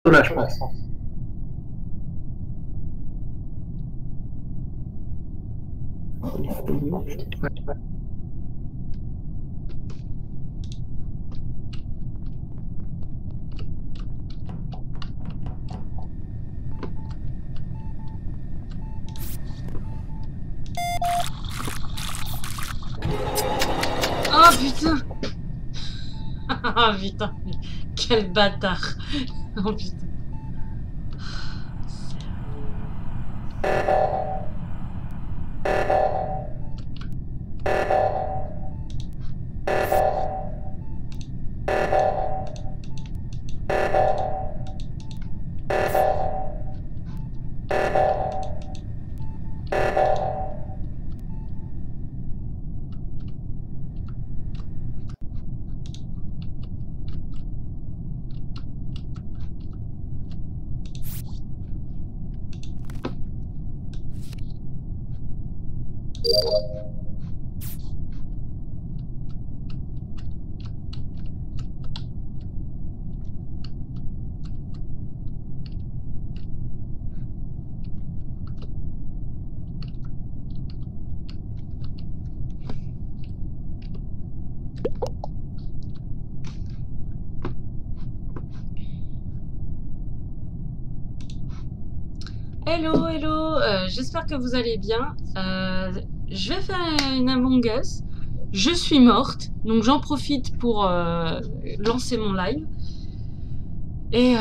là, je pense. Oh putain. Ah putain, quel bâtard. Oh putain. Hello, hello, j'espère que vous allez bien. Je vais faire une Among Us. Je suis morte, donc j'en profite pour lancer mon live. Et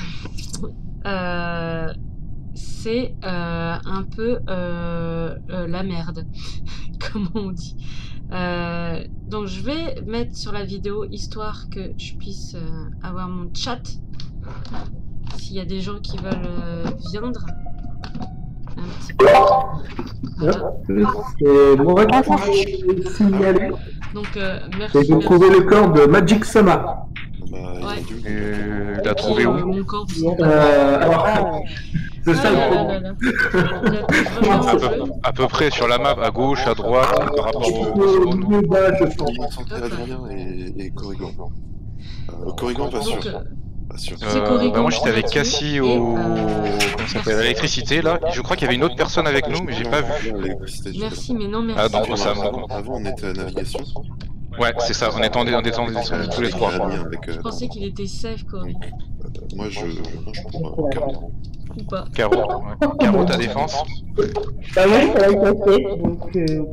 c'est un peu la merde, comment on dit. Donc je vais mettre sur la vidéo histoire que je puisse avoir mon chat. S'il y a des gens qui veulent viendre. Un petit peu. Voilà. C'est moi qui vais signaler. Donc, merci. Et vous trouvez le corps de Magic Sama. Ouais. Il a trouvé où? Mon corps, alors, c'est ça le problème. À peu près sur la map, à gauche, à droite, par rapport au spawn. Et Corrigan. Corrigan, pas sûr. Moi j'étais avec Cassie au comment ça s'appelle, à l'électricité là. Je crois qu'il y avait une autre personne avec nous, mais j'ai pas vu. Merci, mais non merci. Ah non, ça. Avant on était à navigation. Ouais, c'est ça. On était en descendant tous les trois. Je pensais qu'il était safe, Cory. Moi je prends Caro. Ou pas. Caro, Caro, ta défense. Bah moi je suis avec Cassie, donc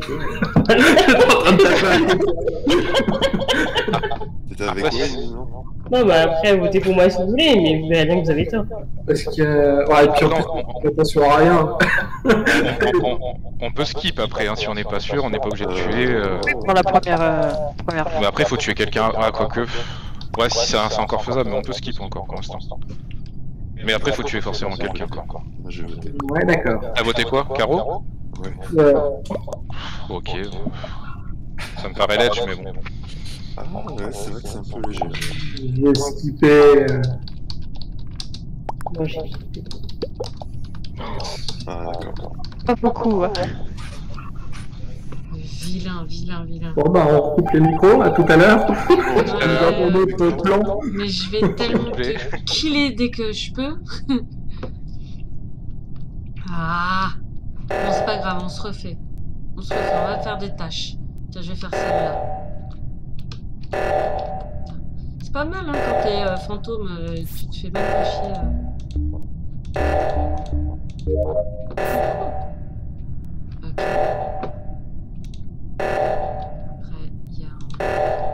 T'étais avec moi? Non bah après votez pour moi si vous voulez, mais vous verrez bien que vous avez tort. Parce que. Ouais, et puis attention à rien. On peut skip après, hein, si on n'est pas sûr, on n'est pas obligé de tuer. Dans la première fois. Mais après, il faut tuer quelqu'un. Ah, quoique. Ouais, si c'est encore faisable, mais on peut skip encore pour l'instant. Mais après, il faut tuer forcément quelqu'un. Moi j'ai voté. Ouais, d'accord. T'as voté quoi? Caro? Ouais. Ok. Ça me paraît ledge, mais bon. Ah ouais, c'est vrai que c'est un peu léger. Je vais skipper. Moi j'ai Ah d'accord. Pas beaucoup, hein. Vilain. Bon, bah, on coupe les micros, à tout à l'heure. Ouais. Notre plan. Mais je vais tellement te killer dès que je peux. Ah. Bon, c'est pas grave, on se refait. On va faire des tâches. Tiens, je vais faire celle-là. C'est pas mal, hein, quand t'es fantôme, tu te fais même pas chier. Ok. Après, il y a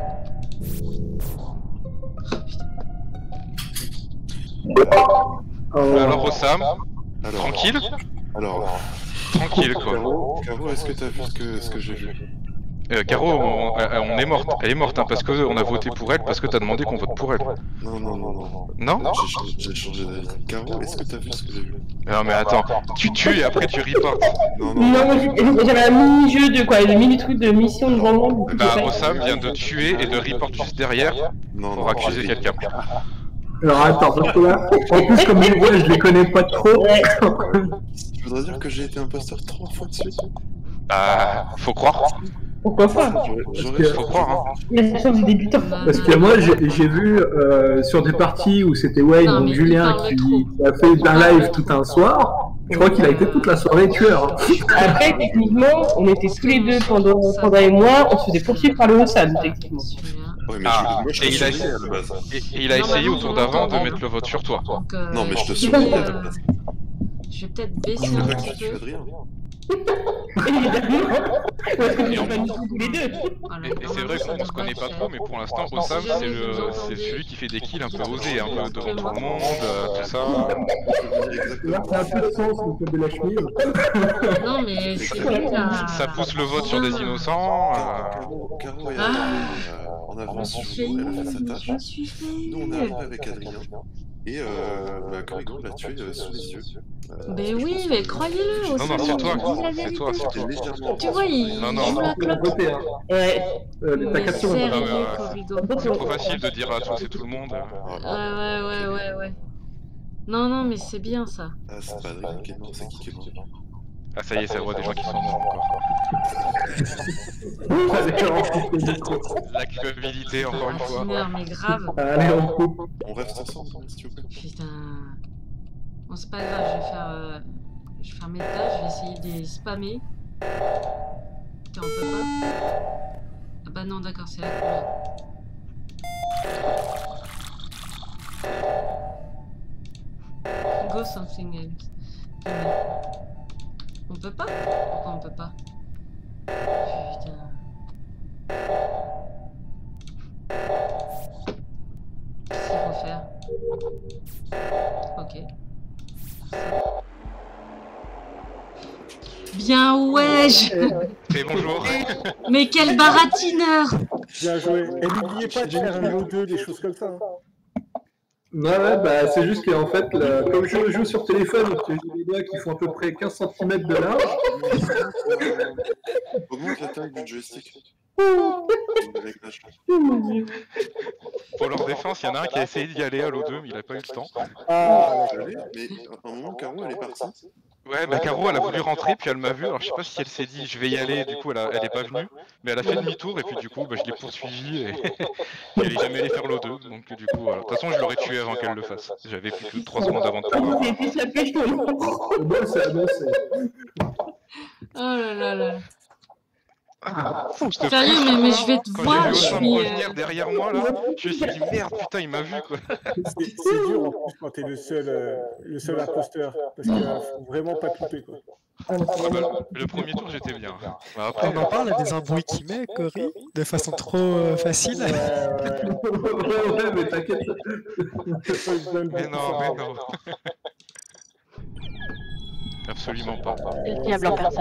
Alors, Rossam, Alors, tranquille? Alors, Tranquille, quoi. Caro, est-ce que t'as vu ce que j'ai vu? Caro, on est morte. Elle est morte, hein, parce qu'on a voté pour elle, parce que t'as demandé qu'on vote pour elle. Non. Non? J'ai changé d'avis. Caro, est-ce que t'as vu ce que j'ai vu? Non, mais attends, tu tues et après tu reportes. Non. Non, j'avais un mini-jeu de quoi, de mini-truc de mission de vendement. Bah, Rossam vient de tuer et de report juste derrière pour accuser quelqu'un. Alors attends, parce que là, en plus comme les voix, je les connais pas trop. Ouais. Tu voudrais dire que j'ai été imposteur 3 fois de suite? Bah, faut croire. Pourquoi pas? Faut croire, hein. La chance du débutant. Parce que moi, j'ai vu sur des parties où c'était Wayne, Non, donc mais Julien, il parle qui trop. a fait d'un live tout un soir. Je crois qu'il a été toute la soirée tueur. Après, techniquement, on était tous les deux pendant et moi, on se faisait poursuivre par le Sam, techniquement. Celui-là. Ouais, mais Ah, moi, je et te il a surveillais à la base. Et il a essayé au tour d'avant de mettre le vote sur toi. Donc, Non, mais je te vais, surveillais à la base. je vais peut-être Je baisser veux un pas que petit tu tues peu. Adrien. Évidemment. Parce que nous sommes tous les deux. Voilà, Et c'est vrai qu'on se connaît pas trop, mais pour l'instant, Osam, c'est celui qui fait des kills un peu osés, un peu devant tout le monde, tout ça. Là, ça a un peu de sens, le club de la chemise. Non, mais celui-là. Ça pousse le vote sur des innocents. Caro est en Je me avance suis sur fait. nous, elle a fait sa Je tâche. me suis fait. Nous, on est arrivé avec Adrien. Et Corrigan l'a tué sous les yeux. Mais oui, mais croyez-le. Non, non, c'est toi, c'est toi, c'est toi. Légèrement. Tu vois, il Non, non. fume la On a clope. voté, hein. Ouais. T'as Mais capté, on a sérieux, Ah ouais, ouais. Corrigan. C'est trop facile de dire à tous et tout le monde. Ouais. Non, non, mais c'est bien ça. Ah, c'est pas Adrien qui est mort, c'est qui est mort? Ah, ça y est, ça voit des gens qui sont morts encore. Allez, on coupe le micro. La culpabilité, encore une fois. Non, mais grave. Allez, on coupe. On reste ensemble, s'il vous plaît. Putain. Bon, c'est pas grave, je vais faire mes tâches, je vais essayer de les spammer. Putain, on peut pas. Ah bah non, d'accord, c'est la couleur. Go something else. On peut pas? Pourquoi on peut pas? Putain. Qu'est-ce qu'il faut faire? Ok. Bien ouais, Et bonjour. Mais quel baratineur! Bien joué. Et n'oubliez pas de faire un lot 2, des choses comme ça. Hein. Ouais, bah c'est juste qu'en fait, comme je joue sur téléphone, j'ai des doigts qui font à peu près 15 cm de large. Augmente la taille du joystick. Pour leur défense, il y en a un qui a essayé d'y aller à l'O2, mais il a pas eu le temps. Ah, Mais à un moment, Caro, elle est partie. Ouais, bah Caro, elle a voulu rentrer, puis elle m'a vu. Alors je sais pas si elle s'est dit je vais y aller, du coup elle est pas venue, mais elle a fait demi-tour et puis du coup bah, je l'ai poursuivie et elle est jamais allée faire l'O2. Donc du coup voilà. De toute façon je l'aurais tué avant qu'elle le fasse. J'avais plus que 3 secondes avant de pouvoir. C'est plus la pêche que non. Bon, c'est Oh là là là. Je te Sérieux, promets, mais je vais te quand voir, j'ai vu je Osam suis. revenir derrière moi là, je me suis dit merde putain il m'a vu quoi. c'est dur en plus quand t'es le seul imposteur. Parce qu'il faut vraiment pas couper quoi. Ah bah, le premier tour j'étais bien. Bah, après, On en parle des embrouilles qu'il met, Cory, de façon trop facile. Ouais, mais t'inquiète. mais non. Absolument pas. Le diable en personne.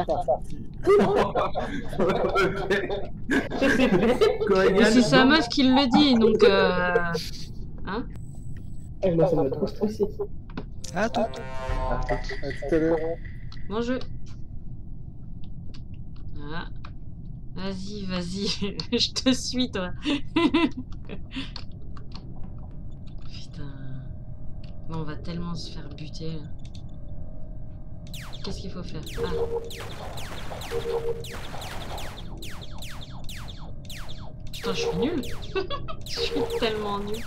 Mais c'est sa meuf qui le dit, donc. Hein? Moi, ça m'a trop stressé. Ah, tout. À tout à l'heure. Bon jeu. Voilà. Vas-y, je te suis, toi. Putain. Bon, on va tellement se faire buter, là. Qu'est-ce qu'il faut faire? Ah. Putain, je suis nulle. Je suis tellement nulle.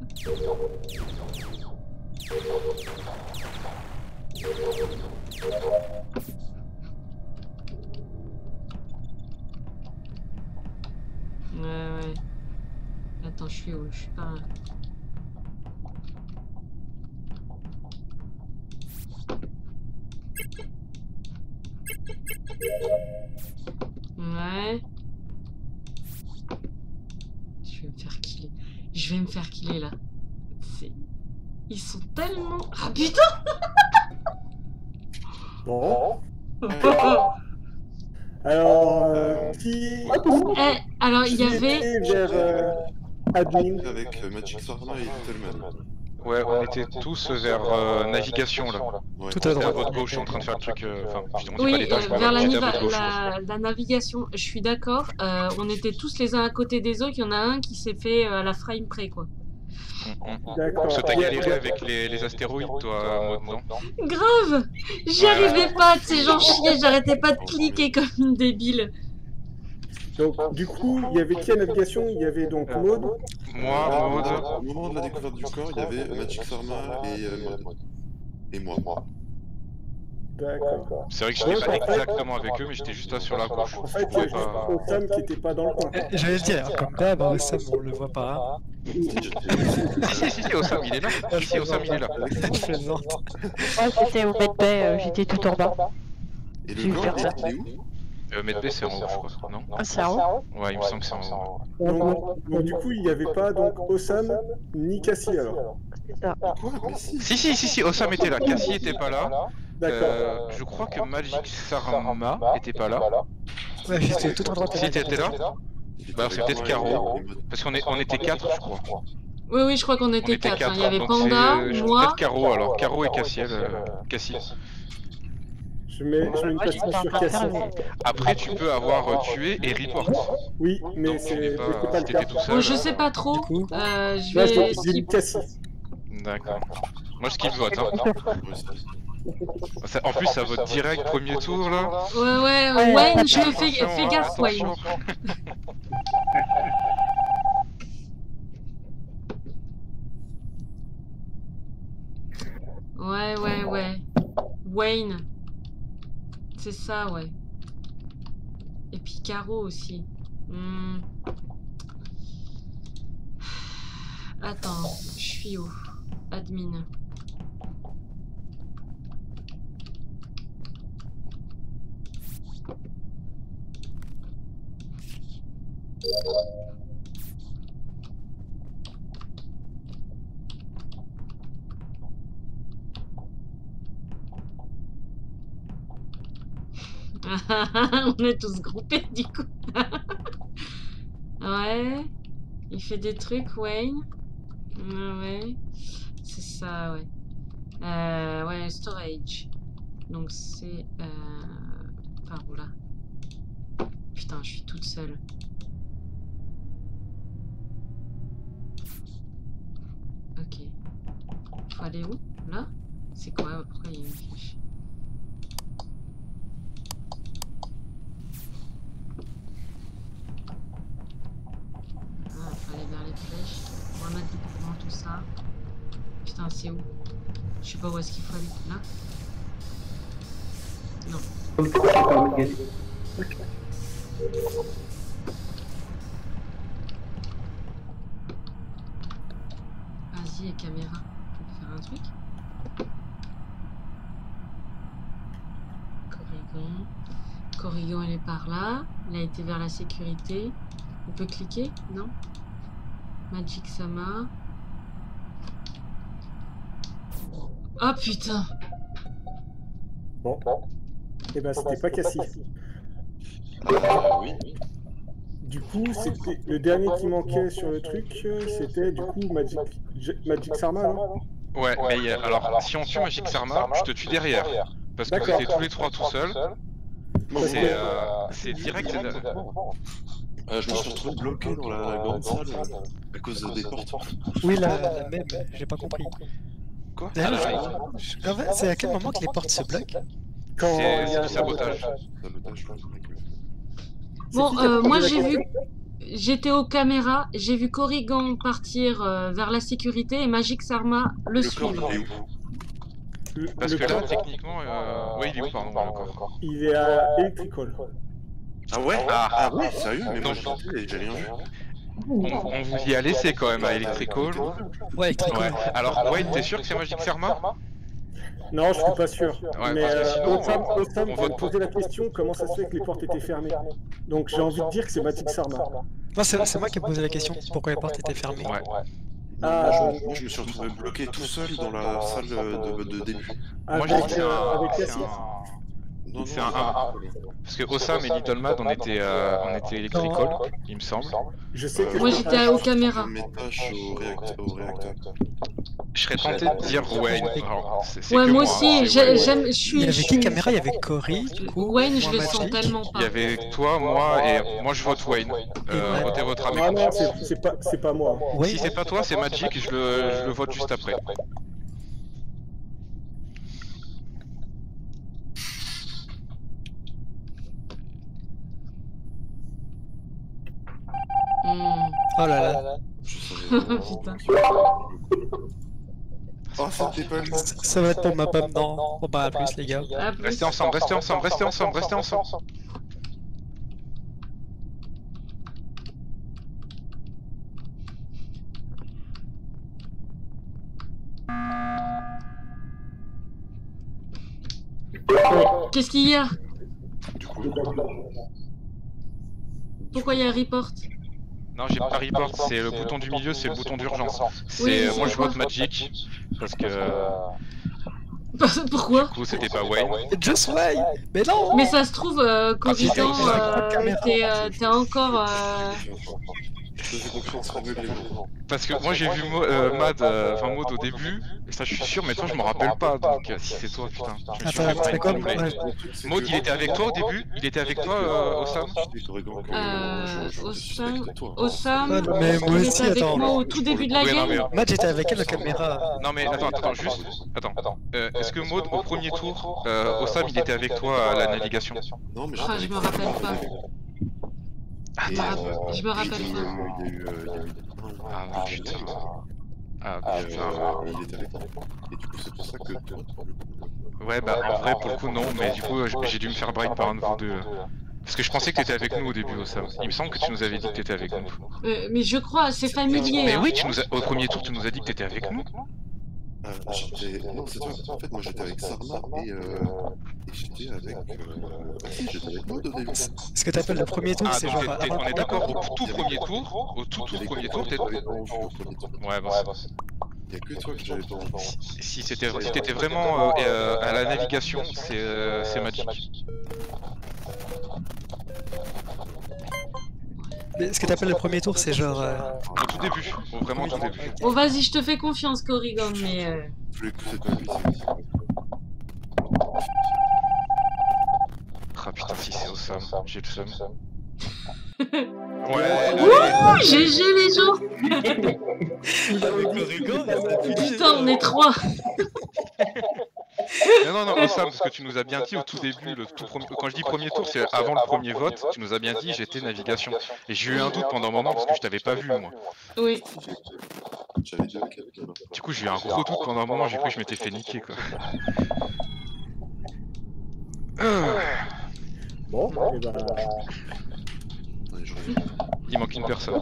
Ouais. Attends, je suis où? Je suis pas... Ouais. Je vais me faire killer là. Ils sont tellement... Ah putain. Bon. Alors, qui... alors il y avait... vers admin. Avec Magic Sorma et Littleman. Ouais, on était tous vers navigation là. Ouais. Tout à J'étais à droite. votre gauche, je suis en train de faire le truc. Enfin, on dit pas Oui, les tâches, mais vers j'étais à votre gauche. la navigation, je suis d'accord. On était tous les uns à côté des autres. Il y en a un qui s'est fait à la frame près, quoi. D'accord. Parce que t'as galéré avec les astéroïdes, toi, Maud, non? Grave. J'y arrivais pas, tu sais, j'en chiais, j'arrêtais pas de cliquer comme une débile. Donc, du coup, il y avait qui à navigation? Il y avait donc Maud. Moi, Maud. Au moment de la découverte du corps, il y avait Magic Pharma et moi. D'accord. C'est vrai que je n'étais pas exactement avec eux, mais j'étais juste là sur la gauche. En fait, il y a juste Osam qui n'était pas dans le coin. J'allais le dire, comme d'hab, Osam, on le voit pas. Si, Osam, il est là. Si, Osam, il est là. Je plaisante. Moi, j'étais au medbay, j'étais tout en bas. Et J'ai le vu corps, faire ça. il est où Medbay, c'est en haut, je crois, non? Ah, c'est en haut? Ouais, il me semble que c'est en haut. Donc, du coup, il n'y avait pas donc Osam ni Cassie alors. C'est ça. Quoi? Mais si. Si, Osam était là. Cassie était pas là. D'accord. Je crois que Magic Sarma était pas là. Ouais, j'étais tout en droit. Si t'étais là? Bah c'est peut-être Caro. Parce qu'on était 4, je crois. Oui, je crois qu'on On était était 4. Il y 4. avait Donc Panda, c'est moi. peut-être Caro alors. Caro et Cassie. Cassie. Je mets une Moi, j'étais passion en sur train de Cassie. faire Après, tu peux avoir tué et report. Oui, mais Donc tu n'es c'est pas, pas si le cas. t'étais tout seul. Bon, je sais pas trop. Du coup, Je Là, vais j'ai dit Cassie. D'accord. Moi, je skip vote. Hein. En plus, ça vote direct premier tour là. Ouais, Ouais, Wayne, je me Attention, fais gaffe, Wayne. attention. Ouais. Wayne. C'est ça, ouais. Et puis Caro aussi. Attends, je suis où? Admin. On est tous groupés du coup. Ouais. Il fait des trucs, Wayne. Ouais. C'est ça, ouais. Ouais, storage. Donc c'est... par où là? Putain, je suis toute seule. Ok. Faut aller où? Là? C'est quoi? Pourquoi il y a une flèche? Ah, faut aller vers les flèches. On va mettre du mouvement, tout ça. Putain, c'est où? Je sais pas où est-ce qu'il faut aller. Là? Non. Vas-y, et caméra. Tu peux faire un truc? Corrigan, il est par là. Il a été vers la sécurité. On peut cliquer? Non? Magic Sama. Oh putain! Bon. Et ben, c'était pas Cassie. Oui. Du coup, c'était le dernier qui manquait sur le truc, c'était du coup Magic Sarma, non? Ouais, mais alors, si on tue Magic Sarma, je te tue derrière. Parce que vous D'accord. étiez tous les trois tout seuls. C'est direct. Je me suis retrouvé bloqué dans la grande salle à cause des portes. oui, la même, j'ai pas compris. Quoi? D'ailleurs, en fait, c'est à quel moment que les portes se bloquent? Quand il y C'est a du sabotage. Sabotage, je pense. Bon, C'est qui qui a posé moi la j'ai vu... question? J'étais aux caméras, j'ai vu Corrigan partir vers la sécurité et Magic Sarma le Le corps, suivre. il est où? Parce Le que là, corps, techniquement. Ouais, il est où, pardon, le corps? il est à Electrical. Ah ouais? Ah ouais, sérieux? Mais moi, Non. j'ai rien vu. On vous y a laissé quand même à Electrical. Ouais, avec Trico. Ouais. Alors, Wayne, t'es sûr que c'est Magic Sarma? Non, je suis pas sûr. Ouais, Mais parce que sinon, Osam on m'a vote posé la question comment ça se fait que les portes étaient fermées. Donc j'ai envie de dire que c'est Magic Sarma. Non, c'est moi qui ai posé la question pourquoi les portes étaient fermées. Ouais. Ah, Moi, je me suis retrouvé bloqué tout seul dans la salle de début. Moi, je dis que c'est avec un. Cassie. Non, C'est un. Parce que Osam et Little Mad, on était Electrical, il me semble. Je sais que Moi je- j'étais aux caméras. Mes tâches au réacteur. Je serais tenté de dire Wayne. Alors, c'est Ouais, que moi hein, aussi, c'est Wayne. j'aime, je Il suis... y avait qui caméra? Il y avait Cory, du coup. Wayne, je moi, le sens Magic. tellement Il pas. y avait toi, moi et moi je vote Wayne. Votez votre ami. Non, non, c'est pas moi. Oui, Si c'est pas toi, c'est Magic, je le vote juste après. Oh là là. Je savais vraiment. Putain. Oh, c'était pas lui. Ça va être pour ma pomme dans. Bon bah à plus les gars. À plus. Restez ensemble, restez ensemble, restez ensemble, restez ensemble. Qu'est-ce qu'il y a? Du coup, Pourquoi il y a un report? Non, j'ai pas report, c'est le bouton du milieu, c'est le bouton d'urgence. Oui, C'est moi je pourquoi vote Magic parce que Pourquoi? du coup c'était pas Wayne. Just Way. Mais non. Mais ça se trouve, Corrigan, c'est t'es encore... je faisais confiance en eux, les gens. Parce que moi j'ai vu Maud au début, et ça je suis sûr, mais toi je me rappelle pas, donc si c'est toi, putain. Je me suis Attends, c'est quoi moi, Maud, il était avec toi au début? Il était avec toi, Osam? Osam, mais moi il aussi, était avec attends. moi au tout début de la Oui, non, game. mais, Matt j'étais avec elle la caméra. non mais attends, juste, attends. Est-ce que Maud, au premier tour, Osam il était avec toi à la navigation? Non, mais Ah, je me rappelle pas. Je me rappelle pas. Il y a eu. Ah putain. Ah putain. Il était avec moi. Et du coup, c'est pour ça que toi, Ouais, bah en vrai, pour le coup, non, mais du coup, j'ai dû me faire break par un de vous deux. Parce que je pensais que t'étais avec nous au début, Osam. Il me semble que tu nous avais dit que t'étais avec nous. Mais je crois, c'est familier. Mais hein. oui, au premier tour, tu nous as dit que t'étais avec nous. Non, c'est toi. En fait, moi j'étais avec Sarma et j'étais avec. Si, j'étais avec Maud au début. Ce que t'appelles le premier tour, Ah, c'est donc genre. on est d'accord, au tout premier tour, premier tour, t'étais. Ouais, bon, Il y a que toi que j'avais pas entendu. si t'étais vraiment à la navigation, c'est Magic. Mais ce que t'appelles le premier tour, c'est genre. Au tout début, vraiment au tout début. Bon, vas-y, je te fais confiance, Corrigan, mais... Tous les coups, c'est pas lui, c'est Ah putain, si c'est Osam, j'ai le seum. Wouh, Ouais, GG les gens. Putain, on est trois. Non, Osam, parce que tu nous as bien dit au tout début, quand je dis premier tour, c'est avant le premier vote, tu nous as bien dit j'étais navigation. Et j'ai eu un doute pendant un moment parce que je t'avais pas vu, moi. Oui. J'avais dit avec elle. Du coup, j'ai eu un gros doute pendant un moment, j'ai cru que je m'étais fait niquer, quoi. Bon, et ben. Il manque une personne.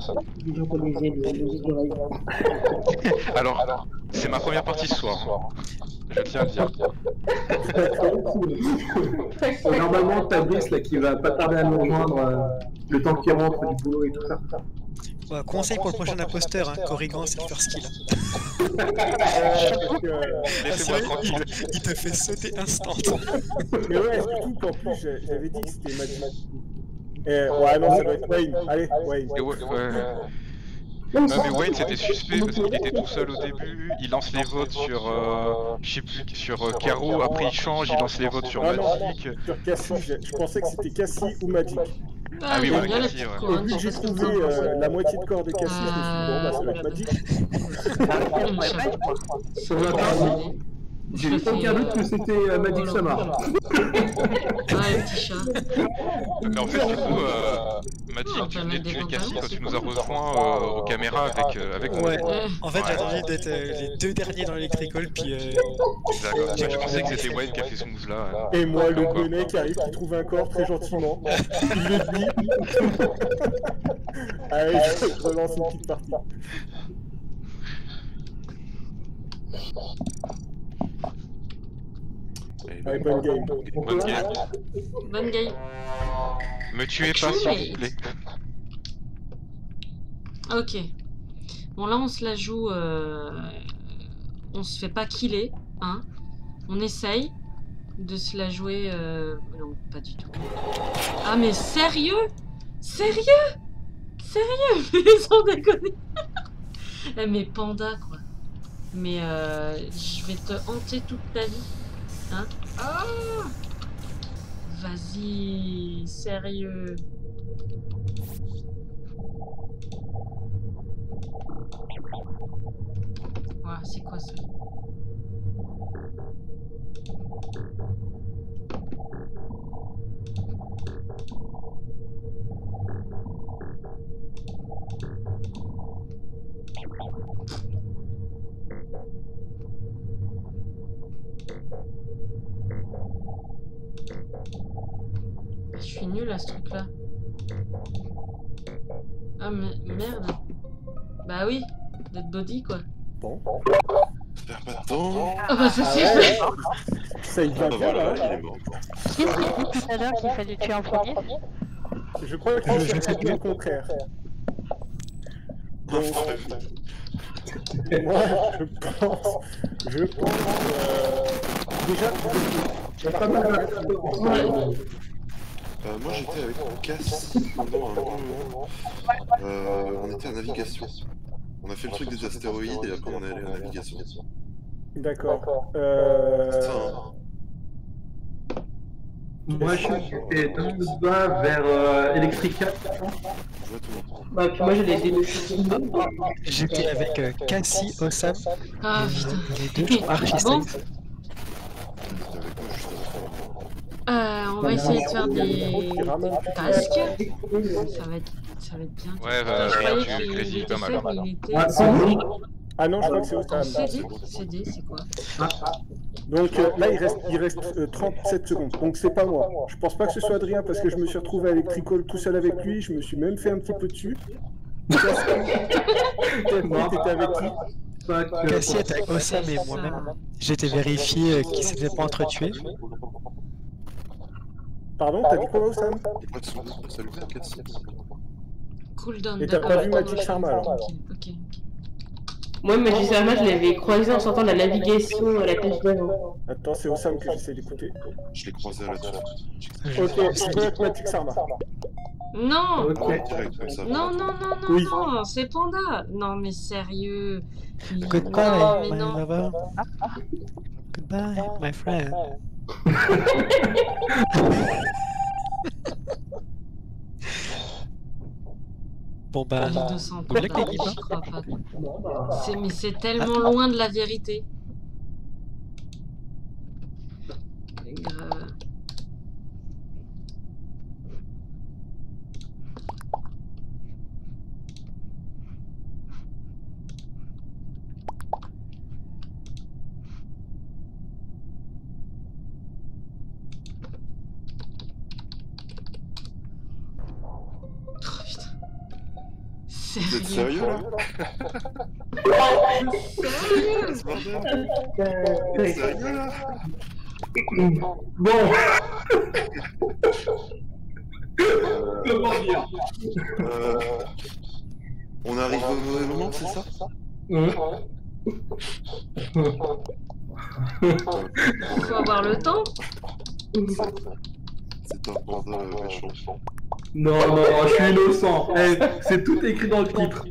Alors, c'est ma première partie ce soir. Hein. Je tiens à le dire. Normalement, t'as Brice là qui va pas tarder à nous rejoindre le temps qu'il rentre du boulot et tout ça. Ouais, conseil pour le prochain imposteur, hein, Corrigan, c'est de faire skill. Laissez-moi tranquille. Il te fait sauter instant. Mais ouais, surtout qu'en plus, j'avais dit que c'était Magic. Ouais, non, ça doit être Wayne. Allez, Wayne. Et ouais. Non mais Wayne c'était suspect parce qu'il était tout seul au début, il lance les votes sur, je sais plus, sur Caro, après il change, il lance les votes sur Magic. Sur Cassie, je pensais que c'était Cassie ou Magic. Ah oui, il y a voilà, bien la Cassie, petite ouais. couronne, Et vu que j'ai je pense trouvé que la moitié de corps de Cassie, je me suis dit, bon, bah, ça va être Magic. Sur la part, j'ai aucun doute que c'était Magic Samar. Ouais, petit chat. Mais en fait du coup, Magic tu venais de tuer Cassie quand tu nous as rejoint aux caméras avec moi. Ouais, en fait j'ai attendu d'être les deux derniers dans l'électrical, puis D'accord, je pensais que c'était Wayne qui a fait ce move là. Et moi, le bonnet qui arrive, qui trouve un corps très gentiment. Il le dit. Allez, je relance une petite partie. Allez, bonne game. Bonne game. Bonne game. Me tuez pas s'il vous plaît. Ok. Bon, là, on se la joue... On se fait pas killer, hein. On essaye de se la jouer... Non, pas du tout. Ah, mais sérieux? Sérieux? Sérieux? Mais sans déconner. Mais panda, quoi. Mais je vais te hanter toute ta vie. Hein? Ah! Vas-y, sérieux. Voilà, c'est quoi ça? Je suis nulle à ce truc-là. Ah mais merde. Bah oui, dead body quoi. Bon. Perds pas de temps. Ah bah ça c'est ouais. fait. Ça y Ah va bah bien, voilà, là. il est mort. Qu'est-ce qu'il dit tout à l'heure qu'il fallait tuer en premier? Je crois que je sais bien le contraire. Donc, moi, je pense, déjà, moi j'étais avec Cass pendant un moment. On était à navigation. On a fait le truc des astéroïdes et après on est allé à navigation. d'accord. C'est ça, hein. Moi, j'étais dans le bas vers Electrica. Je vois tout le monde. Bah, puis moi, j'ai les deux. J'étais avec Cassie, Osam, Ah putain. les deux sont archi Bon. safe. T'étais avec moi juste à la fin. On va essayer de faire des tasks. Ça va être bien. Ouais, Je croyais tu qu'il grésilles était pas mal. safe, mais il était... Ah, c'est bon. Ah non, je crois que c'est En Ostam. CD, c'est quoi? Donc là, il reste 37 secondes. Donc c'est pas moi. Je pense pas que ce soit Adrien parce que je me suis retrouvé à Electricol tout seul avec lui. Je me suis même fait un petit peu dessus. T'étais avec qui? Cassie était avec Osam et moi-même. J'étais vérifié qu'ils s'étaient pas entretués. Pardon, t'as dit quoi, Osam? Et pas de soucis, ça lui fait 4 Cooldown. Et t'as pas vu Magic Sharma alors? Ok. Moi, Magic Sharma, je l'avais croisé en sortant de la navigation à la page d'avant. Attends, c'est Osam que j'essaie d'écouter. Je l'ai croisé à la toute. Ok, c'est quoi Magic Sharma? Non! Ok. Direct comme ça. Non, Oui. non, c'est Panda! Non, mais sérieux! Goodbye, Non, mais my non! lover. Goodbye, my friend. Bon bah, Les 200 vous voulez Panda, que l'équipe, je crois pas. Mais c'est tellement loin de la vérité. Grave. Oh putain. Vous êtes sérieux là? Sérieux? Ce bordel? Vous êtes sérieux là? Bon. Comment dire? On arrive au mauvais moment, c'est ça? Faut avoir le temps. C'est un panda méchant. Non, je suis innocent. C'est tout écrit dans le titre.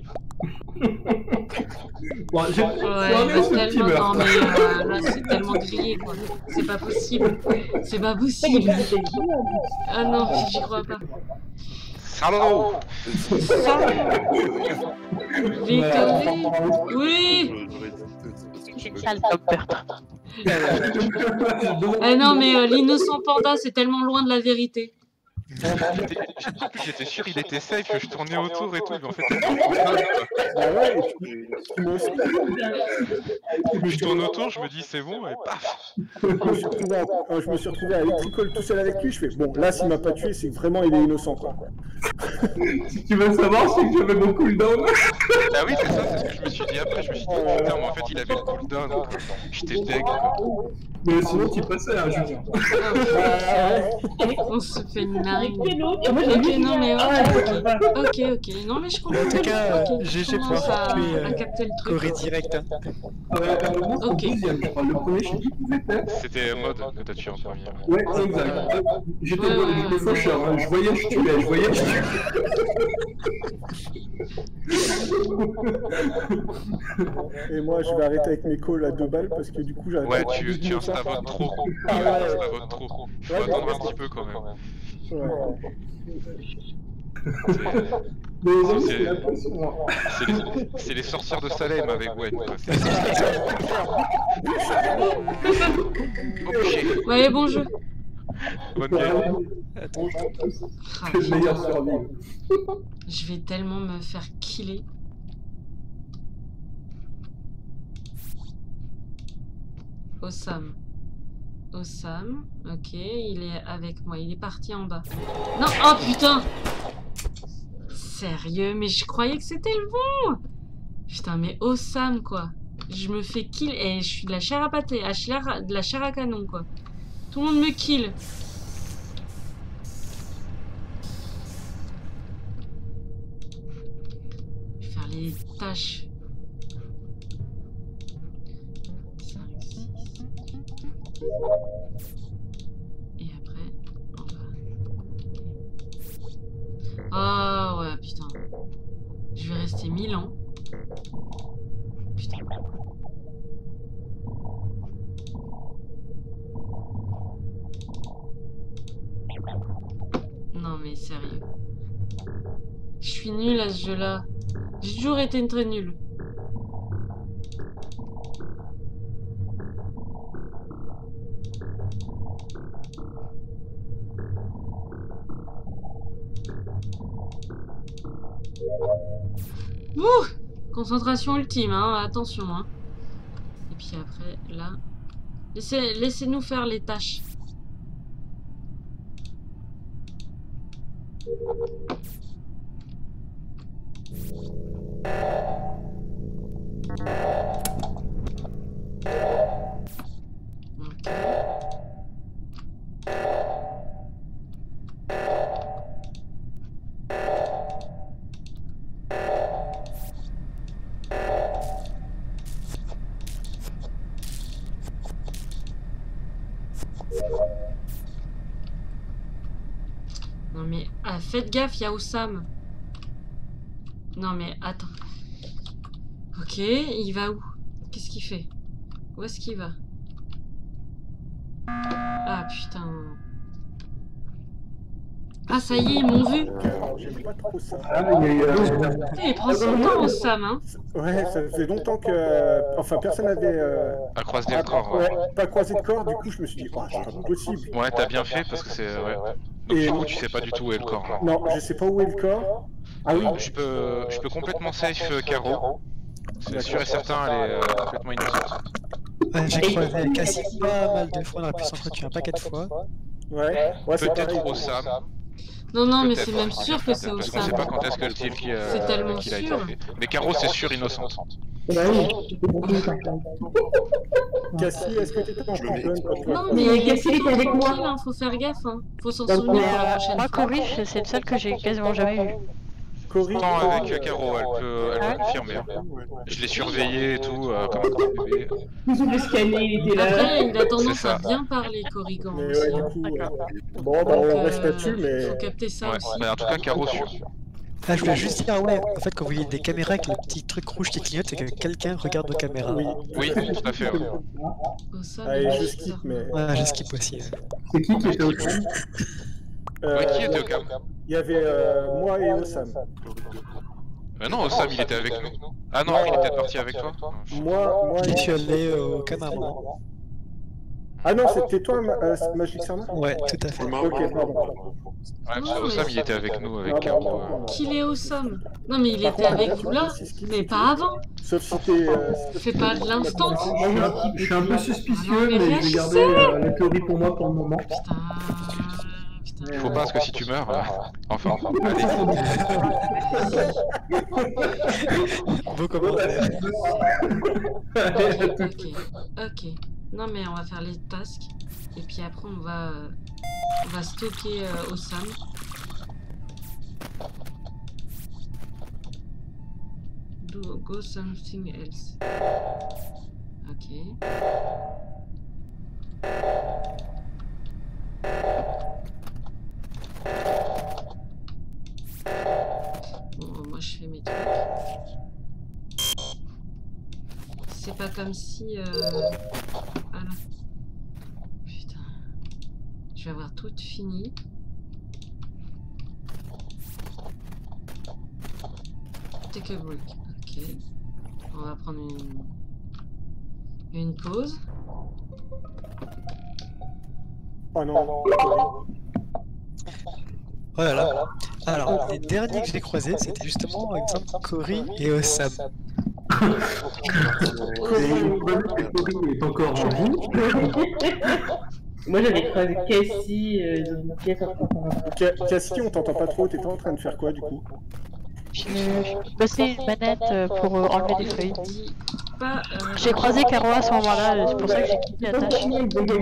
Bon, j'ai Ouais, ce petit tellement, non meurtre. mais là c'est tellement grillé quoi. C'est pas possible. C'est pas possible. Ah non, j'y crois pas. Salaud! Victory! Oui! Génial, Tom Bertrand. Ah non mais l'innocent panda c'est tellement loin de la vérité. En plus, j'étais sûr il était safe, je tournais autour et tout, mais en fait, Bah ouais, tu m'as aussi. je tourne autour, je me dis c'est bon, et paf! Je me suis retrouvé à Electricol tout seul avec lui. Je fais bon, là, s'il m'a pas tué, c'est que vraiment il est innocent quoi. Si tu veux savoir, c'est que j'avais mon cooldown. Ah oui, c'est ça, c'est ce que je me suis dit après, je me suis dit putain, mais en fait, il avait le cooldown, donc j'étais deg quoi. Mais sinon, tu passais à Julien. On se fait une dingue. Moi, j'ai Ok, vu. non mais ok. Non mais je comprends. En tout cas, Ok, je GG pour commence avoir tué à capter le truc. Corée direct. Hein. Ok. Le premier, je sais plus qui c'était. C'était mode que t'as tué en premier. Ouais, exact. J'étais Ouais. le faucheur, hein. Je voyais, je tuais. Et moi, je vais arrêter avec mes calls à 2 balles parce que du coup, j'arrête Ouais, pas de tu dire ça. insta-votes trop. Ah Tu ouais. insta-votes trop. Faut Ouais, attendre ouais. un petit peu quand même. Ouais. Mais C'est- c'est l'impression, hein. C'est les sorcières de Salem avec Gwen. quoi. C'est les Oh, shit. Ouais, bon jeu. Bonne game. Ah, C'est le meilleur survie. je vais tellement me faire killer. Osam. Osam. Ok, il est avec moi. Il est parti en bas. Non, oh putain! Sérieux, mais je croyais que c'était le bon! Putain, mais Osam, quoi. Je me fais kill et je suis de la chair à pâté, de la chair à canon, quoi. Tout le monde me kill. Je vais faire les tâches. 5, 6. Et après, on va... Ah ouais, putain. Je vais rester 1000 ans. Putain. Non mais sérieux. Je suis nulle à ce jeu-là. J'ai toujours été très nulle. Ouh! Concentration ultime, hein, attention. Hein. Et puis après, là... Laissez-nous faire les tâches. Ok. Non mais faites gaffe, il y a Osam. Non mais attends. Ok, il va où? Qu'est-ce qu'il fait? Où est-ce qu'il va? Ah putain. Ah ça y est, ils m'ont vu. J'aime pas trop ça. Il prend son temps Osam, hein. Ouais, ça faisait longtemps que... Enfin, personne n'avait... À croiser le corps, ouais. Pas croisé de corps, du coup je me suis dit, oh, c'est pas possible. Ouais, t'as bien fait parce que c'est... Ouais. Donc du coup, tu sais pas du tout où est le corps. Là. Non, je sais pas où est le corps. Ah oui. Je peux complètement safe Caro. C'est sûr et certain, elle est complètement innocente. Ouais, j'ai croisé Cassie pas mal de fois, on aurait pu s'entretuer un paquet de fois. Ouais, peut-être Osam. Non, non, mais c'est même sûr que c'est Parce qu'on Osam. sait pas quand est-ce que le deal qui a été fait. Mais Caro, c'est sûr innocente. Cassie, est-ce que t'étais en campagne? Non, mais Cassie était avec moi. Hein, faut faire gaffe. Hein. Faut s'en souvenir pour la prochaine moi, fois. Cory, c'est le seul que j'ai quasiment jamais eu. Cory, Non, avec Caro, elle peut confirmer. Je l'ai surveillé et tout, comme un grand bébé. Vous avez scanné, il était là. Après, il a tendance ça. à bien parler, Cory, quand mais même. ouais, du coup, bon, bah, on reste là-dessus, mais... Faut capter ça Ouais, aussi. mais en tout cas, Caro sûr. Ah, je voulais juste dire, ouais, en fait, quand vous voyez des caméras avec le petit truc rouge qui clignote, c'est que quelqu'un regarde nos caméras. Oui, tout à fait. Ouais. Osam, Allez, je il skip, est mais... Ouais, je skip aussi. C'est qui était au cul? Ouais, qui était au cam? Il y avait moi et Osam. Non, Osam, il était avec nous. Ah non, il est peut-être parti avec toi. Moi Je et... suis allé au cam à moi. Ah non, c'était toi, Magic Serna? Ouais, tout à fait. Ok, pardon. Ouais, parce que Osam, il était avec nous, avec Caro. Qu'il est Osam. Non, mais il était avec vous là, mais pas avant. Sauf si t'es... Fais pas de l'instant. Je suis un peu suspicieux, Mais mais je vais réagissez. garder la théorie pour moi pour le moment. Putain. Faut pas, parce que si tu meurs... Enfin, allez. Beau commentaire. Ok. Non, mais on va faire les tasks. Et puis après, on va stocker Osam. Go something else. Ok. Bon, moi je fais mes trucs. C'est pas comme si... Ah là. Putain. Je vais avoir tout fini. Take a break. Ok. On va prendre une pause. Oh non, Oh là là. Alors, les derniers que j'ai croisés, c'était justement, il me semble, Cory et Osam. Et Cory est encore en vie. Moi j'avais croisé Cassie dans une pièce en train de Cassie, on t'entend pas trop, t'étais en train de faire quoi du coup? J'ai passé une manette pour enlever des feuilles. Pas, J'ai croisé Caro à ce moment-là, c'est pour ça que j'ai quitté la tâche.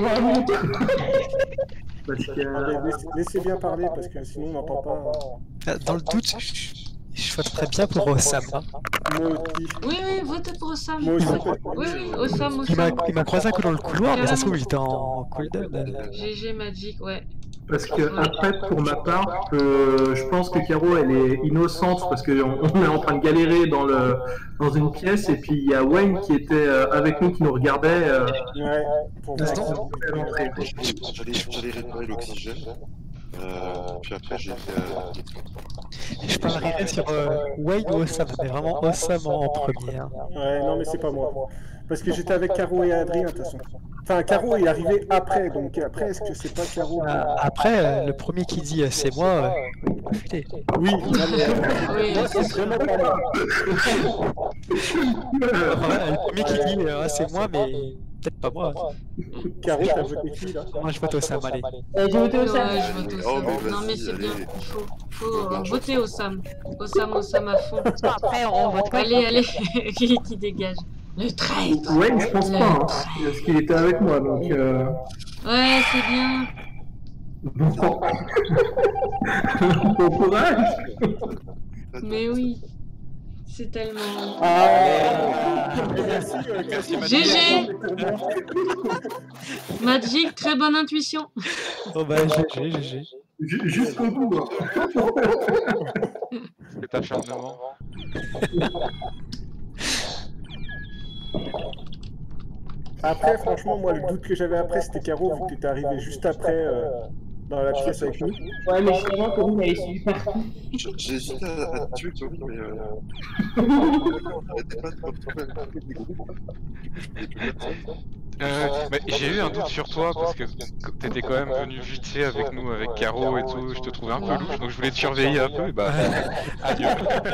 Parce que... Attendez, laissez bien parler parce que sinon on n'entend pas. Dans le doute, je voterais bien pour Osam. Hein. Moi aussi. Oui, votez pour Osam. Moi aussi. Oui, Osam. Il m'a croisé un coup dans le couloir, mais ça se trouve il était en cooldown. GG Magic, ouais. Parce que après, pour ma part, je pense que Caro, elle est innocente parce qu'on est en train de galérer dans une pièce et puis il y a Wayne qui était avec nous, qui nous regardait. Ouais, pour J'allais réparer l'oxygène. Puis après, j'ai fait. Je parlerai sur Wayne ou Osam, mais vraiment Osam en premier. Hein. Ouais, non, mais c'est pas moi. Parce que j'étais avec Caro et Adrien, de toute façon. Enfin, Caro est arrivé après, donc après, est-ce que c'est pas Caro Après, le premier qui dit c'est moi, putain. Oui, Oui, c'est vraiment pas moi. Le premier qui dit c'est moi, mais peut-être pas moi. Caro, t'as voté qui là? Moi je vote Osam, allez. J'ai voté Osam. Ouais, je vote Osam. Non, mais c'est bien, il faut voter Osam. Osam à fond. Après, on vote quoi? Allez, qui dégage. Le traître. Wayne, je pense pas, hein, parce qu'il était avec moi, donc... Ouais, c'est bien. Bon. Bon courage. Mais oui. C'est tellement... Merci, GG. Magic, très bonne intuition. Oh bah GG. Jusqu'au bout. C'est acharnement. Après, franchement, moi, le doute que j'avais après, c'était Caro, vu que t'étais arrivé juste après dans la pièce avec nous. Ouais, mais finalement, Corinne, elle est suivie partout. J'ai hésité à te tuer, Corinne, mais. T'arrêtais pas de me retrouver avec des groupes. Mais j'ai eu un doute sur toi parce que t'étais quand même venu vite fait avec nous, avec Caro et tout, je te trouvais un peu louche, donc je voulais te surveiller un peu et bah adieu.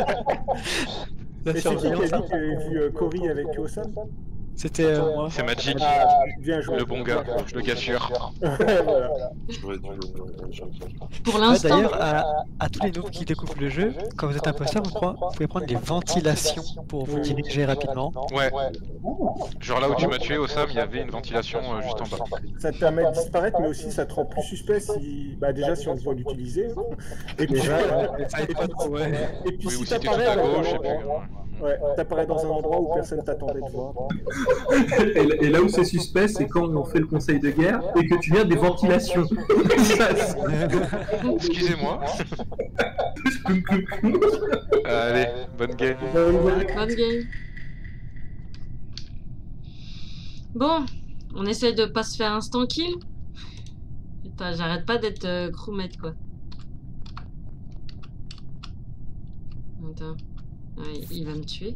Et c'est qui qui a dit que j'avais vu Cory avec Osam? C'était moi. C'est Magic, Bien joué. le bon gars, le gars sûr. Voilà. J'aurais dû. Pour l'instant... D'ailleurs, à tous les noobs qui découvrent le jeu, quand vous êtes imposteur, je crois, vous pouvez prendre les ventilations pour vous diriger rapidement. Ouais. Genre là où tu m'as tué, Osam, il y avait une ventilation juste en bas. Ça te permet de disparaître, mais aussi ça te rend plus suspect si, bah déjà si on te voit l'utiliser. Et puis, Ça aide pas trop, ouais. et puis Oui, ou si si t'es tout t'apparais à gauche, et puis... t'apparais dans un endroit où personne t'attendait de voir. Et là où c'est suspect, c'est quand on fait le conseil de guerre et que tu viens des ventilations. Excusez-moi. Allez, bonne game. Bonne game. Bon, on essaye de pas se faire instant kill. Putain, j'arrête pas d'être crewmate, quoi. Attends. Ouais, il va me tuer.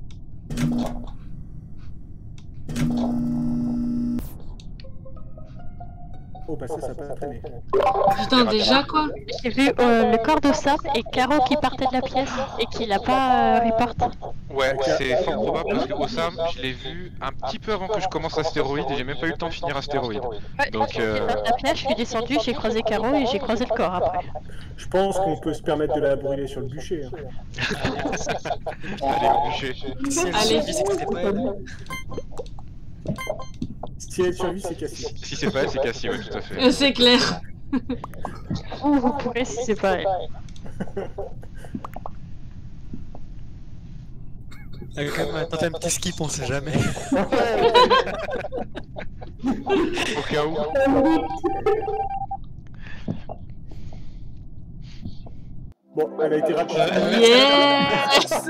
Oh bah ça peut pas traîner. Putain, déjà quoi? J'ai vu le corps de Sam et Caro qui partait de la pièce et qui l'a pas report. Ouais, c'est fort probable parce que Osam, je l'ai vu un petit peu avant que je commence Astéroïde et j'ai même pas eu le temps de finir Astéroïde. Donc J'étais dans la pièce, je suis descendu, j'ai croisé Caro et j'ai croisé le corps après. Je pense qu'on peut se permettre de la brûler sur le bûcher. Hein. allez, le bûcher. Si elle Allez. survit, c'est que c'était pas elle. Si elle survit, c'est Cassie. Si c'est pas elle, c'est Cassie, ouais, tout à fait. C'est clair. Ou vous pourrez si c'est pas elle. Elle a quand même tenté un petit skip, on sait jamais. Au cas où. Bon, elle a été rapide. Yes.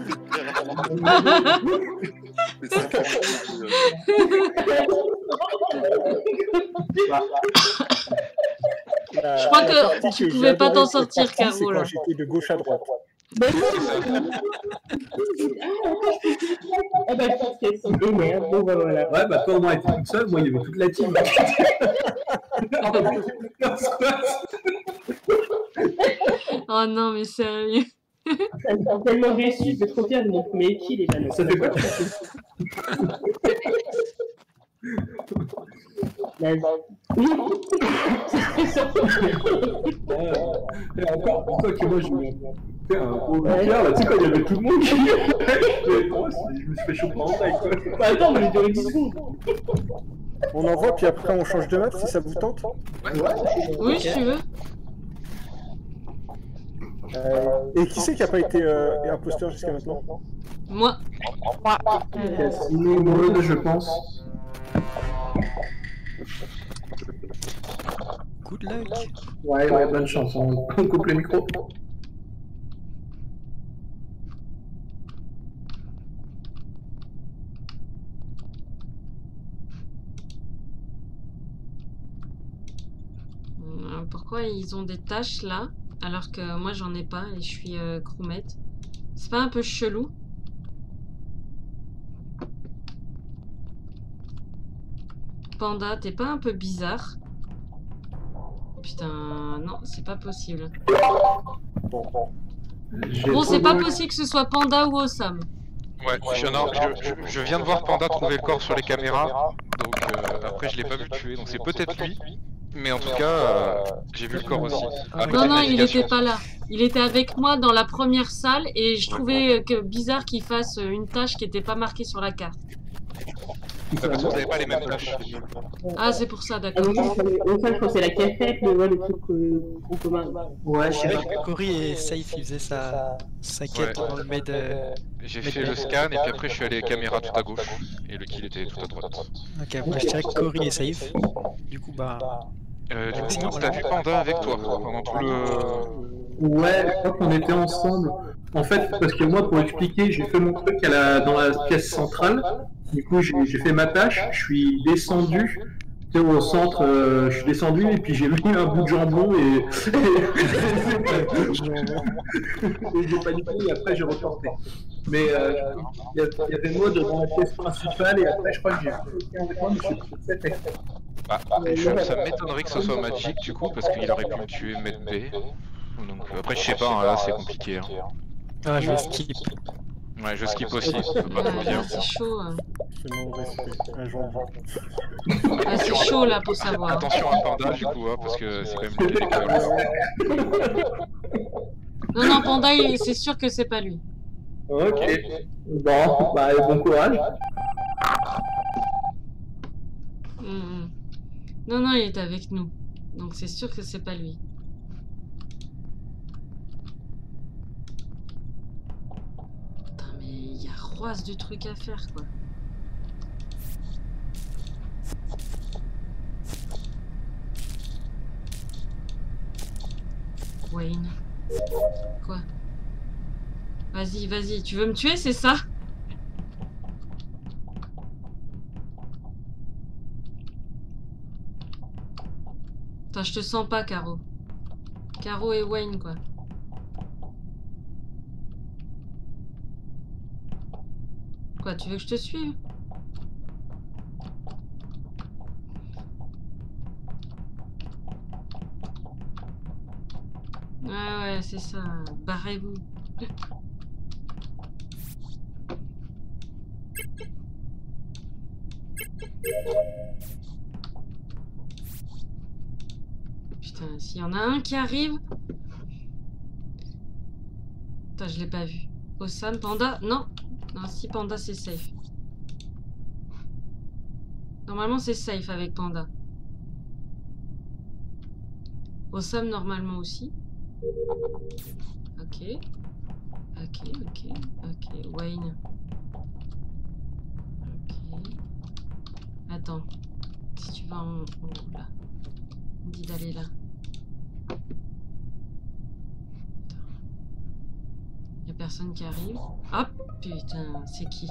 Mais ça fait Je crois que tu pouvais pas t'en sortir, Caro, C'est là. quand j'étais de gauche à droite. Ah bah, je pense qu'elles sont des merdes. Bon, bah voilà. Ouais, bah toi, au moins, elle était toute seule, moi, il y avait toute la team. Oh non, mais sérieux. Ça me sent tellement déçu, je vais trop fier de mon premier kill et ben non. Ça fait quoi? Oui, c'est très simple. Encore que moi, je me fais un gros cœur, là, tu sais, quand il y avait tout le monde qui... je me suis fait choper en taille, quoi. Bah attends, mais j'ai duré 10 secondes. On envoie, puis après on change de map si ça vous tente. Oui, si tu veux. Et qui c'est qui a pas été imposteur jusqu'à maintenant? Moi. Maud, je pense. Good luck. Ouais, bonne chance, on coupe le micro. Pourquoi ils ont des tâches là, alors que moi j'en ai pas et je suis crewmate? C'est pas un peu chelou? Panda, t'es pas un peu bizarre? Putain, non, c'est pas possible. Bon, c'est pas possible que ce soit Panda ou Osam. Ouais, je viens de voir Panda trouver le corps sur les caméras, donc après je l'ai pas vu tuer, donc c'est peut-être lui, mais en tout cas, j'ai vu le corps aussi. Non, il était pas là. Il était avec moi dans la première salle et je trouvais que bizarre qu'il fasse une tâche qui était pas marquée sur la carte. Parce que vous n'avez pas les mêmes tâches. Ah, c'est pour ça, d'accord. Ça, je pense que c'est la cafette, mais ouais, le truc en commun. Ouais, je sais que Cory et Safe, ils faisaient sa quête dans le med. J'ai fait le scan et puis après je suis allé caméra tout à gauche et le kill était tout à droite. Ok, moi je dirais que Cory et Safe. Du coup, bah. Du coup, t'as vu Panda avec toi pendant tout le. Ouais, je crois qu'on était ensemble. En fait, parce que moi, pour expliquer, j'ai fait mon truc dans la pièce centrale. Du coup, j'ai fait ma tâche. Je suis descendu au centre. Je suis descendu et puis j'ai mis un bout de jambon et j'ai paniqué et après j'ai reporté. Mais il y avait Maud dans la pièce principale et après je crois que j'ai fait quelqu'un avec moi, mais je sais pas. Ça m'étonnerait que ce soit Magic du coup parce qu'il aurait pu me tuer Med B. Donc après je sais pas, hein, là c'est compliqué. Hein. Ah, je vais skip. Ouais, je skip aussi, ça peut pas trop bien. C'est chaud. Hein. Ah, c'est chaud là pour savoir. Attention à Panda du coup, hein, parce que c'est quand même lui qui est Non, Panda, c'est sûr que c'est pas lui. Ok. Bon, bah bon courage. Non, il est avec nous. Donc c'est sûr que c'est pas lui. Putain, mais il y a roise de trucs à faire, quoi. Wayne. Quoi? Vas-y, tu veux me tuer, c'est ça? Attends, je te sens pas, Caro. Caro et Wayne, quoi. Quoi, tu veux que je te suive? Ouais, c'est ça. Barrez-vous. Putain, s'il y en a un qui arrive... Putain, je l'ai pas vu. Osam, Panda... Non, si Panda, c'est safe. Normalement, c'est safe avec Panda. Osam, normalement aussi. Ok. Wayne. Ok. Attends. Si tu vas en haut, là. On dit d'aller là. Y'a personne qui arrive. Hop, putain, c'est qui?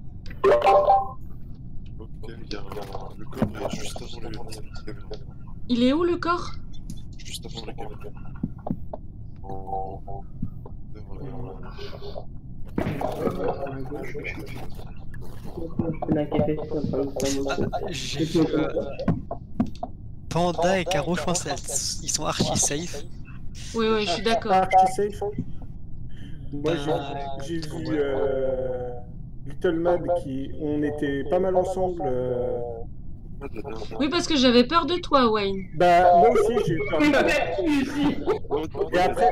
Ok, le corps est juste avant les caméras. Il est où le corps? Juste avant les caméras. J'ai vu Panda et Caro, je pense ils sont archi safe. Oui, je suis d'accord. Archi safe. Moi j'ai vu Little Mad on était pas mal ensemble Oui, parce que j'avais peur de toi, Wayne. Bah, moi aussi, j'ai eu peur. Et après,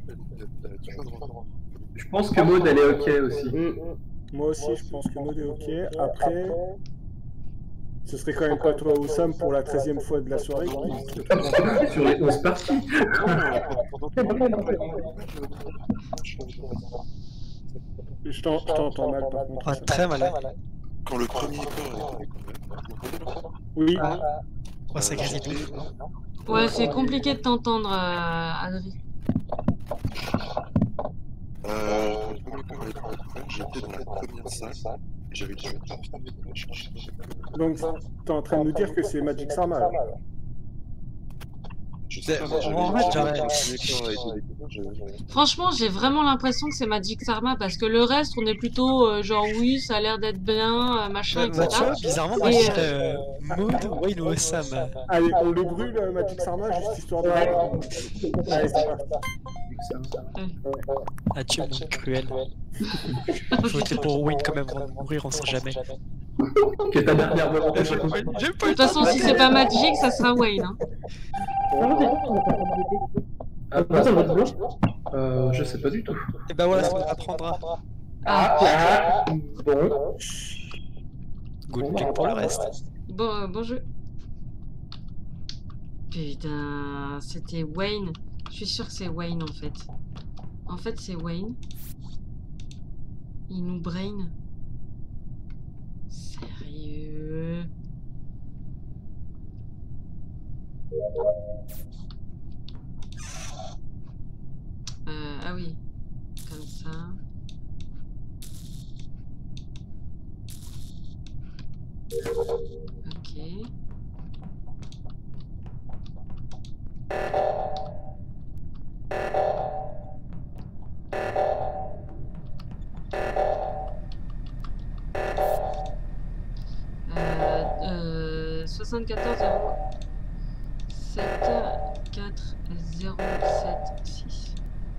Je pense que Maud, elle est ok aussi. moi aussi, je pense que Maud est ok. Après, ce serait quand même pas toi, Oussam, pour la 13e fois de la soirée. Sur les 11 parties. Je t'entends mal, par contre. Ah, très mal. Quand le premier corps est Oui. Oh, c'est quasi tout. Ouais, c'est compliqué de t'entendre, Adri. quand le premier corps est prêt, j'étais dans la première salle et j'avais dû chercher. Donc, t'es en train de nous dire que c'est Magic Sarma, alors. Je sais pas, moi, En fait, j'aurais- Franchement, j'ai vraiment l'impression que c'est Magic Sarma parce que le reste, on est plutôt genre oui, ça a l'air d'être bien, machin, Bah, tu etc. vois, bizarrement, moi, Et, je dirais Maud, Wayne ou Osam. Allez, on le brûle, Magic Sarma, juste histoire de... Allez, c'est parti. Ah, tu es mon cruel. Faut voter pour Wayne quand même avant de mourir, on sait jamais. Que ta dernière volonté. J'ai pas de toute façon, si c'est pas Magic, ça sera Wayne. Hein. Ah, bah, je sais pas du tout. Et bah voilà, ça nous apprendra. Bon. Good luck pour le reste. Bon jeu. Putain, c'était Wayne. Je suis sûr que c'est Wayne en fait. En fait, c'est Wayne. Il nous brain. Sérieux. Ah oui, comme ça. Ok. Euh, 74 0 7 4 0 7 6.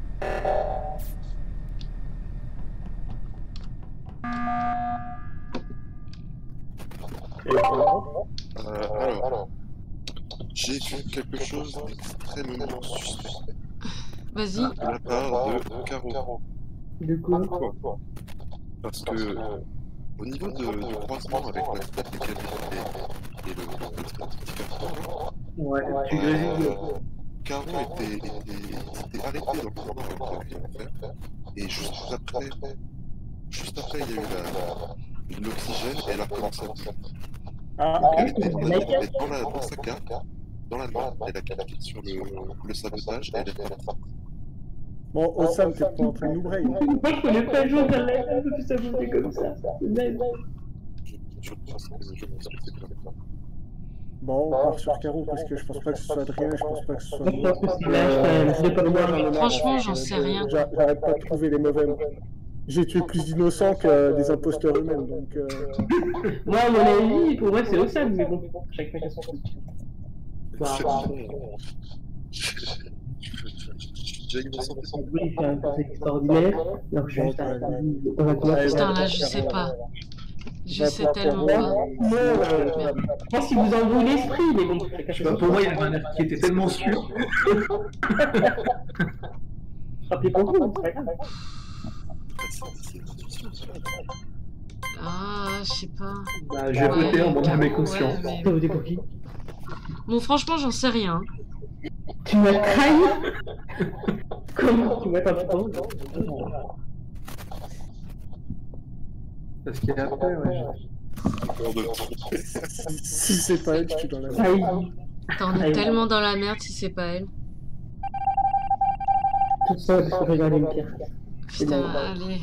Alors, j'ai vu quelque chose d'extrêmement suspect. Vas-y. De la part de Caro. Du coup, Parce que, au niveau du croisement avec la tête de Camille et le petit carton, Ouais, tu grésilles. Caro s'était arrêté dans le couloir avec lui, en fait. Et juste après, il y a eu l'oxygène et elle a recommencé à vivre. Elle était dans sa carte, dans la noire, elle a cliqué sur le sabotage et elle est morte. Bon, Oussam, t'es pas en train de nous brain. moi je connais pas jouer à la live, je peux s'amuser comme ça. Je pense que c'est comme ça. Bon, on part sur Caro, parce que je pense pas que ce soit Adrien, je pense pas que ce soit Je pense que c'est lâche quand même, je l'ai pas le Franchement, j'en sais rien. J'arrête pas de trouver les mauvais. J'ai tué plus d'innocents que des imposteurs eux-mêmes, donc... Moi, à mon avis, pour moi, c'est Oussam, mais bon, chacun a son truc. J'ai innocent. Oui, il fait un conseil extraordinaire, alors je suis juste à Putain, là, je sais pas. Je sais tellement pas. Je pense qu'il vous envoie l'esprit, mais bon, Pour moi, il y avait un air qui était tellement sûr. Rappelez pour vous, c'est pas grave. Ah, je sais pas. Bah, j'ai voté en mon âme et conscience. Ouais, mais- T'as voté pour qui? Bon, franchement, j'en sais rien. Tu m'as trahi? Comment? Tu m'as trahi? Parce qu'il y a après, ouais. Si c'est pas elle, je suis dans la merde. Trahi. Attends, on est tellement dans la merde si c'est pas elle. Tout ça, parce que je regardais une pierre. Putain, allez.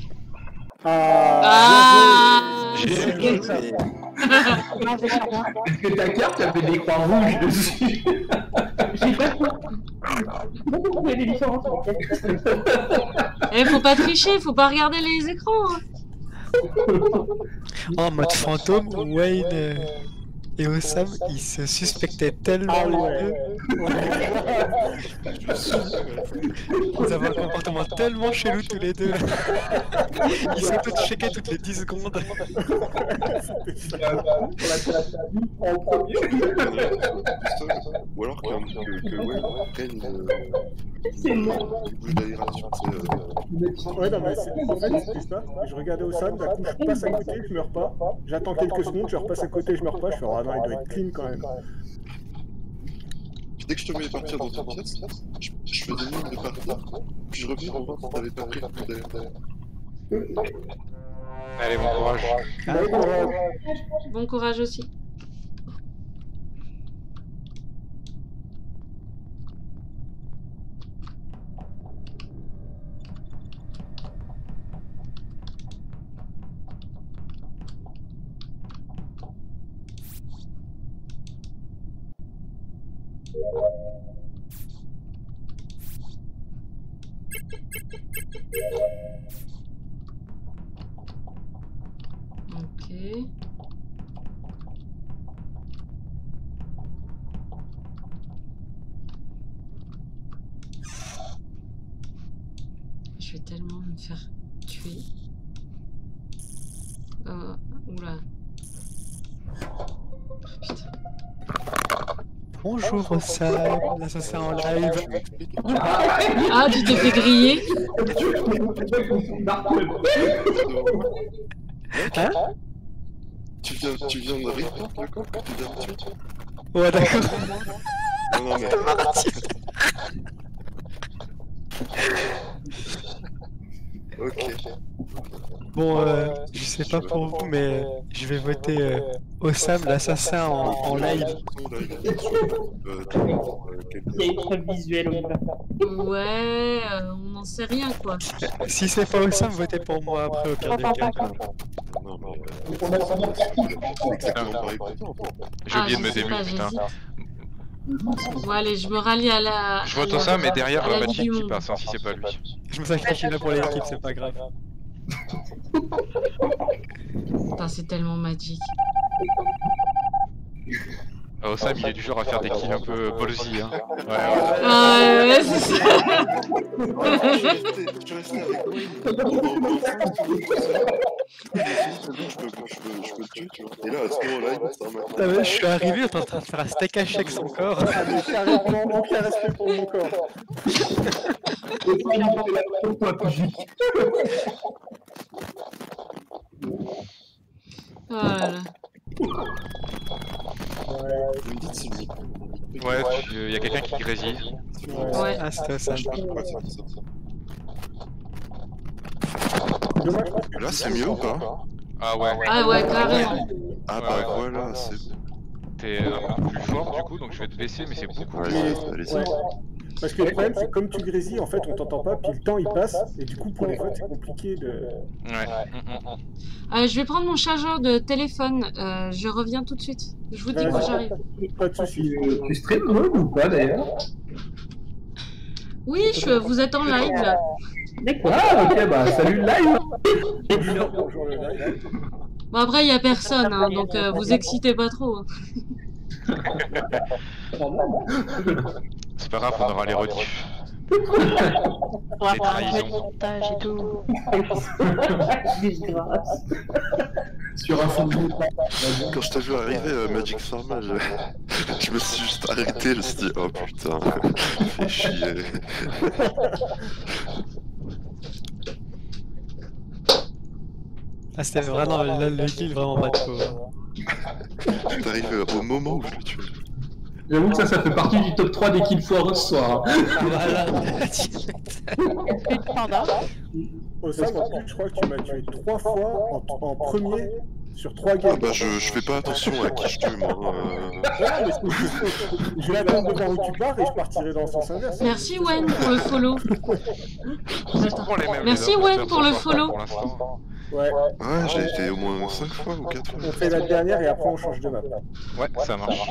Ah, Ah Est-ce que ta carte avait des croix rouges dessus? J'ai pas compris. Pourquoi il y a des différences en fait? Eh, faut pas tricher, faut pas regarder les écrans. Hein. En mode fantôme, Wayne et Osam, ils se suspectaient tellement Ah les ouais. deux. Ils avaient un comportement tellement chelou tous les deux. Ils s'auto-checkaient toutes les 10 secondes. En premier. Ou alors que ouais, prenne une bouche d'aération, Ouais, non, mais en fait, c'était ça. Je regardais Osam, d'un coup, je passe à côté, je meurs pas. J'attends quelques secondes, je repasse à côté, je meurs pas. Je fais, ah non, il doit être clean quand même. Dès que je te voyais partir dans une pièce, je faisais mine de partir, puis je reviens pour voir si t'avais pas pris le coup derrière. Allez, bon courage. Bon courage aussi. Ok. Je vais tellement me faire tuer. Oula. Oh, putain. Bonjour Osam, l'assassin en live. Ah, tu t'es fait griller? Hein? Tu viens de report le corps que tu viens de tuer? Ouais, d'accord. Non, mais... Ok. Bon, je sais pas pour vous, mais je vais voter Osam, l'assassin en live. Il y a une preuve visuelle au départ. Ouais, on n'en sait rien quoi. Si c'est pas Osam, votez pour moi après au pire des cas. Non, mais... exactement pareil pour toi, en fait. J'ai oublié de me je sais pas, démuter, putain. j'hésite. Bon allez, je me rallie à la... Je vote ça, mais derrière à la Magic vie du qui monde. passe, hein, si c'est pas lui. Je me sacrifie là pour l'équipe, c'est pas grave. Putain, c'est tellement magique. Oh, Sam, il est du genre à faire des kills un peu ballsy, hein. Ouais, Ouais, c'est ça. Je restais avec je peux le tuer, tu vois. Et là, à ce moment-là, il passe un Putain, mais je suis arrivé, on est en train de faire un steak haché avec son corps. Ah, mais carrément, aucun respect pour mon corps. Oh là là. Vous me dites si le ouais, il y a quelqu'un qui grésille. Ouais. Ah, c'était Osam. Ouais, c'est ça. Dommage. Là, c'est mieux ou pas? Ah ouais, Ah ouais, carrément. Ah Ouais, bah ouais. voilà, c'est bon. t'es un peu plus fort du coup, donc je vais te baisser, mais c'est beaucoup. Ouais, Mais- allez-y. ouais. Parce que le problème, c'est que comme tu grésilles, en fait, on t'entend pas, puis le temps il passe, et du coup, pour les votes, c'est compliqué de. Ouais. Je vais prendre mon chargeur de téléphone. Je reviens tout de suite. Je vous dis quand j'arrive. Pas de soucis. Tu stream mode ou pas d'ailleurs? Oui, vous êtes en live là. Ah ok, bah salut live. Bonjour le live. Bon après il y a personne, hein, donc vous excitez pas trop. Hein. C'est pas grave, on aura les rediffs. On va Les voir un trahisons. montage et tout. Disgrâce. Sur un fond de Quand je t'ai vu arriver, Magic Pharma, je me suis juste arrêté, je me suis dit, oh putain, fais chier. Ah, c'était vraiment le kill, vraiment pas de faux. T'es arrivé au moment où je le tuais. J'avoue que ça fait partie du top 3 des kills foireux ce soir. Ah, voilà. Panda. Au Sam, en plus, je crois que tu m'as tué 3 fois en premier sur 3 Ah games. bah je fais pas attention à qui je tue, moi. Je vais attendre de voir où tu pars et je partirai dans le sens inverse. Merci Wen pour le follow. Attends, Merci Wen pour le follow. Pour l'instant. Ouais, Ouais, j'ai été au moins 5 fois ou 4 fois. on fait la dernière et après on change de map. Ouais, ça marche.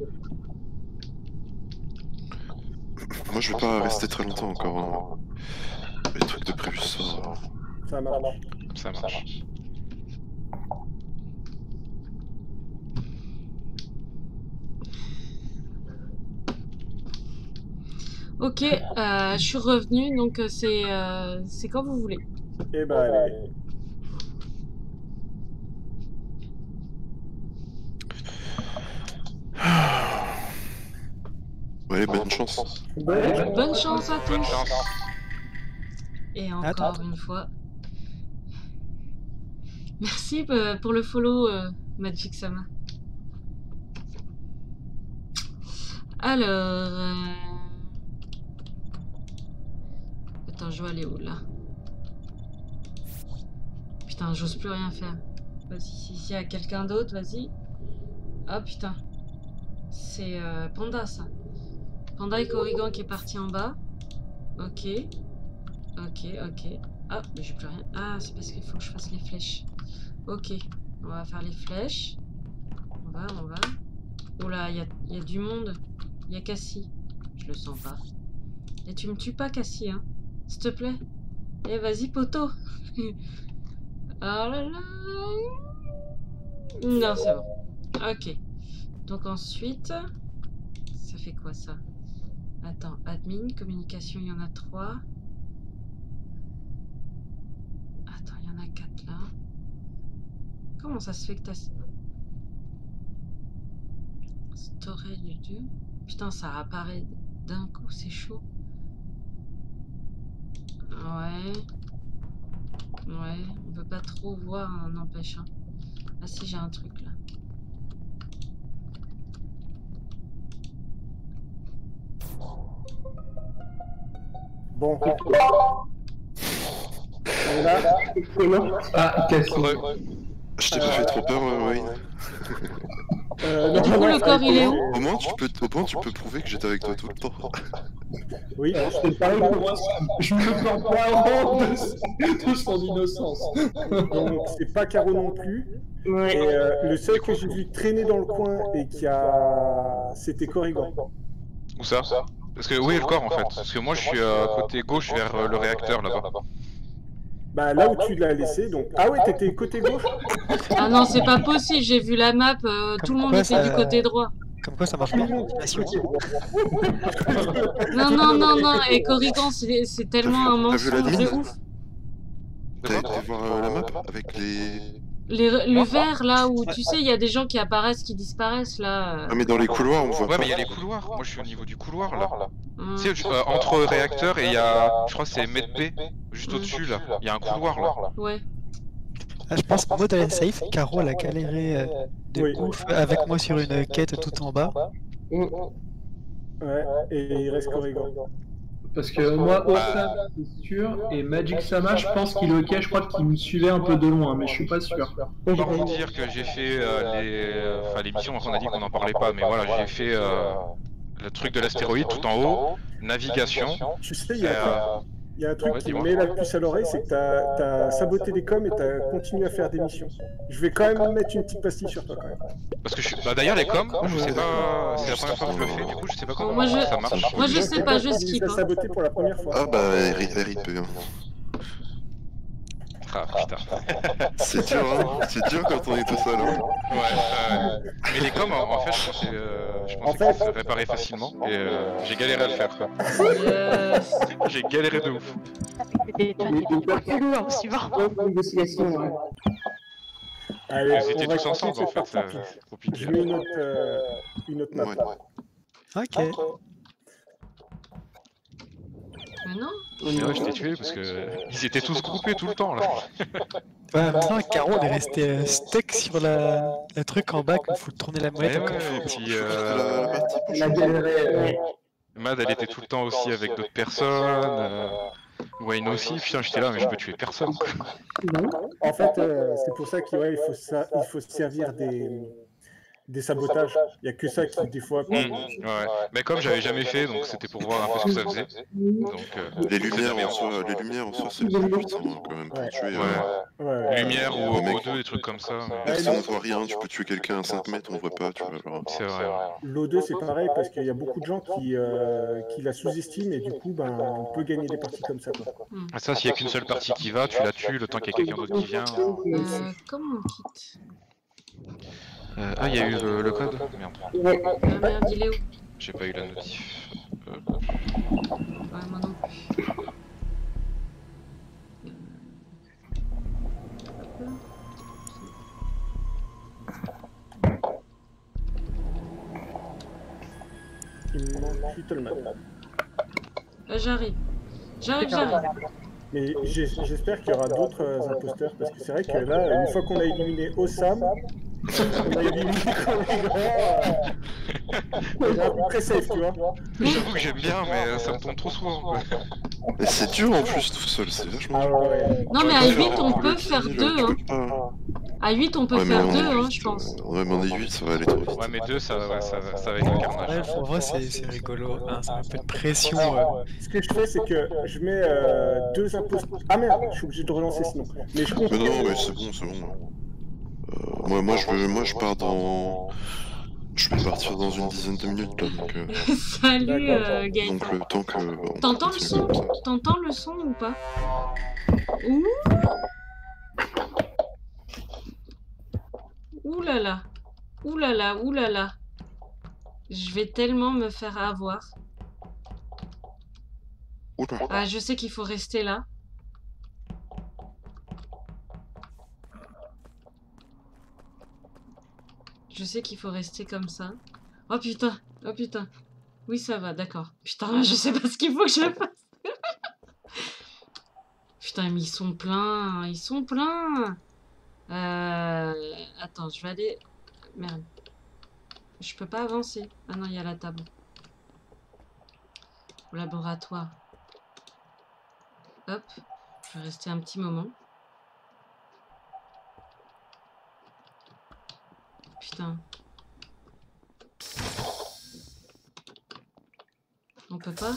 Moi je vais pas rester très longtemps encore. Hein. Les trucs de prévu ce soir. Ça marche. Ça marche. Ok, je suis revenue, donc c'est quand vous voulez. Eh ben, allez. Ouais, bonne chance. Bonne chance à Bonne tous. chance. Et encore une fois. Merci pour le follow, Magic Sama. Alors... Attends, je vais aller où, là? Putain, j'ose plus rien faire. Vas-y, s'il y a quelqu'un d'autre, vas-y. Ah, putain. C'est Panda, ça. Panda et Corrigan qui est parti en bas. Ok. Ok, ok. Ah, mais j'ai plus rien. Ah, c'est parce qu'il faut que je fasse les flèches. Ok. On va faire les flèches. On va. Oh là, il y a du monde. Il y a Cassie. Je le sens pas. Et tu me tues pas, Cassie, hein. S'il te plaît. Eh, vas-y, poteau. Oh là là. Non, c'est bon. Ok. Donc ensuite... Ça fait quoi, ça? Attends, admin, communication, il y en a 3. Attends, il y en a 4 là. Comment ça se fait que t'as... Storage du 2. Putain, ça apparaît d'un coup, c'est chaud. Ouais. Ouais, on peut pas trop voir, hein, n'empêche. Hein. Ah si, j'ai un truc là. Bon. Et là, Ah, Cassie. Je t'ai pas fait trop peur, ouais. Du coup, le corps, il est où? Au moins, tu peux prouver que j'étais avec toi tout le temps. oui. C'est pareil pour moi, je me plains pas de son innocence. Donc, c'est pas Caro non plus. Ouais. Et le seul que j'ai vu traîner dans le coin et qui a... C'était Corrigan. Où ça? Parce que où est le corps en fait? Parce que moi je suis à côté gauche vers le réacteur là-bas. Bah là où tu l'as laissé, donc... Ah ouais, t'étais côté gauche? Ah non, c'est pas possible, j'ai vu la map, tout le monde était du côté droit. Comme quoi ça marche bien, l'animation. Non, et Corrigan, c'est tellement un T'as vu mensonge de l'admin? ouf. T'as été voir la map avec les... Le vert là où, tu sais, il y a des gens qui apparaissent, qui disparaissent là. Ah mais dans les couloirs on voit Ouais pas. mais il y a les couloirs, moi je suis au niveau du couloir là. Hum. Tu sais, entre réacteurs et il y a, je crois que c'est MedB, juste au-dessus là, il y a un couloir là. Ouais. Ah, je pense qu'en mode elle est safe, Caro elle a galéré de Oui. ouf avec moi sur une quête tout en bas. Ouais, et il reste Corrigan. Parce que moi, Osam, c'est sûr, et Magic Sama, je pense qu'il est ok, je crois qu'il me suivait un peu de loin, mais je suis pas sûr. Je vais vous dire que j'ai fait les missions, on a dit qu'on n'en parlait pas, mais voilà, j'ai fait le truc de l'astéroïde tout en haut, navigation. Tu sais, il y a un truc Ouais, qui dis-moi. me met la puce à l'oreille, c'est que t'as saboté des coms et t'as continué à faire des missions. Je vais quand même mettre une petite pastille sur toi quand même. Parce que je suis... Bah d'ailleurs les coms, je sais pas, c'est la première fois que je le fais, du coup je sais pas comment Moi, ça marche. Moi je sais pas, je skip. Tu Hein. saboté pour la première fois. Ah bah RIP hein. Ah putain. C'est dur hein, c'est dur quand on est tout seul hein. Ouais, mais les coms en fait je pensais que ça se réparait facilement et j'ai galéré à le faire quoi. J'ai galéré de ouf. C'était pas lourd, suivant. Allez, Ils étaient on va tous ensemble continuer en cette fait, partie. c'est compliqué. Je mets une autre map Ouais. là. Ok. Mais non. Mais ouais, je t'ai tué parce que ils étaient tous groupés tout le temps là. Ouais, maintenant Caro elle est restée stuck sur le truc en bas qu'il faut tourner la Et molette encore. ouais, et puis La partie prochaine. Mad elle était tout le temps aussi avec d'autres personnes. Wayne aussi, putain j'étais là mais je peux tuer personne quoi. En fait, c'est pour ça qu'il faut se servir des sabotages. Il n'y a que ça qui, des fois... Ouais. Mais comme j'avais jamais fait, donc c'était pour voir un peu ce que ça faisait. Donc, Les lumières en soi c'est le plus puissant hein, quand même pour Ouais. tuer. Ouais. Lumière ou Le mec- O2, des trucs comme ça. Personne ne voit rien, tu peux tuer quelqu'un à 5 mètres, on voit pas, tu vois. Genre... C'est vrai. Ouais. L'O2 c'est pareil parce qu'il y a beaucoup de gens qui la sous-estiment et du coup ben, on peut gagner des parties comme ça. Quoi. Et ça, s'il y a qu'une seule partie qui va, tu la tues le temps qu'il y a quelqu'un d'autre qui vient. Comment on quitte? Ah, il y a eu le code? Merde. Ah merde, il est où? J'ai pas eu la notif. Ouais, moi non plus. Il me manque Littleman. J'arrive. J'arrive. Mais j'espère qu'il y aura d'autres imposteurs, parce que c'est vrai que là, une fois qu'on a éliminé Osam, on a éliminé on est un peu très safe, tu vois. J'avoue que j'aime bien, mais ça me tombe trop souvent. Quoi. Mais c'est dur en plus tout seul, c'est vachement Ah dur. ouais. Non, mais à 8, on Pour peut le faire kill, 2. tu Hein. peux pas. À 8, on peut Ouais, mais faire on 2, est hein, 8, je pense. Ouais, mais on est 8, ça va aller trop vite. Ouais, mais 2, ça va être un carnage. Ouais, en vrai, c'est rigolo. Hein, ça met un peu de pression. Ce que je fais, c'est que je mets 2 imposteurs. Ah merde, je suis obligé de relancer sinon. Mais je compte. Mais non, mais c'est bon, c'est bon. Moi, je pars dans. Je peux partir dans une dizaine de minutes là, donc. Salut, D'accord. Gaëtan. Donc le temps que. on T'entends le continue son? comme ça. T'entends le son ou pas? Ouh. Ouh là là. Ouh là là, ouh là là. Je vais tellement me faire avoir. Oula. Ah, je sais qu'il faut rester là. Je sais qu'il faut rester comme ça. Oh putain, oh putain. Oui, ça va, d'accord. Putain, je sais pas ce qu'il faut que je fasse. Putain, mais ils sont pleins, ils sont pleins. Attends, je vais aller... Merde. Je peux pas avancer. Ah non, il y a la table. Au laboratoire. Hop. Je vais rester un petit moment. Putain. On peut pas?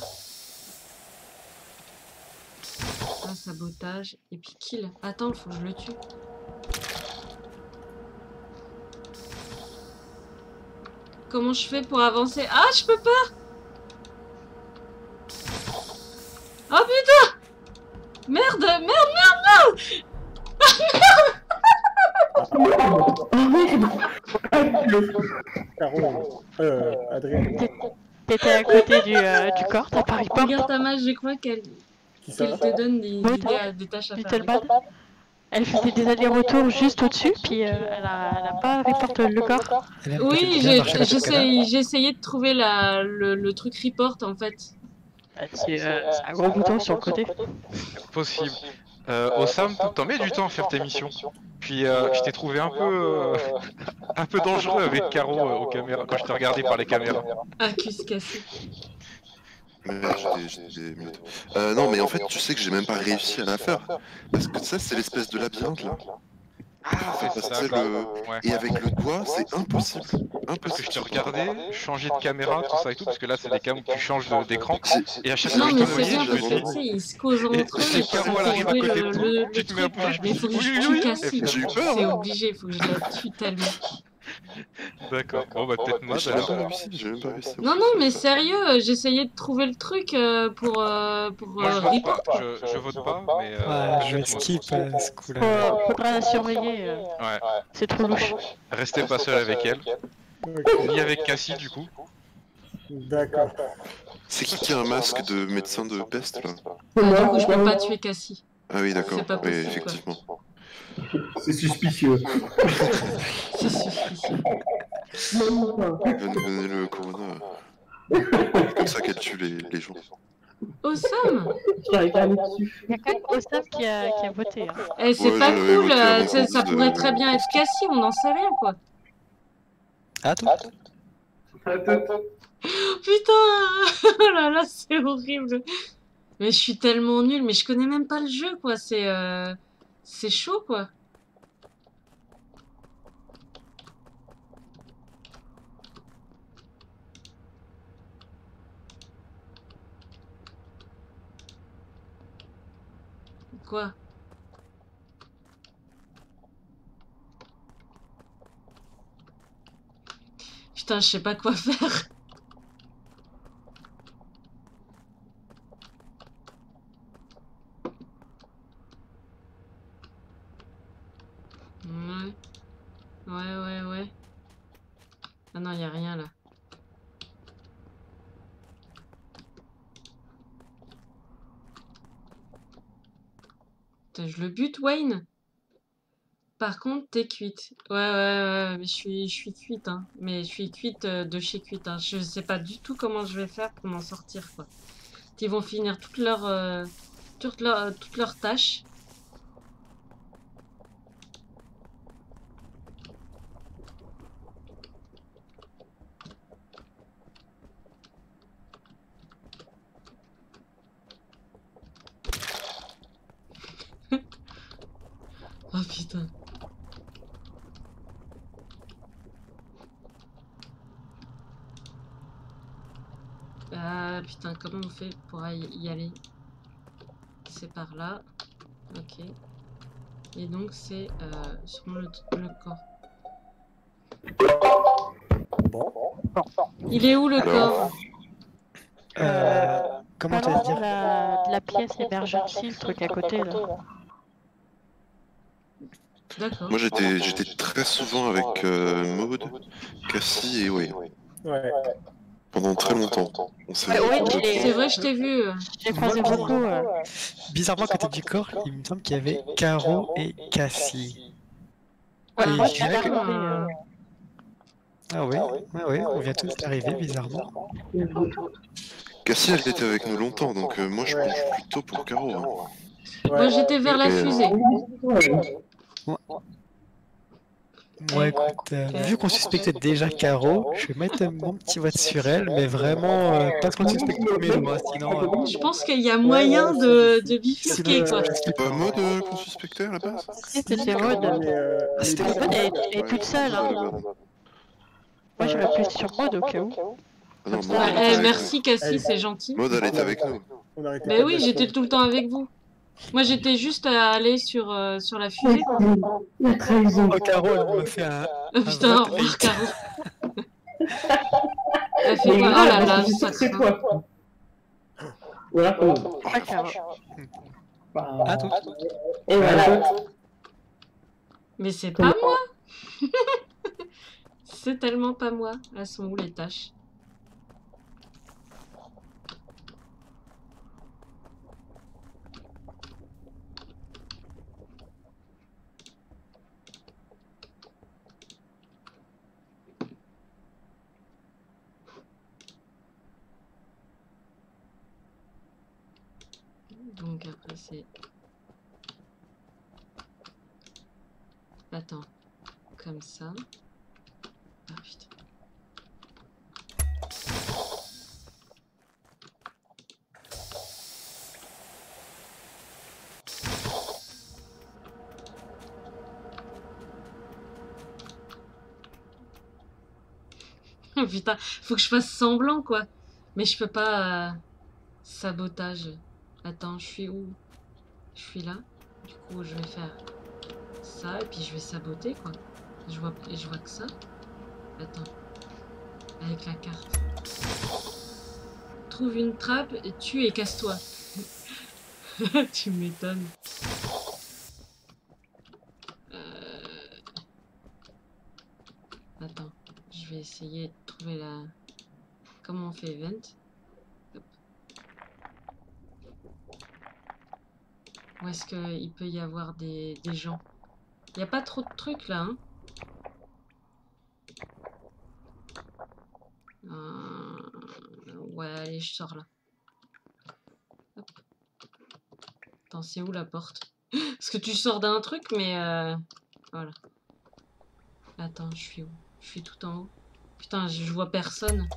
Ah, sabotage. Et puis kill. Attends, faut que je le tue. Comment je fais pour avancer? Ah, je peux pas! Oh putain! Merde, merde, merde, merde! Caro, Adrien, T'étais à côté du corps, t'as pas report. Regarde ta main, je crois qu'elle qui ça? te donne des tâches à faire. Littleman. Elle faisait des allers-retours juste au-dessus, puis elle a pas report le corps. Oui, j'ai essayé de trouver le truc report en fait. C'est un gros bouton sur le côté. Possible. Osam, t'en mets du temps à faire tes missions. Puis je t'ai trouvé un peu dangereux avec Caro aux caméras, quand je t'ai regardé par les caméras. Ah, cuisse cassée. Mais j'ai des minutes. Non, mais en fait, tu sais que j'ai même pas réussi à la faire. Parce que ça, c'est l'espèce de labyrinthe là. Ah, c'est Parce ça. que Ouais. Et avec le doigt, c'est impossible. Parce que je t'ai regardé, changer de caméra, tout ça et tout, parce que là c'est des cams où tu changes d'écran. Et à chaque fois Non, que je mais te c'est bien voyais, je parce me que dis, tu sais, ils se causent et entre eux. si Et ça Caro elle fait arrive à jouer côté de toi, le tu te mets un peu, truc. je Mais me il faut que dis, je oui, tue oui, Cassie. J'ai eu peur. C'est Hein. obligé, il faut que je la tue tellement. D'accord, bon bah peut-être moi J'ai même pas alors. réussi, j'ai même pas réussi. Non, non, mais sérieux, j'essayais de trouver le truc pour Moi je vote report. pas, je vote pas, mais Ouais, je peut-être moi. skip ce coup-là. Faudra la surveiller. Ouais, C'est trop louche. restez pas seul avec elle, Ok, ni avec Cassie du coup. d'accord. C'est qui a un masque de médecin de peste là? Ah, du coup, je peux pas tuer Cassie. Ah oui, d'accord, C'est pas oui, possible, effectivement. C'est suspicieux. C'est suffisant. Venez le corona. C'est comme ça qu'elle tue les gens. Awesome! J'arrive pas à aller dessus. Il y a quand même Osam qui a voté. Hein. Eh, c'est Ouais, pas j'avais cool, voté avant ça de- pourrait très bien être Cassie, on n'en sait rien quoi. Ah, tout? Putain! Oh là là, c'est horrible. Mais je suis tellement nulle, mais je connais même pas le jeu quoi, c'est chaud quoi. Quoi? Putain, je sais pas quoi faire. Ouais. Ouais. Ah non, y a rien là. Je le bute, Wayne. Par contre, t'es cuite. Ouais, mais je suis cuite, hein. Mais je suis cuite de chez cuite, hein. Je sais pas du tout comment je vais faire pour m'en sortir, quoi. Ils vont finir toutes leurs tâches. Oh putain. Ah putain, comment on fait pour y aller? C'est par là. Ok. Et donc c'est sûrement le corps. Bon. Il est où le corps? Comment Pas te loin dire? de la pièce emergency, le truc à côté là. D'accord. Moi j'étais très souvent avec Maud, Cassie et Wayne. Ouais. Pendant très longtemps. On s'est Ouais, Wayne, retrouvé- il est- C'est vrai, je t'ai vu. J'ai croisé beaucoup. Bizarrement, à côté du corps, il me semble qu'il y avait Caro et Cassie. Ouais, Et moi je je suis dirais que- arrivée. Ah oui, on vient tous d'arriver, bizarrement. Cassie elle était avec nous longtemps, donc moi je penche plutôt pour Caro. Hein. Moi, j'étais vers la Et- fusée. Moi, écoute, vu qu'on suspectait déjà Caro, je vais mettre mon petit vote sur elle, mais vraiment pas qu'on suspecte premier nous, hein, sinon... Je pense qu'il y a moyen de bifurquer, quoi. C'était pas Maud qu'on suspectait à la base? C'était Maud. C'était Maud, elle est toute seule. Hein. Moi je m'appuie sur Maud au cas où. Ah non, Comme Maud, ça, elle était avec Merci, Cassie, c'est gentil. nous. Maud elle était avec nous. On arrêtait Mais pas oui, de j'étais l'acheter. tout le temps avec vous. Moi, j'étais juste à aller sur la fusée. La trahison. Oh, Caro, elle me fait un... Oh, putain, au vote revoir, hate. Caro. Elle fait Mais quoi? Oh grave, là là, parce que ça c'est craint. toi. Voilà. Pas Caro. Ah, tout. Et voilà. Mais c'est pas moi. C'est tellement pas moi. Elles sont où les tâches? Donc après c'est... Attends. Comme ça. Ah putain. Oh putain, faut que je fasse semblant quoi. Mais je peux pas... sabotage. Attends, je suis où? Je suis là. Du coup, je vais faire ça et puis je vais saboter quoi. Je vois que ça. Attends. Avec la carte. Trouve une trappe, tue et casse-toi. Tu m'étonnes. Attends, je vais essayer de trouver la... Comment on fait event? Hop. Où est-ce qu'il peut y avoir des gens? Il n'y a pas trop de trucs là, hein? Ouais, allez, je sors là. Hop. Attends, c'est où la porte? Parce que tu sors d'un truc, mais... Voilà. Attends, je suis où? Je suis tout en haut. Putain, je vois personne.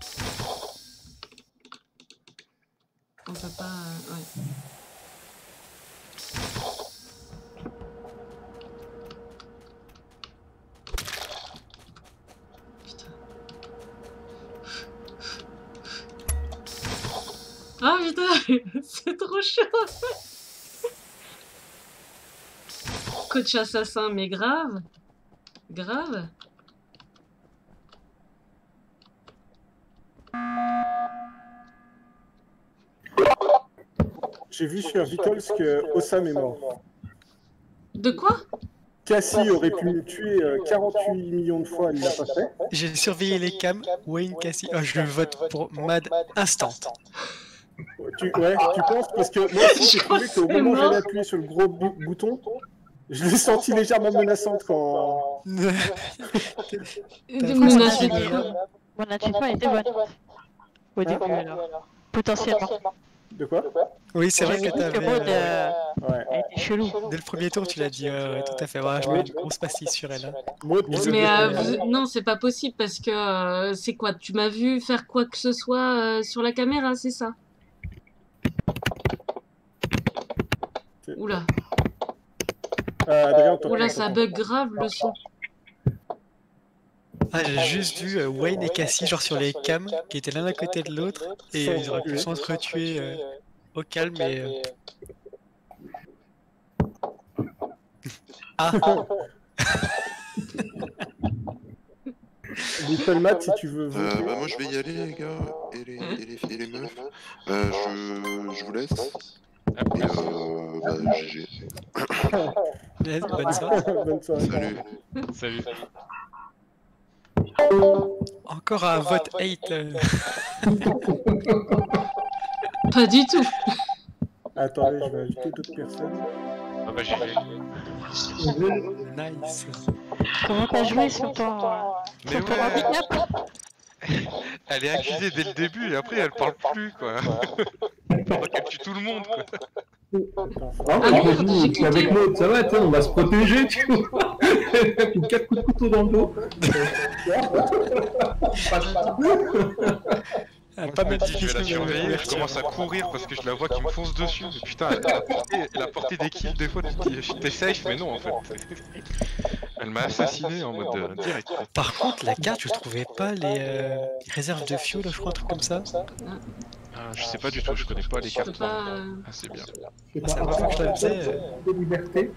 On peut pas... Ouais. Ah putain, c'est trop chaud. Coach assassin, mais grave. Grave. J'ai vu sur Vitols que Ossam est mort. De quoi? Cassie aurait pu me tuer 48 millions de fois, elle l'a pas fait. J'ai surveillé les cams, Wayne, Cassie... Oh, je vote pour Mad instant. Ok. Ouais, tu penses? Parce que moi aussi, j'ai trouvé qu'au moment où j'allais appuyer sur le gros bouton, je l'ai senti légèrement menaçante quand... Menacé de quoi? Mon intuition était bonne. Au début, alors. Potentiellement. De quoi? Oui, c'est vrai que J'avais dit que t'avais. Maud, Ouais. elle était chelou. Dès le premier tour, tu l'as dit, ouais, tout à fait. Voilà, je mets une grosse pastille sur elle. Hein. Maud, Mais non, c'est pas possible parce que c'est quoi? Tu m'as vu faire quoi que ce soit sur la caméra, c'est ça? Oula. Adrien, Oula, ça bug grave le son. Ah, j'ai juste vu Wayne et Cassie genre sur les cams qui étaient l'un à côté de l'autre et ils auraient pu s'entretuer au calme et Ah Little Matt, si tu veux. Bah moi je vais y aller les gars et les meufs. Je vous laisse. Et bah GG. Bonne soirée. Bonne soirée. Salut. Salut. Encore un vote hate. Pas du tout. Attendez, je vais ajouter d'autres personnes. Ah bah GG. Nice. Comment t'as joué sur ton Mais ouais. handicap? Elle est accusée dès le début et après elle parle plus quoi. Pendant qu'elle tue tout le monde quoi. Ah, Ah, je me merde, dis, j'ai cliqué. avec Maud, ça va, on va se protéger, tu vois. 4 coups de couteau dans le dos. Pas mal Je vais la difficile surveiller, je commence à courir parce que je la vois qui me fonce dessus. Mais putain, elle a porté des kills des fois, t'es safe, mais non en fait. Elle m'a assassiné en mode direct. Par contre, la carte, je trouvais pas les réserves de fuel, je crois, un truc comme ça. Ah, je sais pas du tout, je connais pas les Je peux cartes. pas. Ah, c'est bien. C'est C'est la première fois que je la faisais. de liberté.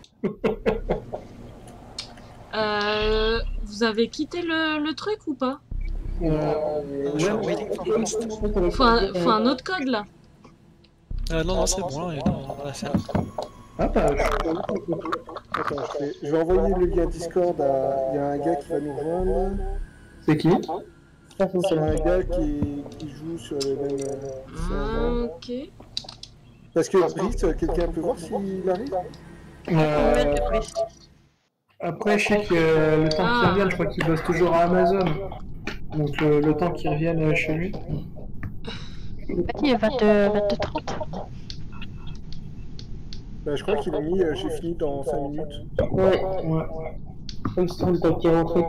Vous avez quitté le truc ou pas? Je suis en waiting for host. Faut un autre code là. Non, non, c'est bon, là, on va faire. Ah, bah, Attends, je vais envoyer le lien Discord à... Il y a un gars qui va nous rejoindre. c'est qui? C'est un gars qui joue sur le même serveur. Ok. Parce que Brice, quelqu'un peut voir s'il arrive? Nouvelle de plus. Après, je sais que le temps qu'il revienne, je crois qu'il bosse toujours à Amazon. Donc le temps qu'il revienne chez lui. Il est 22h30. Bah, je crois qu'il a mis j'ai fini dans 5 minutes. Ouais. Comme ça, le temps qu'il rentre.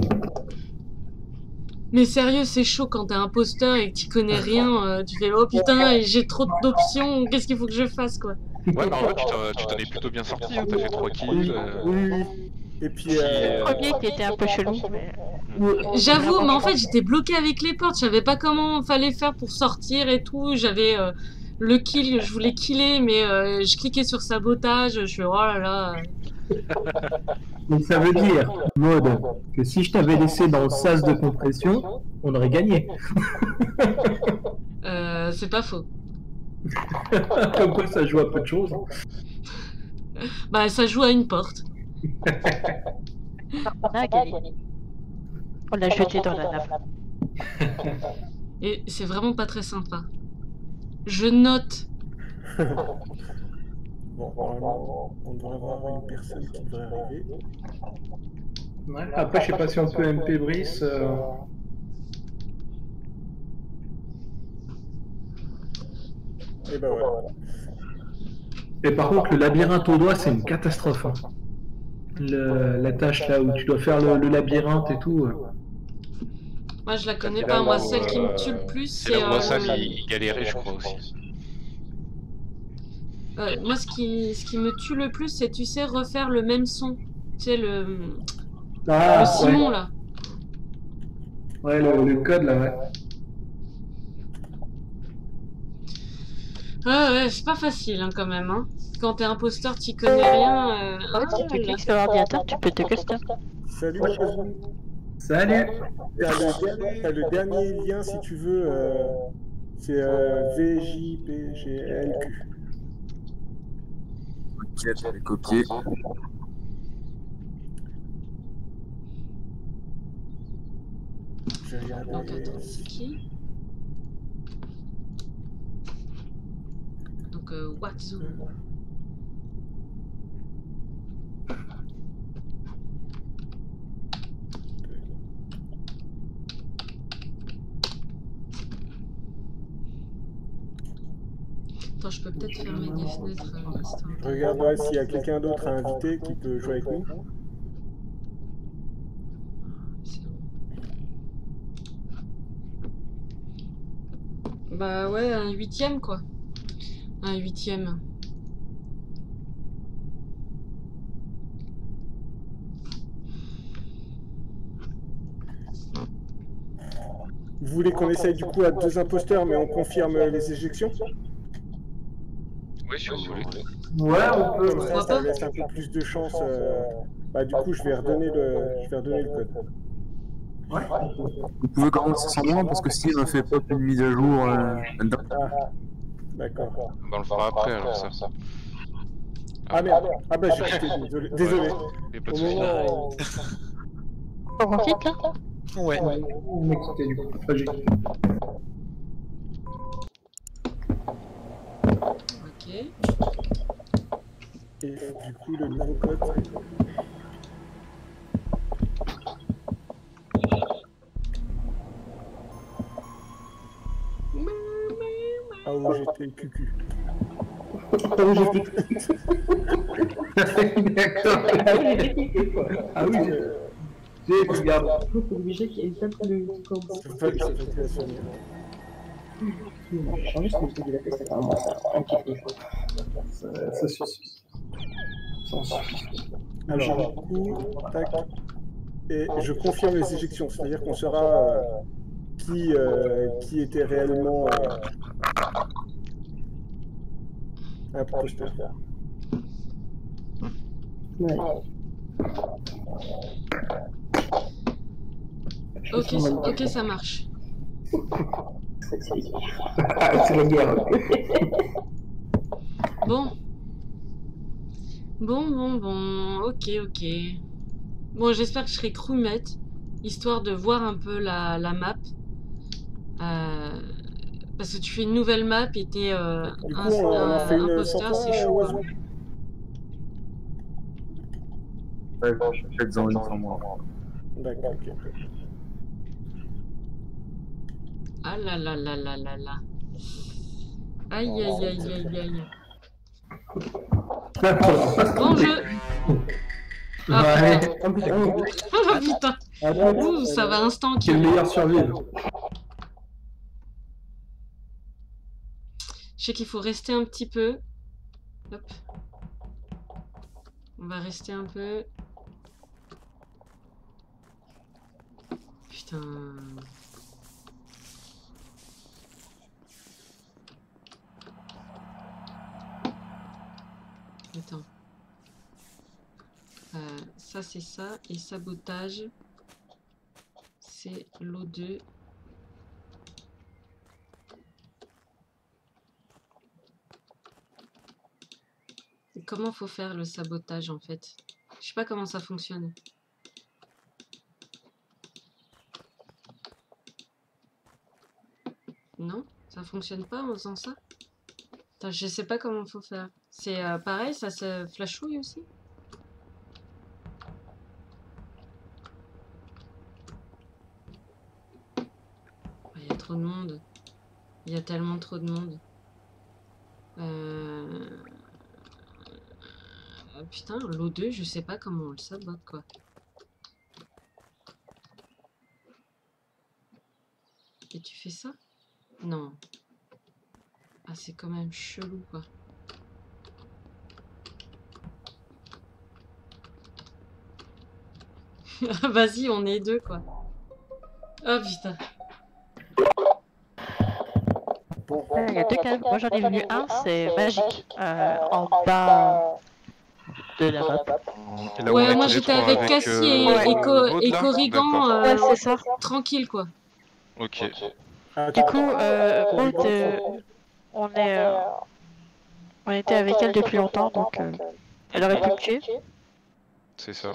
Mais sérieux, c'est chaud quand t'es imposteur et que tu connais rien. Tu fais oh putain, j'ai trop d'options. Qu'est-ce qu'il faut que je fasse quoi? Ouais, bah en fait, tu t'en es plutôt bien sorti, hein, t'as fait 3 kills. Oui. Et puis... Le premier qui était un peu chelou. Mais... J'avoue, mais en fait, j'étais bloquée avec les portes. Je savais pas comment fallait faire pour sortir et tout. J'avais le kill, je voulais killer, mais je cliquais sur sabotage. Je fais oh là là. Mais ça veut dire, Maud, que si je t'avais laissé dans le sas de compression, on aurait gagné. C'est pas faux. Comme quoi, ça joue à peu de choses. Bah, ça joue à une porte. On a gagné. On l'a jeté dans la lave. Et c'est vraiment pas très sympa. Je note. Bon, normalement, on devrait avoir une personne qui devrait arriver. Ouais. Après, je sais pas si on peut MP Brice. Et bah voilà. Et par contre, le labyrinthe au doigt, c'est une catastrophe. Hein. La tâche là où tu dois faire le labyrinthe et tout. Moi, je la connais pas. Moi, celle qui me tue le plus, C'est là où Wassam il galérait, je crois aussi. moi, ce qui me tue le plus, c'est, tu sais, refaire le même son. Tu sais, le Simon, là. Ouais, le code, là, ouais. Ouais, c'est pas facile, hein, quand même. Hein. Quand t'es imposteur, t'y connais rien. Si tu cliques sur l'ordinateur, tu peux te custom. Salut, Mazou. Salut. T'as le dernier lien, si tu veux. C'est VJPGLQ. Ok, je vais copier. Je vais regarder. Donc, attends, c'est qui? donc Watsu. Attends, je peux peut-être fermer des fenêtres à l'instant. Je regarderai s'il y a quelqu'un d'autre à inviter qui peut jouer avec nous. C'est bon. Bah ouais, un 8e quoi. Un 8e. Vous voulez qu'on essaye du coup à 2 imposteurs, mais on confirme les éjections? Oui, si vous voulez. Ouais, on peut. Comme ça laisse un peu plus de chance. Bah, du coup, je vais redonner le code. Ouais. Vous pouvez commencer sans moi parce que si on ne fait pas une mise à jour, D'accord. Bah, on le fera après alors ça. Ah merde. Ah bah j'ai quitté, désolé. Y a pas de Au soucis. moment où- Faut qu'on quitte là? Ouais. On est quitté du coup. Enfin, j'ai quitté. Ok. Et du coup, le nouveau code. Ah où j'étais cucu. Ah oui, j'ai piqué. D'accord. Ah oui, j'ai piqué, quoi. Ah oui, j'ai regarde. Je suis obligé qu'il y ait un peu de comme C'est pas facile à soigner. J'ai changé ce que je disais, c'était vraiment ça. Un petit peu. Ça suffit. Ça suffit. Alors, du coup, tac. Et je confirme les éjections, c'est-à-dire qu'on saura qui était réellement imposteur. Ouais. Ok, ça marche. C'est la guerre. Bon. Bon. Ok. Bon, j'espère que je serai crewmate, histoire de voir un peu la map. Parce que tu fais une nouvelle map et t'es Du coup, on en fait une imposteur, sans c'est toi, chaud. Quoi. Oiseau? Ouais, faites-en une sans moi. D'accord, ok. Ah là là. Aïe. Bon jeu. Ah putain. Ouh, ça va instant Qui est le meilleur survivre? Je sais qu'il faut rester un petit peu. Hop. On va rester un peu. Putain. Attends. Ça c'est ça. Et sabotage. C'est l'O2. Comment faut faire le sabotage en fait? Je sais pas comment ça fonctionne. Non? Ça fonctionne pas en faisant ça? Attends, je sais pas comment faut faire. C'est pareil, ça se flashouille aussi? Il y a trop de monde. Il y a tellement trop de monde. Putain, l'O2, je sais pas comment on le sabote, quoi. Et tu fais ça? Non. Ah, c'est quand même chelou, quoi. Vas-y, on est deux, quoi. Oh, putain. Il y a 2 cas. Moi, j'en ai venu un, c'est magique. En bas de la map. Et là où on Ouais, est moi tous les j'étais trois avec Cassie Aude, et là Corrigan, D'accord. Ouais, c'est ça. tranquille, quoi. Ok. Du coup, Aude, on était avec elle depuis longtemps, donc elle aurait pu me tuer. C'est ça.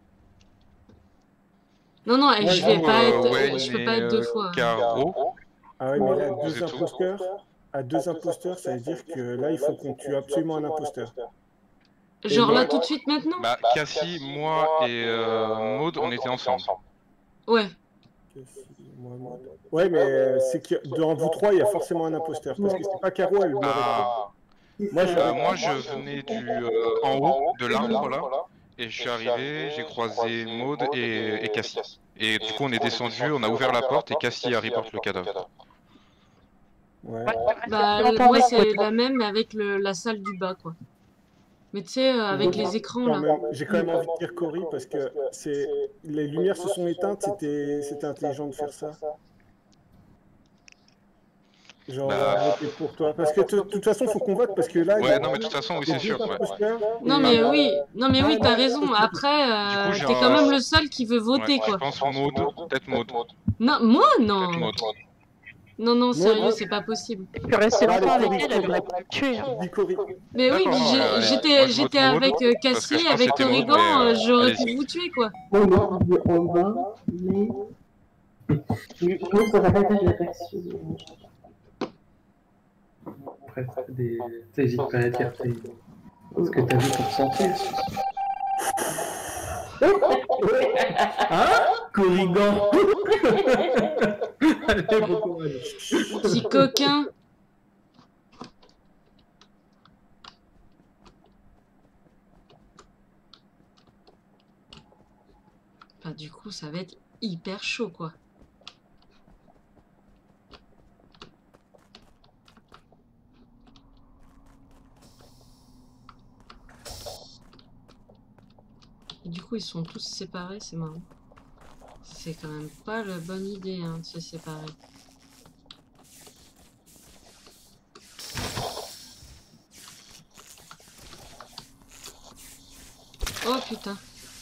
Non, Ouais, je vais pas être, Wayne je peux pas et, être 2 fois. Caro. Ah oui, mais là, C'est 2 tout. imposteurs. à 2 imposteurs, ça veut dire que là, il faut qu'on tue absolument un imposteur. Genre là tout de suite maintenant? Bah, Cassie, moi et Maud, on était ensemble. Ouais. Ouais, mais c'est que devant vous trois, il y a forcément un imposteur. Parce que c'est pas Caro, elle l'aurait fait. Moi, je venais du en haut de l'arbre là, et je suis arrivé, j'ai croisé Maud et Cassie. Et du coup, on est descendu, on a ouvert la porte et Cassie a reporté le cadavre. Ouais. Bah, moi c'est la même mais avec la salle du bas quoi. Mais tu sais, avec les écrans là. J'ai quand même envie de dire Cory parce que les lumières se sont éteintes, c'était intelligent de faire ça. Genre, voter pour toi. Parce que de toute façon, il faut qu'on vote parce que là. Ouais, non, mais de toute façon, oui, c'est sûr. Ouais. Non, mais oui, t'as raison. Après, t'es quand même le seul qui veut voter quoi. Je pense Maud, peut-être Maud. Non, moi non. Maud. Non, sérieux, c'est pas possible. Tu peux rester longtemps avec elle, elle aurait pu me tuer. Mais oui, j'étais avec Cassie, avec Corrigan, j'aurais pu vous tuer quoi. On va, mais. Moi, ça va pas être l'aperçu. Après, t'hésites pas à dire ce que t'as vu pour santé. Hein? Corrigan. Allez, bon courage. Petit coquin. Bah, du coup, ça va être hyper chaud, quoi. Et du coup, ils sont tous séparés, c'est marrant. C'est quand même pas la bonne idée, hein, de se séparer. Oh putain.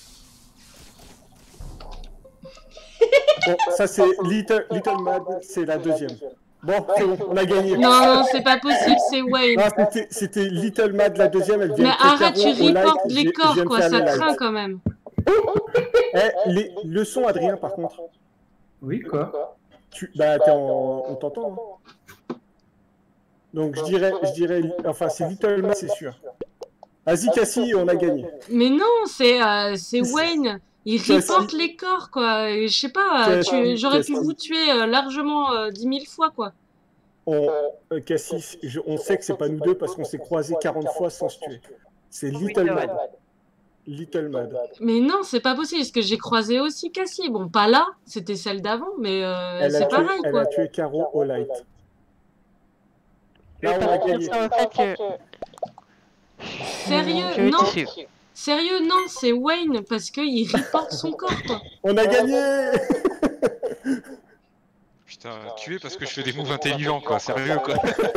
Bon, ça c'est Little Mad, c'est la deuxième. Bon, c'est bon, on a gagné. Non, c'est pas possible, c'est Wayne. Non, c'était Little Mad, la deuxième, elle vient. Mais arrête, tu reportes les corps, quoi, ça craint quand même. Le son, Adrien, par contre. Oui, quoi? Bah, on t'entend. Hein. Donc, je dirais, enfin, c'est Little Mad, c'est sûr. Vas-y, Cassie, on a gagné. Mais non, c'est Wayne. Il reporte les corps, quoi. Je sais pas, j'aurais pu vous tuer largement 10 000 fois, quoi. Cassie, on sait que c'est pas nous deux parce qu'on s'est croisés 40 fois sans se tuer. C'est Little Mad. Little Mad. Mais non, c'est pas possible, parce que j'ai croisé aussi Cassie. Bon, pas là, c'était celle d'avant, mais c'est pareil, quoi. Elle a tué Caro au light. Là, on a gagné. Sérieux, non. Sérieux, non, c'est Wayne, parce qu'il reporte son corps, quoi. On a gagné. Putain, tué parce que je fais des moves intelligents, quoi. Sérieux, quoi.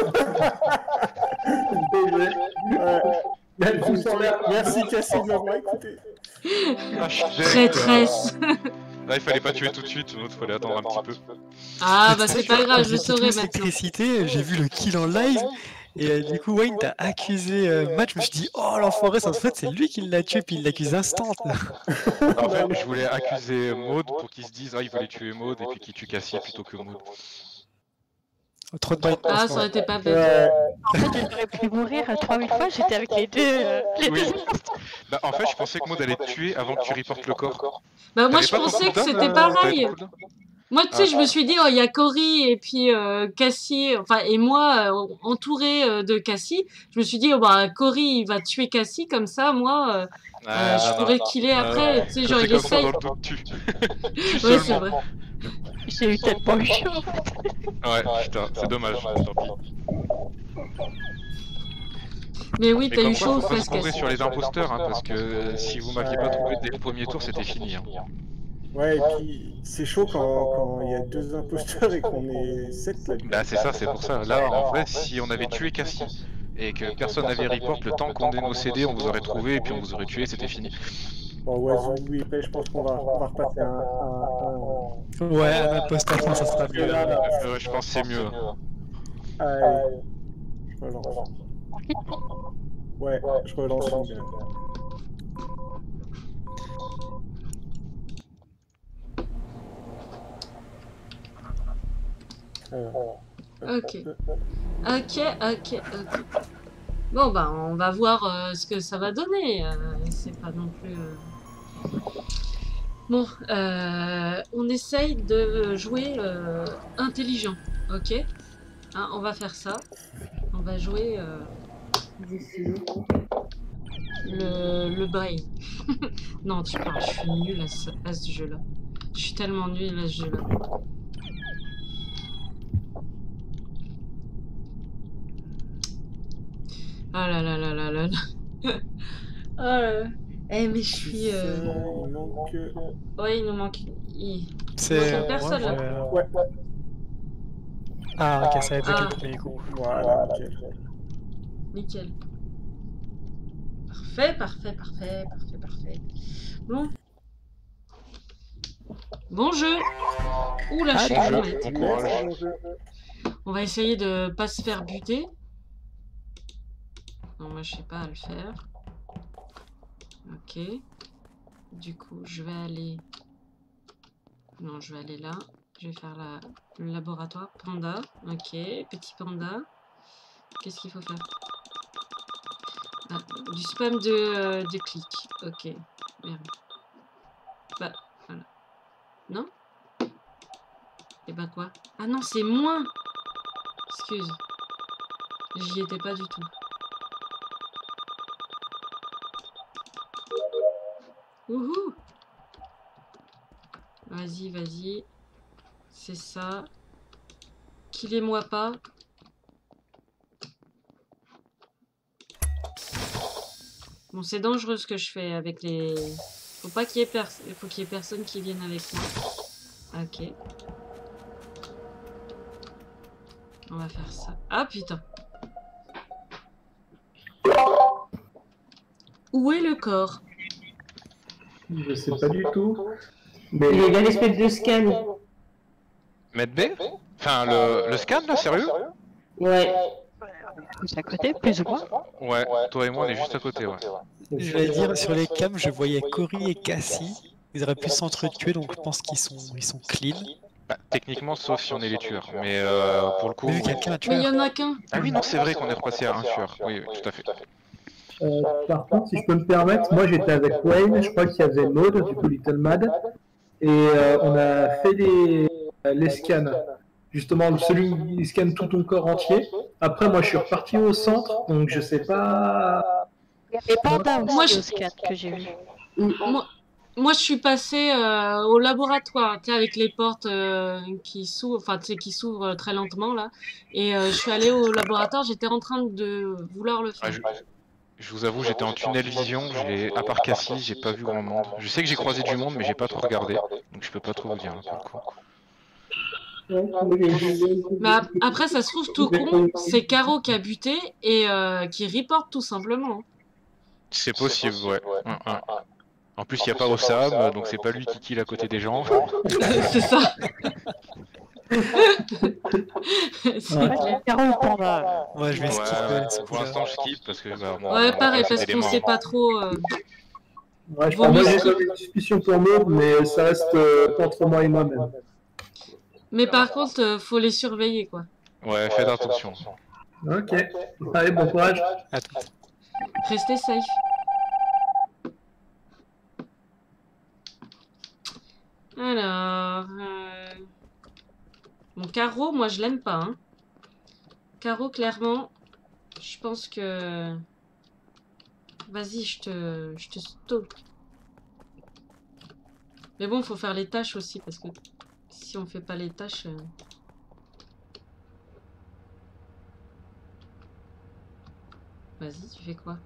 Merci, Cassie, de m'avoir écouté. Traîtresse. Là, il fallait pas tuer tout de suite, il fallait attendre un petit peu. Ah, bah c'est pas grave, je le saurai maintenant. L'électricité, j'ai vu le kill en live. Et du coup, Wayne t'a accusé Matt. Je me suis dit, oh l'enfoiré, en fait, c'est lui qui l'a tué, puis il l'accuse instant. En fait, je voulais accuser Maud pour qu'il se dise, ah, il fallait tuer Maud, et puis qu'il tue Cassie plutôt que Maud. Trop de bite. Ah, ça aurait été pas bête. En fait, j'aurais pu mourir 3000 fois, j'étais avec les deux. Oui. Bah, en fait, je pensais que Maud allait te tuer avant que tu reportes le corps. Bah, moi, je pensais que c'était pareil. Moi, tu sais, je me suis dit, oh, il y a Cory et puis Cassie, enfin, et moi, entourée de Cassie. Je me suis dit, oh, bah, Cory, il va tuer Cassie, comme ça, moi, je pourrais killer après. Tu sais, genre, il essaye. Ouais, c'est vrai. J'ai eu tellement chaud. Ouais, putain, c'est dommage. Tant pis. Mais oui, t'as eu chaud, faut pas se Cassie. concentrer sur les imposteurs, hein, parce que si vous m'aviez pas trouvé dès le premier tour, c'était fini. Hein. Ouais, et puis c'est chaud quand il y a 2 imposteurs et qu'on est 7 là. Bah c'est ça, c'est pour ça. Là, en vrai, si on avait tué Cassie et que personne n'avait report, le temps qu'on ait nos CD, on vous aurait trouvé et puis on vous aurait tué, c'était fini. Bon, ouais, oui, après, je pense qu'on va repasser Ouais, un imposteur, ça sera mieux. Ouais, je pense que c'est mieux. Allez, je relance. Ouais, je relance une. Ok. Ok. Bon, bah, on va voir ce que ça va donner. C'est pas non plus... Bon, on essaye de jouer intelligent, ok? Hein, on va faire ça. On va jouer le brain. Non, tu parles, je suis nulle à ce jeu-là. Je suis tellement nulle à ce jeu-là. Ah là là là là là là. Oh là là. Eh mais je suis... Il manque... Ouais, il nous manque... C'est... manque personne, là. Ouais. Ah, ok, ça a été Ah. le premier coup. Voilà, nickel. Nickel. Parfait. Bon. Bon jeu. Ouh là, je suis bon jeu. tombée. Bon courage. On va essayer de pas se faire buter. Non, moi je sais pas à le faire. Ok. Du coup, je vais aller... Non, je vais aller là. Je vais faire le laboratoire. Panda. Ok. Petit panda. Qu'est-ce qu'il faut faire? Ah, du spam de clics. Ok. Merde. Bah, voilà. Non? Et bah quoi? Ah non, c'est moins! Excuse. J'y étais pas du tout. Wouhou! Vas-y. C'est ça. Killez-moi pas. Bon, c'est dangereux ce que je fais avec les... Faut pas qu'il y ait faut qu'il y ait personne qui vienne avec moi. Ok. On va faire ça. Ah putain. Où est le corps? Je sais pas du tout. Mais Il y a l'espèce de scan. Med B? Enfin, le scan là, sérieux? Ouais. C'est à côté, plus ou moins. Ouais, toi et moi on est juste à côté, ouais. Je vais dire, sur les cams, je voyais Cory et Cassie. Ils auraient pu s'entretuer, donc je pense qu'ils sont clean. Bah, techniquement, sauf si on est les tueurs, mais pour le coup... Mais vu quelqu'un a tué. Mais il y en a qu'un. Ah oui, non, c'est vrai qu'on est repassé à un tueur. Oui, tout à fait. par contre, si je peux me permettre, moi j'étais avec Wayne, je crois qu'il y avait Maud, du coup Little Mad, et on a fait les scans. Justement, celui qui scanne tout ton corps entier. Après, moi je suis reparti au centre, donc je sais pas. Et Panda aussi Moi, au scan que j'ai vu. Moi, je suis passée au laboratoire, tu sais, avec les portes qui s'ouvrent, enfin, tu sais, qui s'ouvrent très lentement, là. Et je suis allée au laboratoire, j'étais en train de vouloir le faire. Ah, je vous avoue, j'étais en tunnel vision, à part Cassie, j'ai pas vu grand monde. Je sais que j'ai croisé du monde, mais j'ai pas trop regardé, donc je peux pas trop vous dire, là, pour le coup. Mais après, ça se trouve tout con, c'est Caro qui a buté et qui reporte tout simplement. C'est possible, ouais. En plus, il n'y a pas Osam, donc c'est pas lui qui kill à côté des gens. C'est ça. Caro ou Panda? Ouais, je vais skipper. Pour l'instant, je skip parce que... Bah, Ouais, pareil, parce qu'on sait pas trop... Ouais, je pense que j'ai pas une suspicion pour Maud, mais ça reste entre moi et moi-même. Mais par contre, faut les surveiller, quoi. Ouais, faites attention. Ok. Allez, bon courage. À tout. Restez safe. Alors... Bon, Caro, moi, je l'aime pas, hein. Caro, clairement, je pense que... Vas-y, je te stalk. Mais bon, faut faire les tâches aussi, parce que si on fait pas les tâches... Vas-y, tu fais quoi?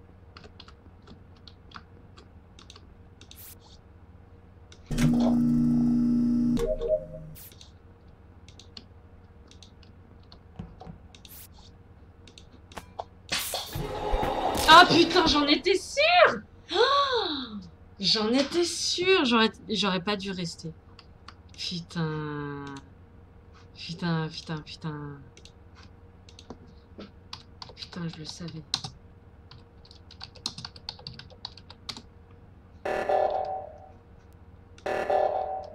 Ah putain, j'en étais sûre! Oh, j'en étais sûre! J'aurais pas dû rester. Putain. Putain, je le savais.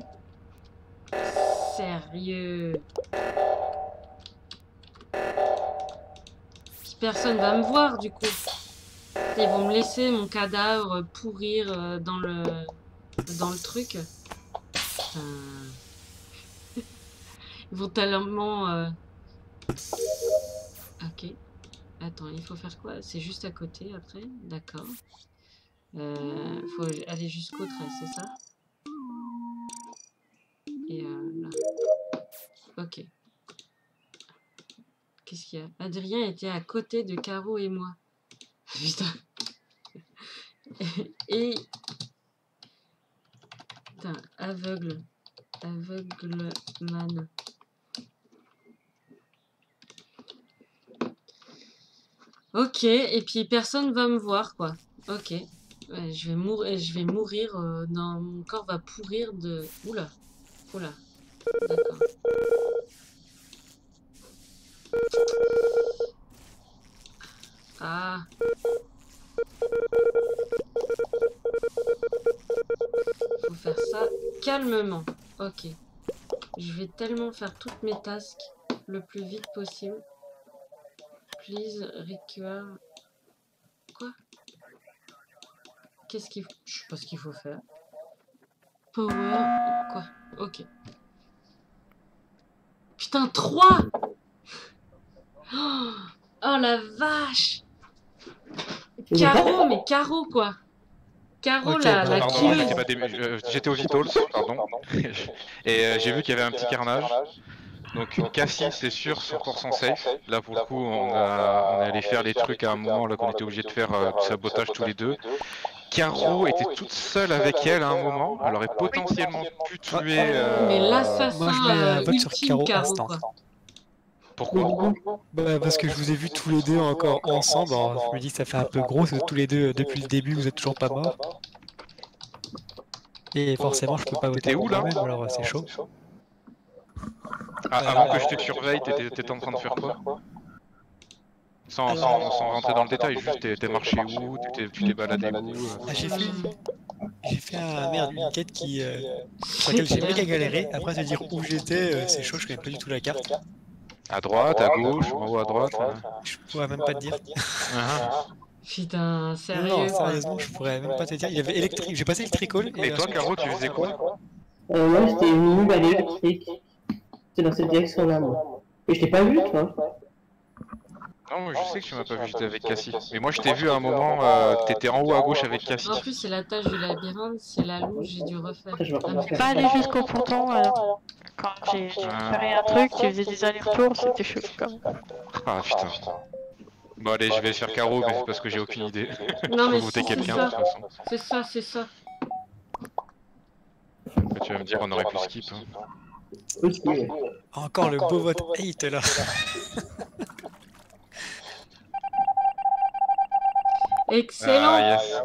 Sérieux. puis personne va me voir du coup. Ils vont me laisser mon cadavre pourrir dans le truc. Ils vont tellement... Ok. Attends, il faut faire quoi? C'est juste à côté après. D'accord. Faut aller jusqu'au trait, c'est ça? Et là. Ok. Qu'est-ce qu'il y a? Adrien était à côté de Caro et moi. Putain. Et... Putain, aveugle. Aveugleman. Ok, et puis personne va me voir, quoi. Ok. Ouais, je vais mourir, mon corps va pourrir de... Oula. Oula. D'accord. Ah. Faut faire ça calmement. Ok. Je vais tellement faire toutes mes tasks le plus vite possible. Please require... Quoi? Qu'est-ce qu'il faut... Je sais pas ce qu'il faut faire. Power... Quoi? Ok. Putain, 3! Oh la vache! Caro, mais Caro quoi! Caro, Ok, la pardon, killeuse. J'étais aux Vitals, pardon. Et j'ai vu qu'il y avait un petit carnage. Donc Cassie, c'est sûr, 100% safe. Là pour le coup, on est allé faire les trucs à un moment là qu'on était obligé de faire du sabotage tous les deux. Caro était toute seule avec elle à un moment. Elle aurait potentiellement pu tuer. Mais l'assassin Moi, je mets un vote sur ultime Caro Caro instant. quoi. Pourquoi? Bah, parce que je vous ai vus tous les deux encore ensemble. Alors, je me dis que ça fait un peu gros, parce que tous les deux, depuis le début, vous êtes toujours pas morts. Et forcément, je peux pas voter T'étais où pour là? moi-même, alors c'est chaud. Avant que je te surveille, t'étais en train de faire quoi? Sans rentrer dans le détail, juste t'es marché où? Tu t'es baladé où? Ah, j'ai fait une quête sur laquelle j'ai méga galéré. Après, te dire où j'étais, c'est chaud, je connais pas du tout la carte. À droite, à gauche, en haut à droite. Je pourrais même pas te dire. Putain, sérieux Non, quoi. sérieusement, je pourrais même pas te dire. Il y avait électrique, j'ai passé électricole. Et toi, Caro, tu faisais quoi? Moi, j'étais venu à l'électrique. C'est dans cette direction-là, moi. Et je t'ai pas vu, toi. Non, je sais que tu m'as pas vu, j'étais avec Cassie. Mais moi, je t'ai vu à un moment, t'étais en haut à gauche avec Cassie. En plus, c'est la tâche du labyrinthe, c'est la louche, j'ai dû refaire. Pas aller jusqu'au ponton alors. Quand j'ai fait un truc, tu faisais des allers-retours, c'était chaud quand même. Ah putain. Bon allez, je vais faire Caro, mais c'est parce que j'ai aucune idée. Non mais Faut voter c'est quelqu'un de ça. toute façon. C'est ça. Tu vas me dire, on aurait pu skip. Hein. Encore le beau vote hate là. Excellent. Ah, yes.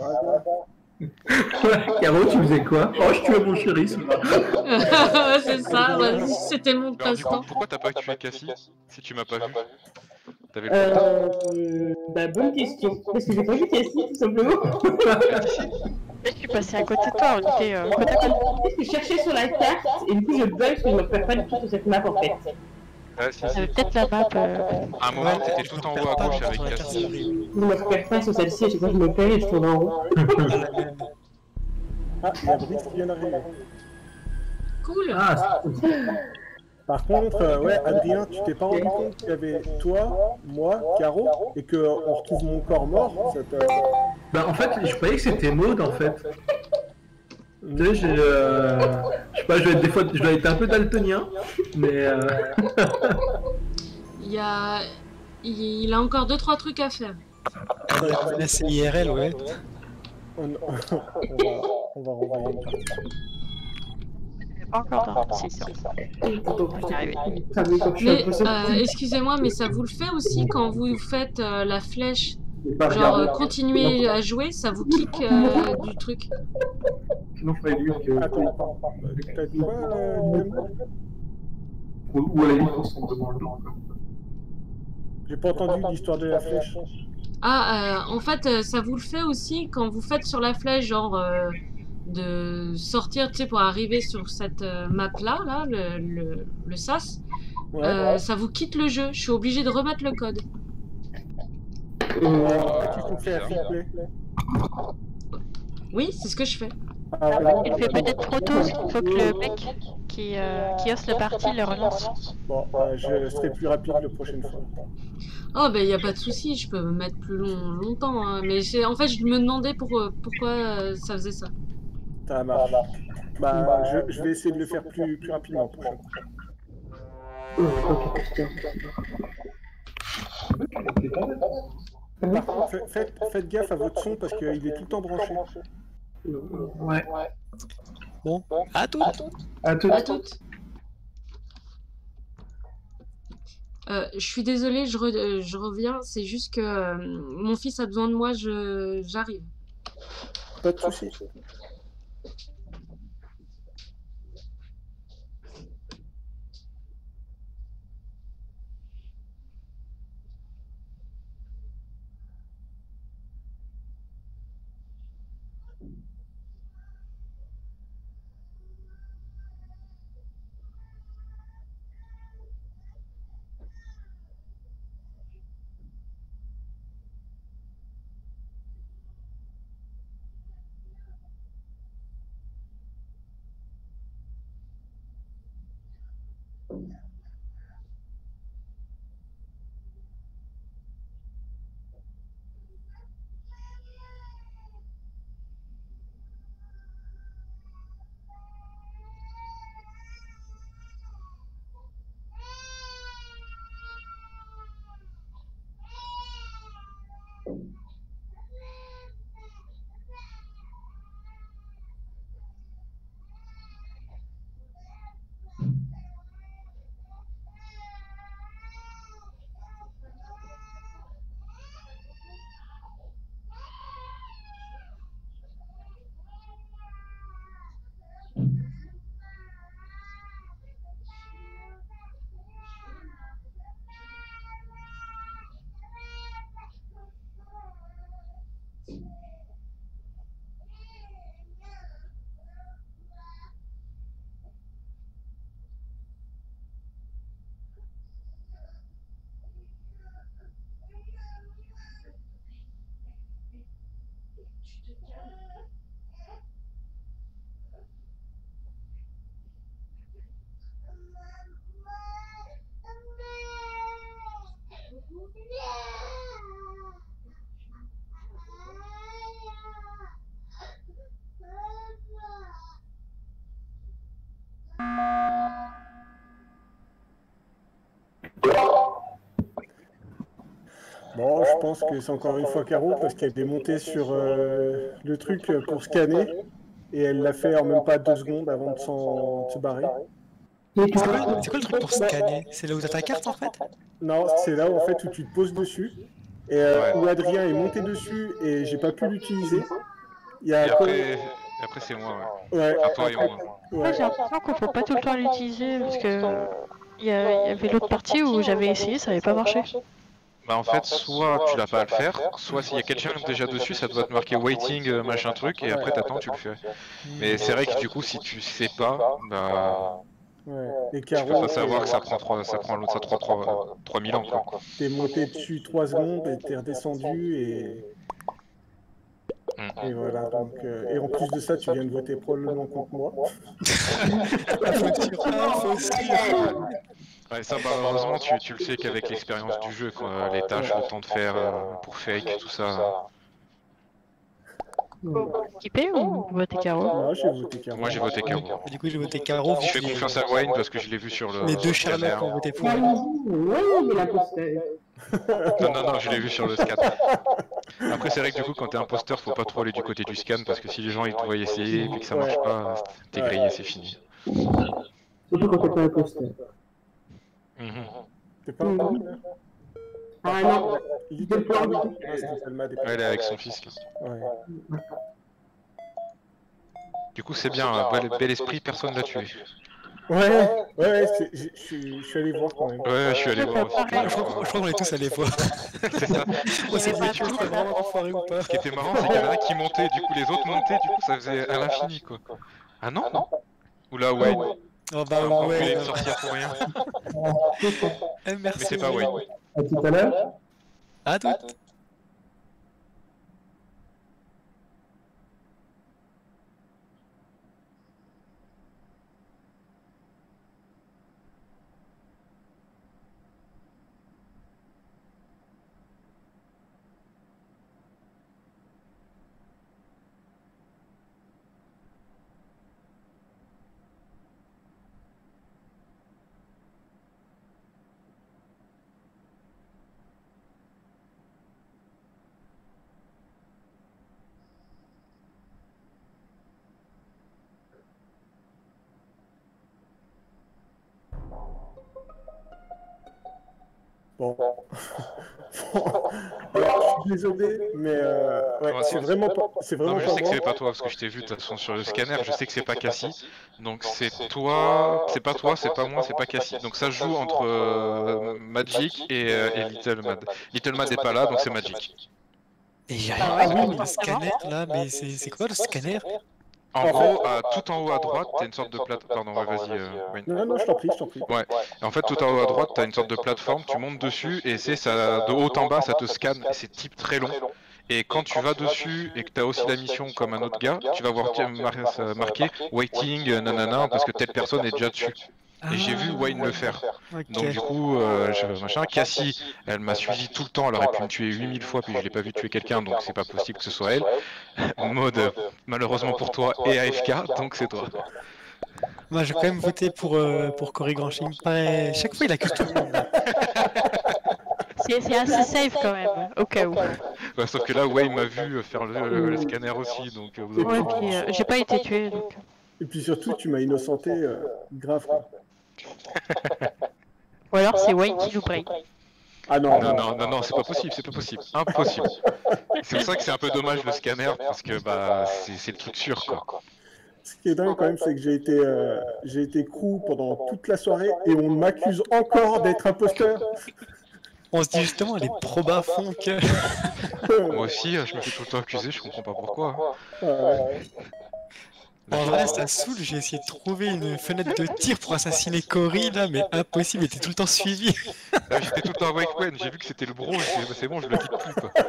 Caro, tu faisais quoi? Oh, je tuais mon chérisme. C'est ça, vas-y, c'était mon Alors, du coup, passe-temps. pourquoi t'as pas tué Cassie si tu m'as pas vu? T'avais le temps. Bah, bonne question. Parce que j'ai pas vu Cassie, tout simplement. Je suis passé à côté de toi, on était côte à côte. Je cherchais sur la carte, et du coup, je bug parce que je me repère pas du tout sur cette map en fait. Ouais, si, si. C'est peut-être la map. À un moment, t'étais tout en haut à gauche avec Cassie. Je me repère pas sur celle-ci, à chaque fois que je me perds et je tourne en rond. Ah, il y a Brice qui vient d'arriver. Cool. Ah, Par contre, ouais, Adrien, tu t'es pas rendu compte qu'il y avait toi, moi, Caro, et qu'on retrouve mon corps mort ça te... bah en fait, je croyais que c'était Maud en fait. Tu sais, je sais pas, des fois, je dois être un peu daltonien, mais Il a encore 2-3 trucs à faire. Là, c'est IRL, ouais. On va renvoyer une partie. Pas encore dans si, Mais excusez-moi, mais ça vous le fait aussi quand vous faites la flèche? Genre continuez à jouer, ça vous kick du truc. sinon je ferais lui que. Attends, t'as dit quoi, Ou à la limite, on s'en demande. J'ai pas entendu l'histoire de la flèche. Ah, en fait, ça vous le fait aussi quand vous faites sur la flèche, genre de sortir, tu sais, pour arriver sur cette map-là, là, le SAS. Ouais. Ça vous quitte le jeu. Je suis obligée de remettre le code. Tu faut faire replay. Oui, c'est ce que je fais. Ah, voilà. Il fait peut-être trop tôt, il faut que le mec qui hoste le parti le relance. Bon, je serai plus rapide la prochaine fois. Oh, ben, y a pas de souci, je peux me mettre plus longtemps. Hein. Mais en fait, je me demandais pourquoi ça faisait ça. Ça marche. Bah, je vais essayer de le faire plus rapidement la prochaine fois. Par contre, faites gaffe à votre son parce qu'il est tout le temps branché. Ouais. Bon, à toutes. À toutes. À toutes. Je suis désolée, je reviens. C'est juste que mon fils a besoin de moi, j'arrive. Pas de soucis. Bon, je pense que c'est encore une fois Caro parce qu'elle est montée sur le truc pour scanner et elle l'a fait en même pas 2 secondes avant de se barrer. C'est quoi le truc pour scanner? C'est là où t'as ta carte en fait? Non, c'est là où, en fait où tu te poses dessus et où Adrien est monté dessus et j'ai pas pu l'utiliser. Et après c'est moi, ouais. Enfin, toi et moi. Moi j'ai l'impression qu'il faut pas tout le temps l'utiliser parce que il y avait l'autre partie où j'avais essayé, ça avait pas marché. Bah en fait, soit tu l'as pas à le faire, soit s'il y a quelqu'un déjà dessus, ça doit te marquer waiting machin truc, et après t'attends, tu le fais. Mais c'est vrai que du coup, si tu sais pas, bah... Et tu peux pas savoir que ça prend 3000 ans, quoi. T'es monté dessus 3 secondes et t'es redescendu et... Et voilà, donc... Et en plus de ça, tu viens de voter probablement contre moi. Ouais, ça, bah, heureusement, tu le sais qu'avec l'expérience du jeu, quoi, les tâches, le temps de faire pour fake, tout ça. Équipé ou voter Caro? Non, j'ai voté Caro. Moi, j'ai voté Caro. Du coup, j'ai voté Caro. Je fais confiance à Wayne parce que je l'ai vu sur le. Les deux Sherlock ont voté pour. Non, je l'ai vu sur le scan. Après, c'est vrai que du coup, quand t'es imposteur, faut pas trop aller du côté du scan parce que si les gens ils te voient essayer et que ça marche pas, t'es grillé, c'est fini. Surtout quand t'es pas imposteur. T'es pas imposteur? Ah non, elle est avec son fils. Ouais. Du coup, c'est bien, bel esprit, personne l'a tué. Ouais, je suis allé voir quand même. Ouais, je suis allé voir aussi. Je crois qu'on est tous allés voir. C'est ça. On s'est dit, du coup, c'est vraiment enfoiré ou pas? Ce qui était marrant, c'est qu'il y en a un qui montait, du coup, les autres montaient, du coup, ça faisait à l'infini, quoi. Ah non? Oula, Wayne. Oh bah ouais. ouais. Il sortir pour rien. Merci. Mais c'est pas Wayne. À tout à l'heure. À toutes. Bon. Alors, je suis désolé, mais ouais, Ouais, c'est vraiment pas, c'est Non, vraiment mais je pas sais que c'est moi. pas toi parce que je t'ai vu de toute façon sur le scanner. Je sais que c'est pas Cassie. Donc c'est toi, c'est pas toi, c'est pas moi, c'est pas Cassie. Donc ça joue entre Magic et Little Mad. Little Mad est pas là, donc c'est Magic. Et j'ai Ah rien ouais, compris, le forcément. scanner là, mais c'est quoi le scanner? En En gros, tout en haut à droite, t'as une sorte de plate. Pardon, ouais, vas-y, Wayne. Non, non, je t'en prie, je t'en prie. Ouais. En fait, tout en haut à droite, t'as une sorte de plateforme. Tu montes dessus et c'est ça, de haut en bas, ça te scanne. Et c'est type très long. Et quand tu vas dessus et que tu as aussi la mission comme un autre gars, tu vas voir marqué waiting, nanana, parce que telle personne est déjà dessus. Et j'ai vu Wayne le faire. Ok. Donc du coup, machin, Cassie, elle m'a suivi tout le temps, elle aurait pu me tuer 8000 fois, puis je l'ai pas vu tuer quelqu'un, donc c'est pas possible que ce soit elle. Maud, malheureusement pour toi, et AFK, donc c'est toi. Moi, j'ai quand même voté pour Cory Granchi. Il me paraît... Chaque fois, il accuse tout le monde. Là. C'est assez safe quand même, au cas où. Ouais, sauf que là, Wayne m'a vu faire le scanner aussi, donc vous avez... Ouais, puis j'ai pas été tué, donc... Et puis surtout, tu m'as innocenté grave, quoi. Ou alors c'est Wayne qui joue Brain. Ah non, Non, c'est pas possible, c'est pas possible. Impossible. C'est pour ça que c'est un peu dommage le scanner, parce que bah c'est le truc sûr, quoi. Ce qui est dingue quand même, c'est que j'ai été crew pendant toute la soirée et on m'accuse encore d'être imposteur. On se dit justement, les probas font que... Moi aussi, je me fais tout le temps accuser, je comprends pas pourquoi. En vrai, ça saoule, j'ai essayé de trouver une fenêtre de tir pour assassiner Cory, là, mais impossible, il était tout le temps suivi. J'étais tout le temps avec Wayne, j'ai vu que c'était le bro, c'est bon, je le quitte plus, quoi.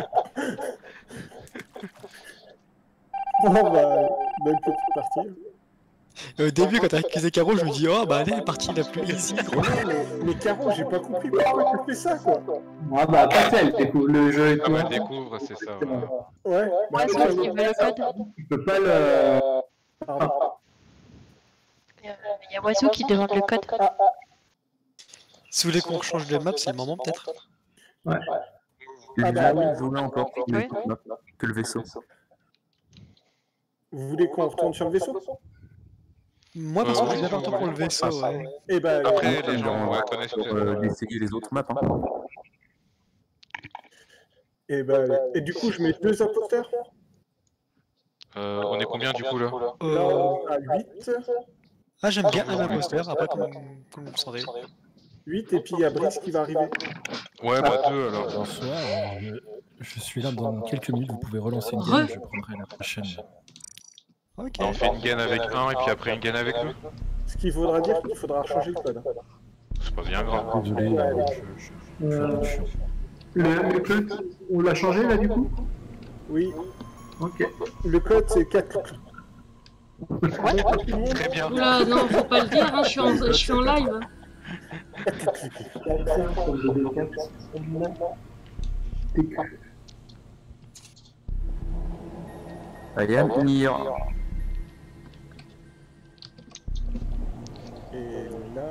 Bon, bah, bonne petite partie. Au début, quand t'as accusé Caro, je me dis, oh bah allez, partie la plus easy. Mais Caro, j'ai pas compris pourquoi tu fais ça, quoi. Ah bah, pas celle, le jeu et Ah tout. bah découvre, c'est ça. Voilà. Ouais, bah, Ouais, c'est qui veut le code. Tu peux pas le... pardon. Il y a Oiseau qui demande le code. Si vous voulez qu'on change de map, c'est le moment peut-être. Ouais. Ah bah oui. Je voulais encore Oui. que le vaisseau. Vous voulez qu'on retourne sur le vaisseau? Moi, parce que je oui, suis bien si vous partant pour le voulez. vaisseau, ouais. Eh ben, Après, les gens connaissent peut-être. D'essayer les autres maps. Hein. eh ben, et du coup, je mets 2 imposteurs. On est combien du coup là? Là, on a 8. Ah, j'aime bien un imposteur, après, comme vous le sentez. 8, et puis il y a Brice qui va arriver. Ouais, bah 2 alors. Bonsoir, je suis là dans quelques minutes, vous pouvez relancer une game, je prendrai la prochaine. Ok. On fait une gain avec 1 et puis après une gain avec 2. Ce qui voudra dire qu'il faudra changer le code. C'est pas bien grave. Désolé, je suis Le code, on l'a changé là du coup? Oui, Ok. le code c'est 4. Très bien. Oula, non, faut pas le dire, hein, je suis en live. Allez, à venir. Et là,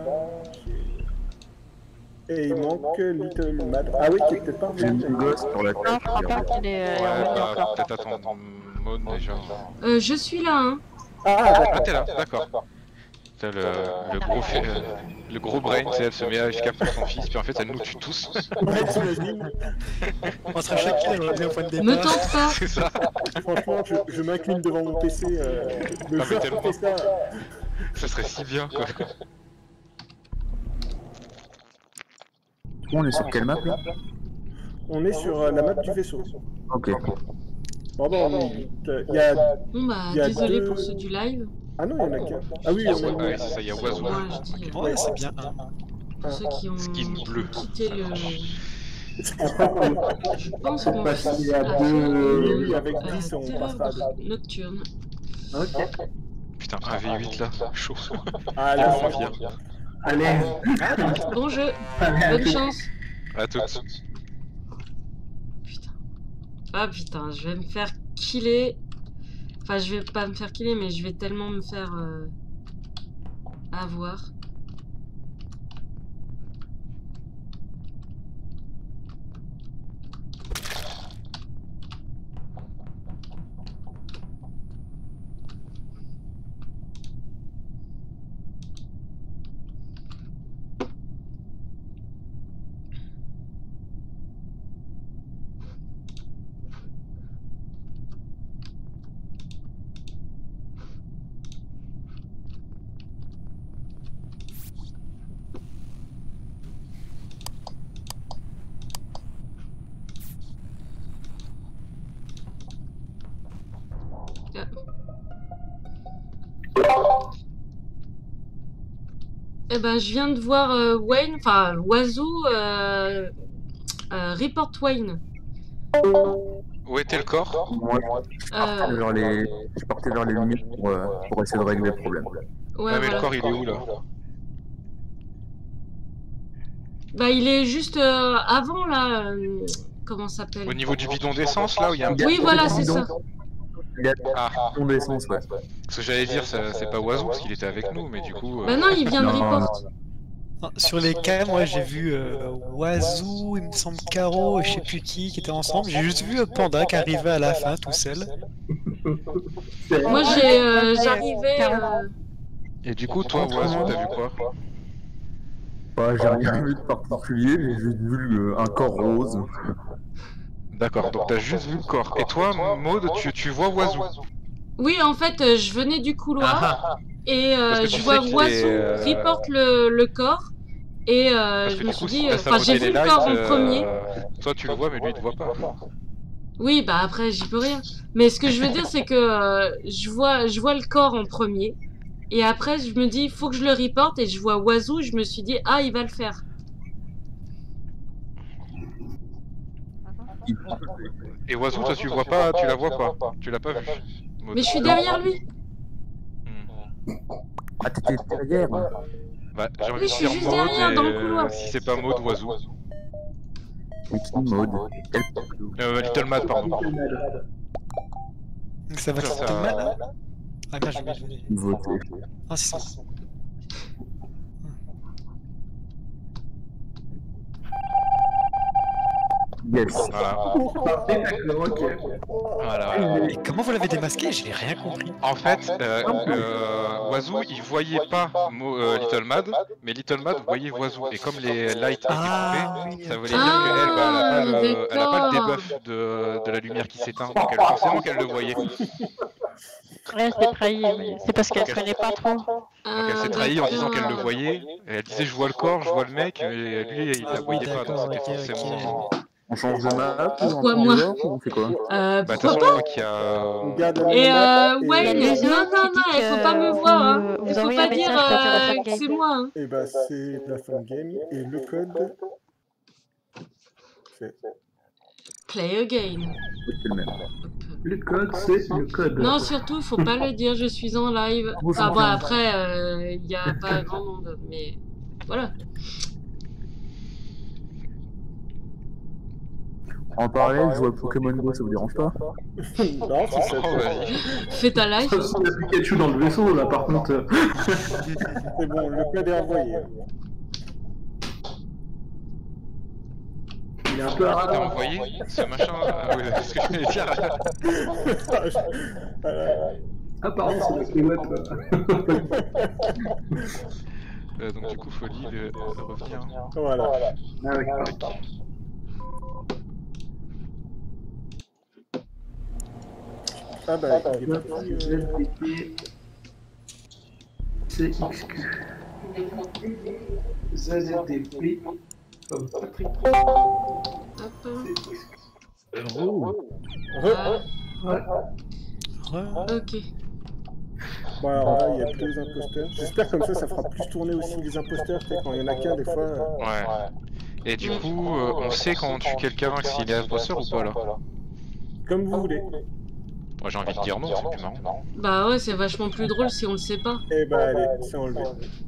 et il manque Little Mad. Ah oui, qui est peut-être pas J'ai revenu. une gosse sur la Non, je crois pas qu'il est Ouais, revenu bah encore. peut-être attendre Maud déjà. Je suis là, hein. Ah, Ah, t'es là, d'accord. T'as le gros brain, c'est elle se met à AFK pour son fils, puis en fait elle nous tue tous. ouais, t'imagines. On sera chacun revenu au point de Me départ. tente pas. C'est ça. Franchement, je m'incline devant mon PC. Le Ah, mais jour tellement. qui fait ça. Ça serait si bien quoi. On est sur quelle map là? On est sur la map du vaisseau. Ok. Pardon, oui. Il y a... Bon bah, Il y a désolé deux- pour ceux du live. Ah non, il y en a qu'un. Ah oui, il y en a Ouais, c'est ça, il y a Oiseau. Moi, je dis, Ouais, c'est bien un. pour ceux qui ont Skin bleu. quitté le... un. Je pense qu'on va passer à faire deux- oui, avec 10, on terreur passera à nocturne. Ok. Putain, un V8 là, chaud. Ah, Il là, faut en vire. Allez. Bon jeu, Allez, bonne chance. À toutes. Putain. Ah putain, je vais me faire killer. Enfin, je vais pas me faire killer, mais je vais tellement me faire avoir. Eh ben, je viens de voir Wayne, enfin, Oiseau, report Wayne. Où était le corps? Moi, je partais vers les lumières pour essayer de régler le problème. Ouais, mais voilà. le corps, il est où, là? Bah, il est juste avant, là. Comment ça s'appelle? Au niveau du bidon d'essence, là, où il y a un... Oui, voilà, c'est ça. Il y a Ah, un bidon d'essence, ouais. parce que j'allais dire, c'est pas Oiseau, parce qu'il était avec nous, mais du coup... Bah non, il vient de Non, report. Non, sur les cas, moi j'ai vu Oiseau, il me semble Caro et je sais plus qui étaient ensemble. J'ai juste vu Panda qui arrivait à la fin tout seul. Moi, j'arrivais... Et du coup, toi, Oiseau, t'as vu quoi? Bah, j'ai rien vu de particulier, mais j'ai vu un corps rose. D'accord, donc t'as juste vu le corps. Et toi, Maud, tu vois Oiseau? Oui, en fait, je venais du couloir et Parce que tu je sais vois qu'il Oiseau est, reporte le corps et Parce que je me du coup, suis si dit... t'as Enfin, j'ai saboté vu les le corps lights, en premier. toi tu le vois, mais lui il te voit pas. Oui, bah après, j'y peux rien. Mais ce que je veux dire, c'est que je vois le corps en premier. Et après, je me dis, il faut que je le reporte. Et je vois Oiseau, je me suis dit, ah, il va le faire. Et Oiseau, toi tu le vois pas, tu la vois pas. Tu l'as pas vu. Maud. Mais je suis derrière lui. Ah, t'étais derrière? Bah, j'ai envie Oui, de je suis dire juste Maud, derrière, et dans le couloir. si c'est pas Maud, Oiseau. C'est qui, Maud? Little Mad, pardon. Donc ça va Ça- être mal là. Ah merde, j'ai oublié. Voter. Ah, c'est ça. Yes. Voilà. D'accord, ok. Voilà. Et comment vous l'avez démasqué? J'ai rien compris. En fait, Oiseau, il voyait pas Little Mad, mais Little Mad voyait Oiseau. Et comme les lights étaient coupés, ça voulait dire qu'elle, bah, elle a pas le debuff de la lumière qui s'éteint. Donc forcément qu'elle le voyait. Ouais, c'est trahi, mais c'est parce qu'elle se connaît pas trop. Donc elle s'est trahie en disant qu'elle le voyait. Et elle disait je vois le corps, je vois le mec, et lui il la voyait pas. Donc c'était forcément. On change de map? Pourquoi moi? On fait quoi? Bah, de toute Pourquoi façon, je pas? crois qu'il y a. On garde Et la map Wayne, les non, autres non, qui non, disent il faut que pas me voir, hein. vous Il faut envoyez pas un dire message quand il y aura fin de que c'est game. moi, hein. Et bah c'est la fin de game et le code c'est Play again. C'est le même. Le code, c'est le code. Non, surtout, faut pas le dire, je suis en live. Enfin bon, après, il y a pas grand monde, mais voilà. En parallèle, je joue à Pokémon Go, ça vous dérange pas? non, c'est ça. Oh, vas-y. Fais ta live. Sauf s'il y a Pikachu dans le vaisseau, là, par contre. C'est bon, le code est envoyé. Il est un peu T'as arabe. envoyé ce machin? Ah oui, c'est ce que je voulais dire. Ah, pardon, c'est la clé web. Donc du coup, Folie revenir. Voilà. Ah, ouais. Ah bah, il est parti, CXQ. ZDP. Comme Patrick. Hop. Ok. Bon alors là, il y a deux imposteurs. J'espère comme ça fera plus tourner aussi les imposteurs, tu sais, quand il y en a qu'un des fois. Ouais. Et du coup, on sait quand on tue quelqu'un s'il est imposteur ou pas là? Comme vous voulez. Moi j'ai envie de dire non, c'est plus marrant. Bah ouais, c'est vachement plus drôle si on le sait pas. Eh bah allez, c'est enlevé.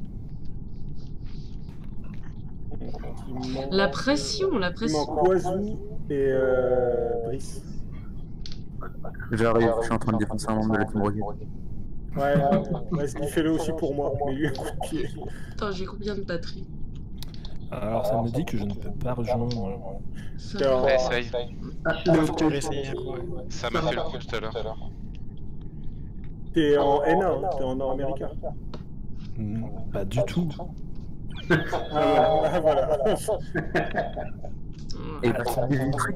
La pression, la Il pression. manque Oiseau et Brice. J'arrive, je suis en train de défoncer un membre de la Team Rocket. Ouais, vas-y, fais-le aussi pour moi, mais lui un coup de pied. Attends, j'ai combien de batterie? Alors ça me dit que je ne peux pas rejoindre. Ça Alors, va. Essaye. Faut que réessayer, ouais. Ça m'a fait le coup tout à l'heure. T'es en N1, hein, t'es en Nord-Américain. Pas du tout. Ah voilà. Et bah, c'est des trucs.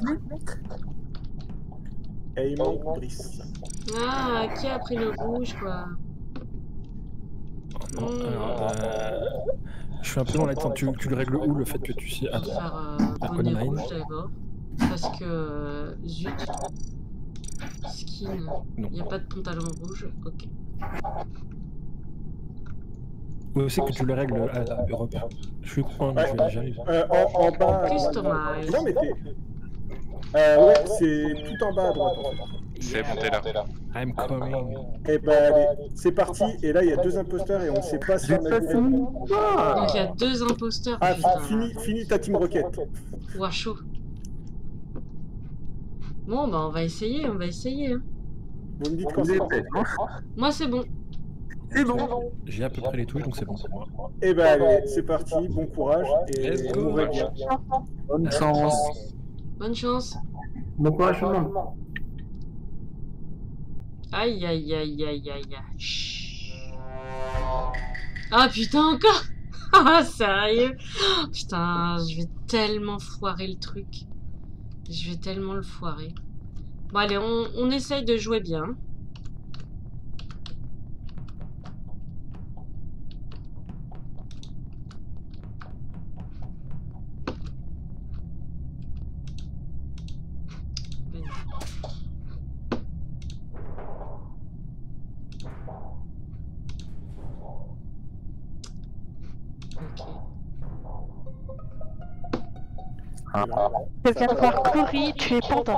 Et il manque Brice. Ah, qui a pris le rouge, quoi? Non, alors, je suis un peu dans l'attente. Tu le règles où, le fait que tu sais... On va Attends. faire bonnet online. rouge d'abord. Parce que... zut. Skin. Non. Il n'y a pas de pantalon rouge. Ok. Où c'est que tu le règles à Europe? Je suis coin, j'arrive. En bas. Customize. Non, mais t'es. Ouais, c'est tout en bas à droite en fait. C'est bon, t'es là. I'm coming. Et bah allez, c'est parti. Et là, il y a 2 imposteurs et on sait pas si on a vu. Donc il y a 2 imposteurs. Ah, putain. fini ta team Rocket. Ouah, chaud. Bon, bah on va essayer, Hein. Vous me dites quand c'est bon. Moi, c'est bon. C'est bon. J'ai à peu près les touches, donc c'est bon pour moi. Et bah allez, c'est parti. Bon courage et Let's go. mourrez bien. Bonne chance. Bonne chance. Bon courage tout le monde. Aïe, aïe, aïe, aïe, aïe, aïe. Chut. Ah putain, encore. Ah, sérieux. Putain, je vais tellement foirer le truc. Je vais tellement le foirer. Bon, allez, on essaye de jouer bien. Je viens de voir Cory tuer Panda.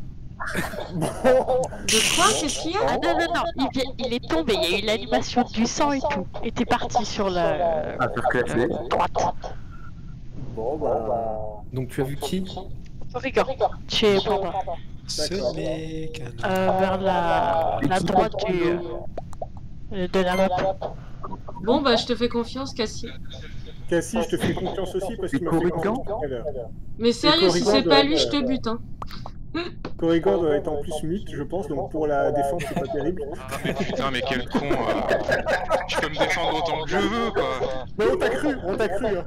De quoi? Qu'est-ce qu'il y a? Ah non, non, non, il est tombé, il y a eu l'animation du sang et tout. Et t'es parti sur la droite. Bon bah. Donc tu as vu qui? Corrigan, tuer Panda. Ce n'est qu'un Vers la droite de la map. Bon, bah, je te fais confiance, Cassie. Cassie, je te fais confiance aussi parce qu'il m'a fait confiance tout à l'heure. Mais sérieux, si Corrigan c'est pas doit lui, être, je te bute, hein. Corrigan doit être en plus mute, je pense, donc pour la défense, c'est pas terrible. Ah, mais putain, mais quel con. Je peux me défendre autant que je veux, quoi. Mais on t'a cru, hein.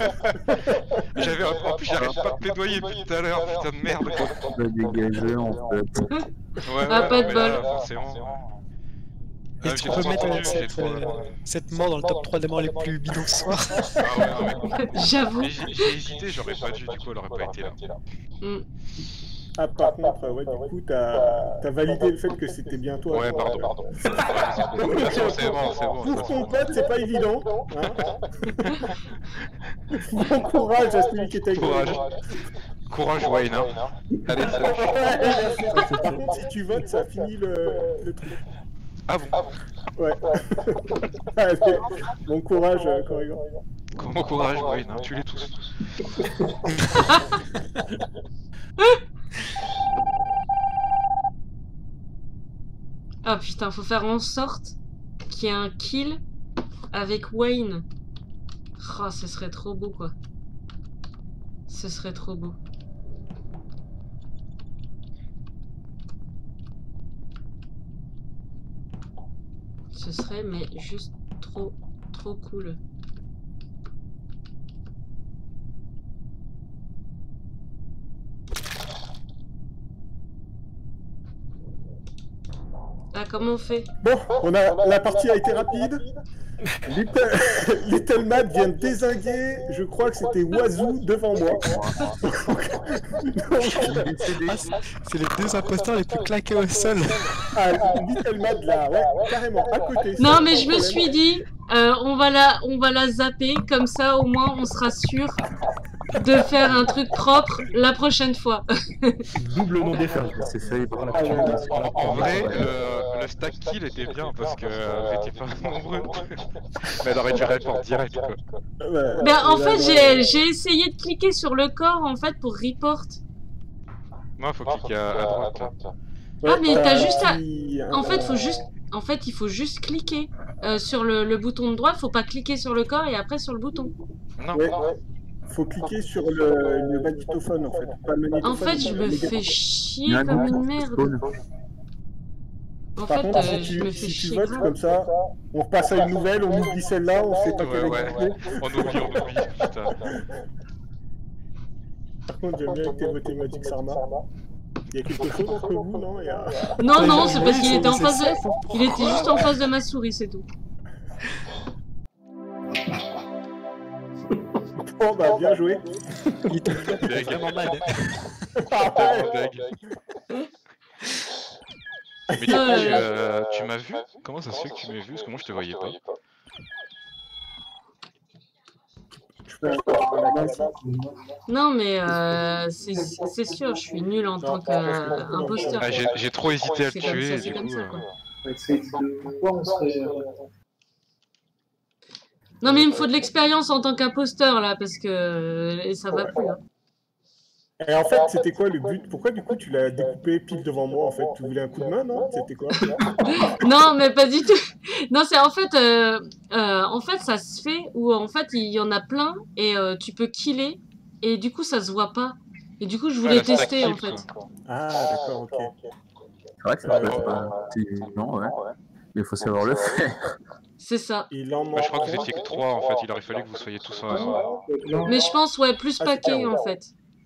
En plus, j'arrête pas de plaidoyer depuis tout à l'heure, putain de merde, quoi. On va dégager en fait. Ouais, Ah, pas de mais bol. là, forcément. Est-ce j'ai qu'on peut trop mettre entendu, cette mort dans le top 3 des morts les plus bidons ce soir? Ah ouais, non, mais... J'avoue. Mais j'ai hésité, j'aurais pas dû, du coup, elle aurait pas été là. Mm. Ah, par contre, ouais, du coup, t'as validé le fait que c'était bien toi. Ouais, pardon. C'est bon. Pour ton pote, c'est pas évident. Hein. Bon courage à celui qui était avec toi. Courage, Wayne. Hein. Allez, salut. Par contre, si tu votes, ça finit le truc. Ah bon? Ouais. Allez, bon courage, Corrigan. Bon courage, Wayne, hein. Tue-les tous. Ah putain, faut faire en sorte qu'il y ait un kill avec Wayne. Oh, ce serait trop beau, quoi. Ce serait trop beau. Ce serait, mais juste trop cool. Ah, comment on fait? Bon, la partie a été rapide. Little Matt vient de dézinguer, je crois que c'était Wazoo devant moi. C'est les 2 imposteurs les plus claqués au sol. Ah, Little Matt là, ouais, carrément, à côté. Non, mais je me suis dit, on va la zapper, comme ça au moins on sera sûr de faire un truc propre la prochaine fois. Double nom des femmes. C'est ça, par la En vrai, le stack kill était bien parce que vous étiez pas nombreux. Mais elle aurait dû répondre direct, quoi. Ben, en fait, j'ai essayé de cliquer sur le corps en fait pour report. Non, faut cliquer à droite. Ah, mais t'as juste à... En fait, il faut juste cliquer sur le bouton de droite, faut pas cliquer sur le corps et après sur le bouton. Non. Ouais. Faut cliquer sur le magnétophone en fait. Pas le magnétophone, En fait, je me fais chier comme une merde. En Par fait, contre, je me fais si tu chier votes grave. comme ça, on repasse à une nouvelle, on oublie celle-là, on sait pas quelle Ouais. On oublie, putain. Par contre, j'aime bien été voté Magic Sarma. Il y a quelque chose entre vous, non? Non, c'est parce qu'il était en face de... Il était juste en face de ma souris, c'est tout. Oh bah bien joué. Il était vraiment mad. Mais du coup, tu m'as vu? Comment ça se fait que tu m'as vu? Parce que moi je te voyais pas. Non, mais c'est sûr, je suis nulle en tant qu'imposteur. Ah, j'ai trop hésité à le C'est comme tuer, ça, et c'est du comme coup... ça, quoi. Pourquoi on serait... Non, mais il me faut de l'expérience en tant qu'imposteur, là, parce que ça va plus. Hein. Et en fait, c'était quoi le but? Pourquoi du coup tu l'as découpé pile devant moi en fait? Tu voulais un coup de main, non? C'était quoi? Non, mais pas du tout. Non, c'est en fait, ça se fait où en fait il y en a plein et tu peux killer et du coup ça se voit pas. Et du coup je voulais tester en fait. Ah d'accord, ok. C'est vrai que ça peut être pas intelligent, ouais. Mais il faut savoir le faire. C'est ça. Il en Bah, je crois que vous étiez que 3 en fait, il aurait fallu que vous soyez tous en... Mais je pense ouais plus paquet en fait.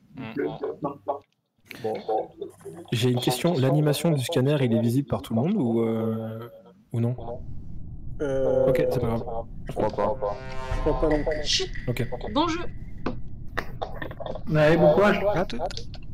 Bon. J'ai une question, l'animation du scanner, il est visible par tout le monde ou non? Ok, c'est pas grave. Je crois pas. Je crois pas non plus. Chut. Ok. Bon jeu. Ouais, bon courage. À tout.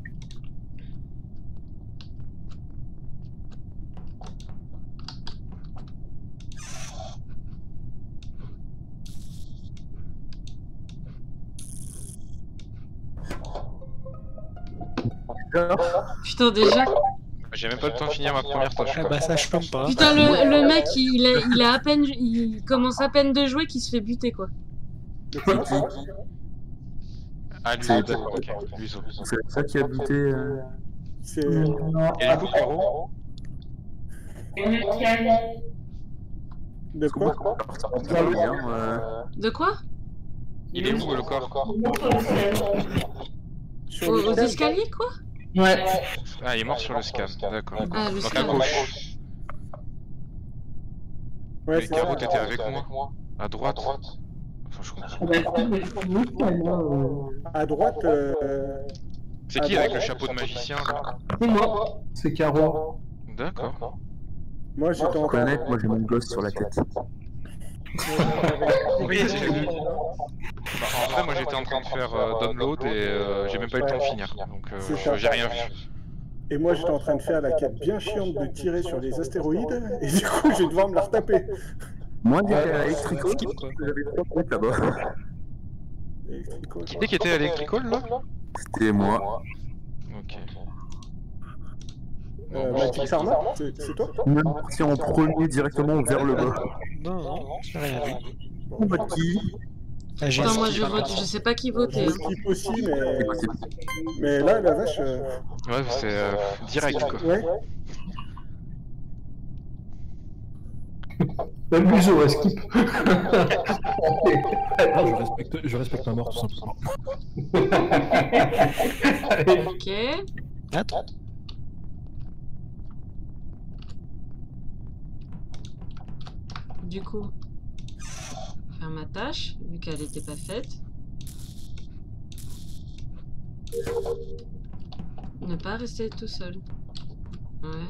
Putain déjà. J'ai même pas le temps de finir ma première tâche. Ah quoi. bah ça je peux pas. Putain le mec il a à peine il commence à peine de jouer qu'il se fait buter quoi. Ah lui, C'est- d'accord, ok. Luiso. C'est ça qui a buté. C'est... Et du coup, Caro, De quoi? De quoi? il est où le corps? Sur Aux le escaliers quoi? Ouais. Ah, il est mort sur le scan, d'accord. Ah le Donc à scan. gauche. Ouais, Et c'est Caro, ça. t'étais avec moi? À droite? Enfin, je comprends. À droite, C'est qui avec le chapeau de magicien là? C'est moi. C'est Caro. D'accord. moi j'étais en train Honnête, moi j'ai mon gosse sur la tête. Oui, j'ai vu. Bah, en vrai, moi j'étais en train de faire download et j'ai même pas eu le temps de finir. Donc C'est ça. j'ai rien vu. Et moi j'étais en train de faire la quête bien chiante de tirer sur les astéroïdes, et du coup je vais devoir me la retaper. Moi j'étais à Electrical, Skip, quoi. j'avais 3 points là-bas. Electrical. Qui c'est qui était à l'Electrical là? C'était moi. Ok. Magic Sarma, c'est toi? Même parti en premier directement vers le bas. Non, non, j'ai rien vu. On va qui? Ah, j'ai Putain moi skip. je vote, je sais pas qui voter. Je Hein. skip aussi, mais là la vache. Ouais, c'est direct quoi. Ouais. Même Luiso, ouais, skip. Ah, je respecte ma mort tout simplement. Ok. Attends. Du coup, faire ma tâche, vu qu'elle n'était pas faite. Ne pas rester tout seul. Ouais.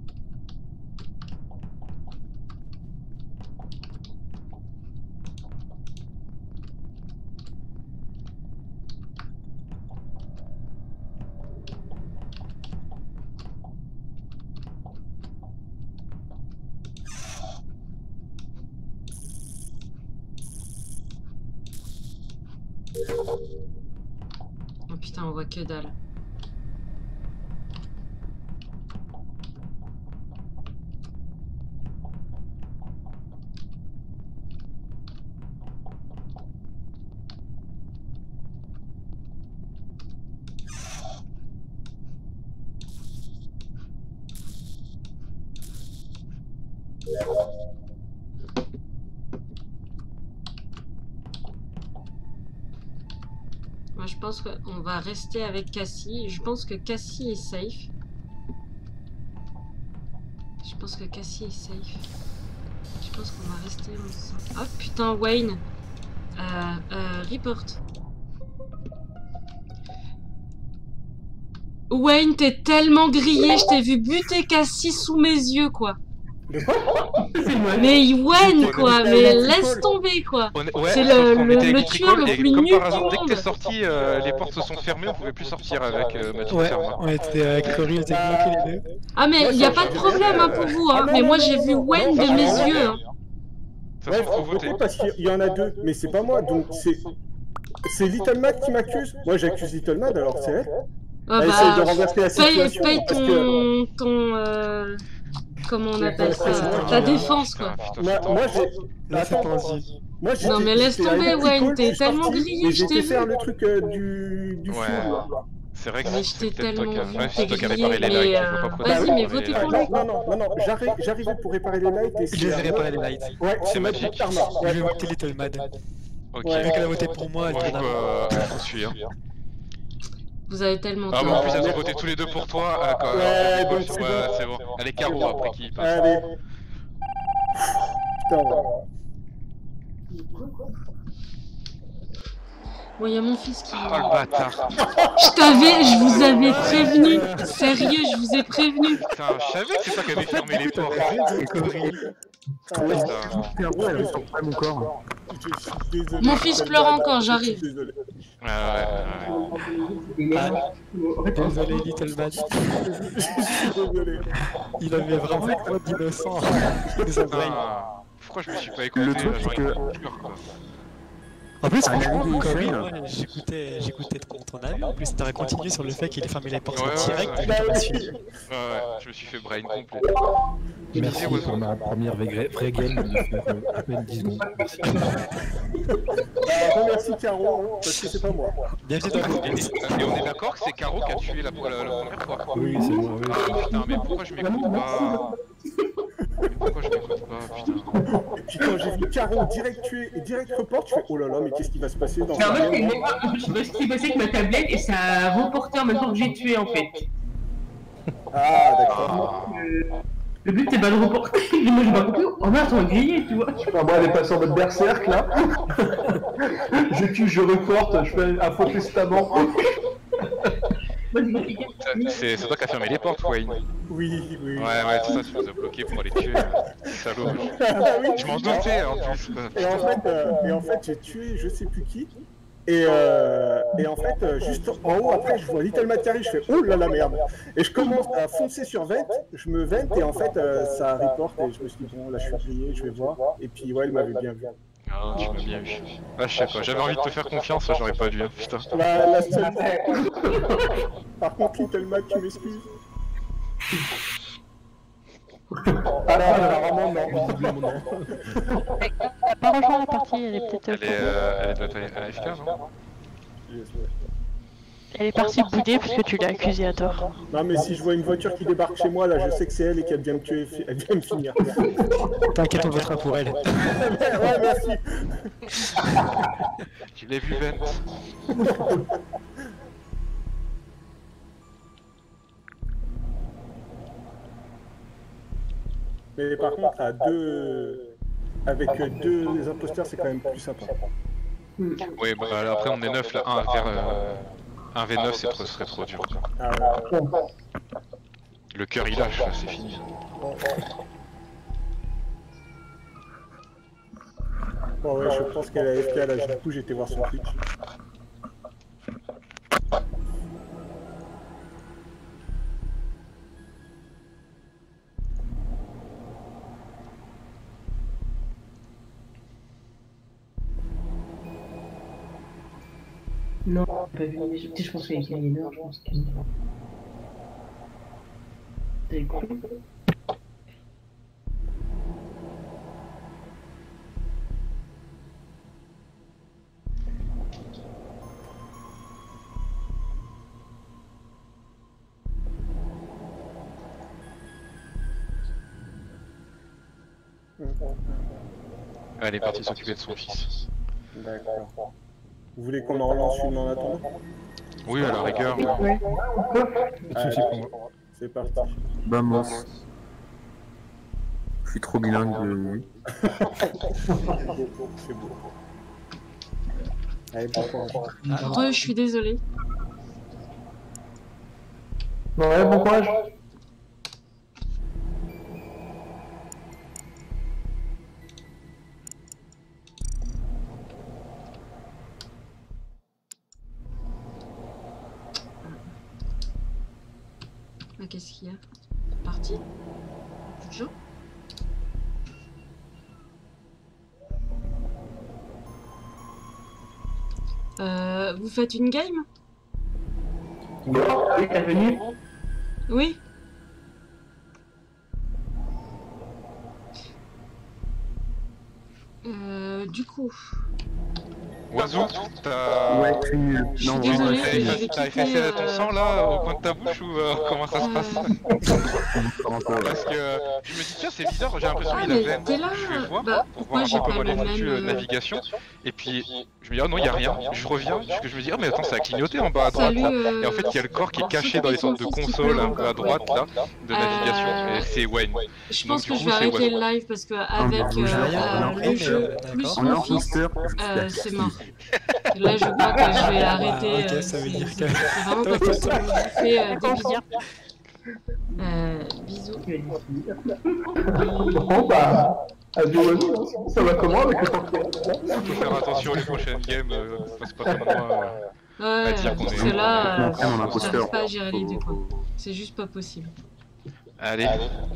Oh putain, on voit que dalle. Moi, je pense qu'on va rester avec Cassie. Je pense que Cassie est safe. Je pense que Cassie est safe. Je pense qu'on va rester ensemble. Oh putain, Wayne. Report. Wayne, t'es tellement grillé. Je t'ai vu buter Cassie sous mes yeux, quoi. Mais Wayne, quoi. Mais laisse tomber, quoi. Ouais, C'est sauf qu'on était le avec tueur le Electrical, plus et comme nul par hasard, du dès que monde. t'es sorti, les portes se sont fermées, on pouvait plus sortir avec Magic Ouais, Sarma. on était avec Cory, on était bloqués les deux. Ah mais il n'y a pas de problème hein, pour vous, hein. Mais moi j'ai vu Wayne de mes yeux. Hein. De toute Ouais, façon, faut voter. parce qu'il y en a deux, mais c'est pas moi, donc c'est. C'est Little Mad qui m'accuse? Moi j'accuse Little Mad alors c'est elle. Ah Elle essaye de renverser la situation. paye parce que... ton comment on appelle ça? Ta défense quoi. Moi j'ai... Moi, non mais laisse tomber Wayne, t'es tellement grillé, je t'ai vu. faire le truc du ouais. four. C'est vrai que mais je t'ai tellement vu, t'es grillé, mais vas-y, mais votez pour lui. Non, j'arrivais pour réparer les lights et Je vais réparer les lights. Ouais, c'est magique. Je vais voter Little Mad. Ok. Vu qu'elle a voté pour moi, elle Bon, va je suis. Vous avez tellement Ah tort. bon, en plus elles ont voté tous les deux pour toi. Ouais, donc c'est bon. Allez, Caro après qui passe. Allez. Putain. Bon, il y a mon fils qui... Oh le bâtard. Je vous avais prévenu. Sérieux, je vous ai prévenu. Putain, je savais que c'est toi qui avais fermé les portes. Mon corps. Mon fils pleure encore, j'arrive. Désolé Little Mad. Il avait vraiment une voix d'innocent. Pourquoi je me suis pas écouté? Le truc c'est que... En plus, franchement, Corinne, j'écoutais ton avis. En plus, t'aurais continué sur le fait qu'il ait fermé les portes direct. Ouais, je me suis fait brain complet. Merci pour ma première vraie game de faire à peine 10 secondes. Merci. Merci Caro, parce que c'est pas moi. Et on est d'accord que c'est Caro qui a tué la première fois. Oui, c'est moi, oui. Ah putain, mais pourquoi je m'écoute pas? Pourquoi je m'écoute pas, putain? Et puis quand j'ai vu Caro direct tuer et direct report, je fais oh là là, mais qu'est-ce qui va se passer dans Mais en fait, je sais pas ce qui s'est passé avec ma tablette et ça a reporté en même temps que j'ai tué en fait. Ah d'accord. Le but c'est pas de reporter, mais moi j'ai pas compris. Oh merde, on va griller, tu vois. Moi elle est passée en mode berserk là. Je tue, je reporte, je fais un faux testament. C'est toi qui as fermé les portes, Wayne. Oui. Ouais, c'est ça, tu nous as bloqué pour aller tuer. Salaud. Je m'en doutais en plus. Et en fait, j'ai tué je sais plus qui. Et en fait, juste en haut, après, je vois Little Mad qui arrive, je fais oh là la merde. Et je commence à foncer sur Vent, je me vente et en fait, ça reporte et je me suis dit bon, là je suis grillé, je vais voir. Et puis ouais, il m'avait bien vu. Ah, tu m'as bien eu. Ah, je sais quoi, j'avais envie de te faire confiance, ça j'aurais pas dû, putain. La seule... Par contre, Little Mad, tu m'excuses. Alors, vraiment, non. T'as pas rejoint la partie, elle est peut-être... Elle doit être à AFK, non? Elle est partie bouder puisque tu l'as accusée à tort. Non mais si je vois une voiture qui débarque chez moi, là je sais que c'est elle et qu'elle vient me tuer, elle vient me finir. T'inquiète, on votera pour elle. Ouais, merci. Tu l'as vu, Vent. Mais par contre, avec deux imposteurs, c'est quand même plus sympa. Oui, bah après on est 9 là, un V9 serait trop dur. Ah, ouais. Le cœur il lâche, là, c'est fini. Bon ouais, je pense qu'elle a FK là, du coup j'ai été voir son Twitch. Non, pas vu. Je pense qu'il y a une heure, je pense qu'il y a une heure. T'as écouté? Elle est partie s'occuper de son fils. D'accord. Vous voulez qu'on en relance une en attendant? Oui, à la rigueur. C'est parti. Vamos. Je suis trop bilingue. C'est beau. Allez, bon courage. Je suis désolée. Ouais, bon courage. Qu'est-ce qu'il y a? C'est parti? Plus de gens? Vous faites une game? Oui, t'es venu. Oui. Du coup... Oiseau, t'as... Ouais, je suis nul. Je suis Non, désolée, ouais, je vais T'as quitter, effacé ton sang là au coin de ta bouche ou comment ça se passe? Parce que je me dis tiens c'est bizarre, j'ai l'impression qu'il mais avait... t'es là. Je vais voir Bah, pour pourquoi voir un j'ai peu pas comment le elle est foutue même, navigation. Et puis je me dis oh non il y a rien, je reviens, je me dis oh mais attends ça a clignoté en bas à droite. Salut, Et en fait il y a le corps qui est caché dans les sortes de consoles un peu à droite là, de navigation, et c'est Wayne. Je pense Donc, que du je coup, vais c'est arrêter Oiseau. le live parce que avec le jeu plus mon fils, c'est mort. Là, je crois que je vais arrêter. Ok, ça veut dire que... C'est vraiment pas possible. Je vous fais des bisous. Bon, bah. Adieu, Oiseau. Ça va comment avec le portier? Faut faire attention les prochaines games, passe pas comme moi. Ouais, dire qu'on parce est- que là, on est un imposteur. j'arrive pas à gérer les deux, quoi. C'est juste pas possible. Allez,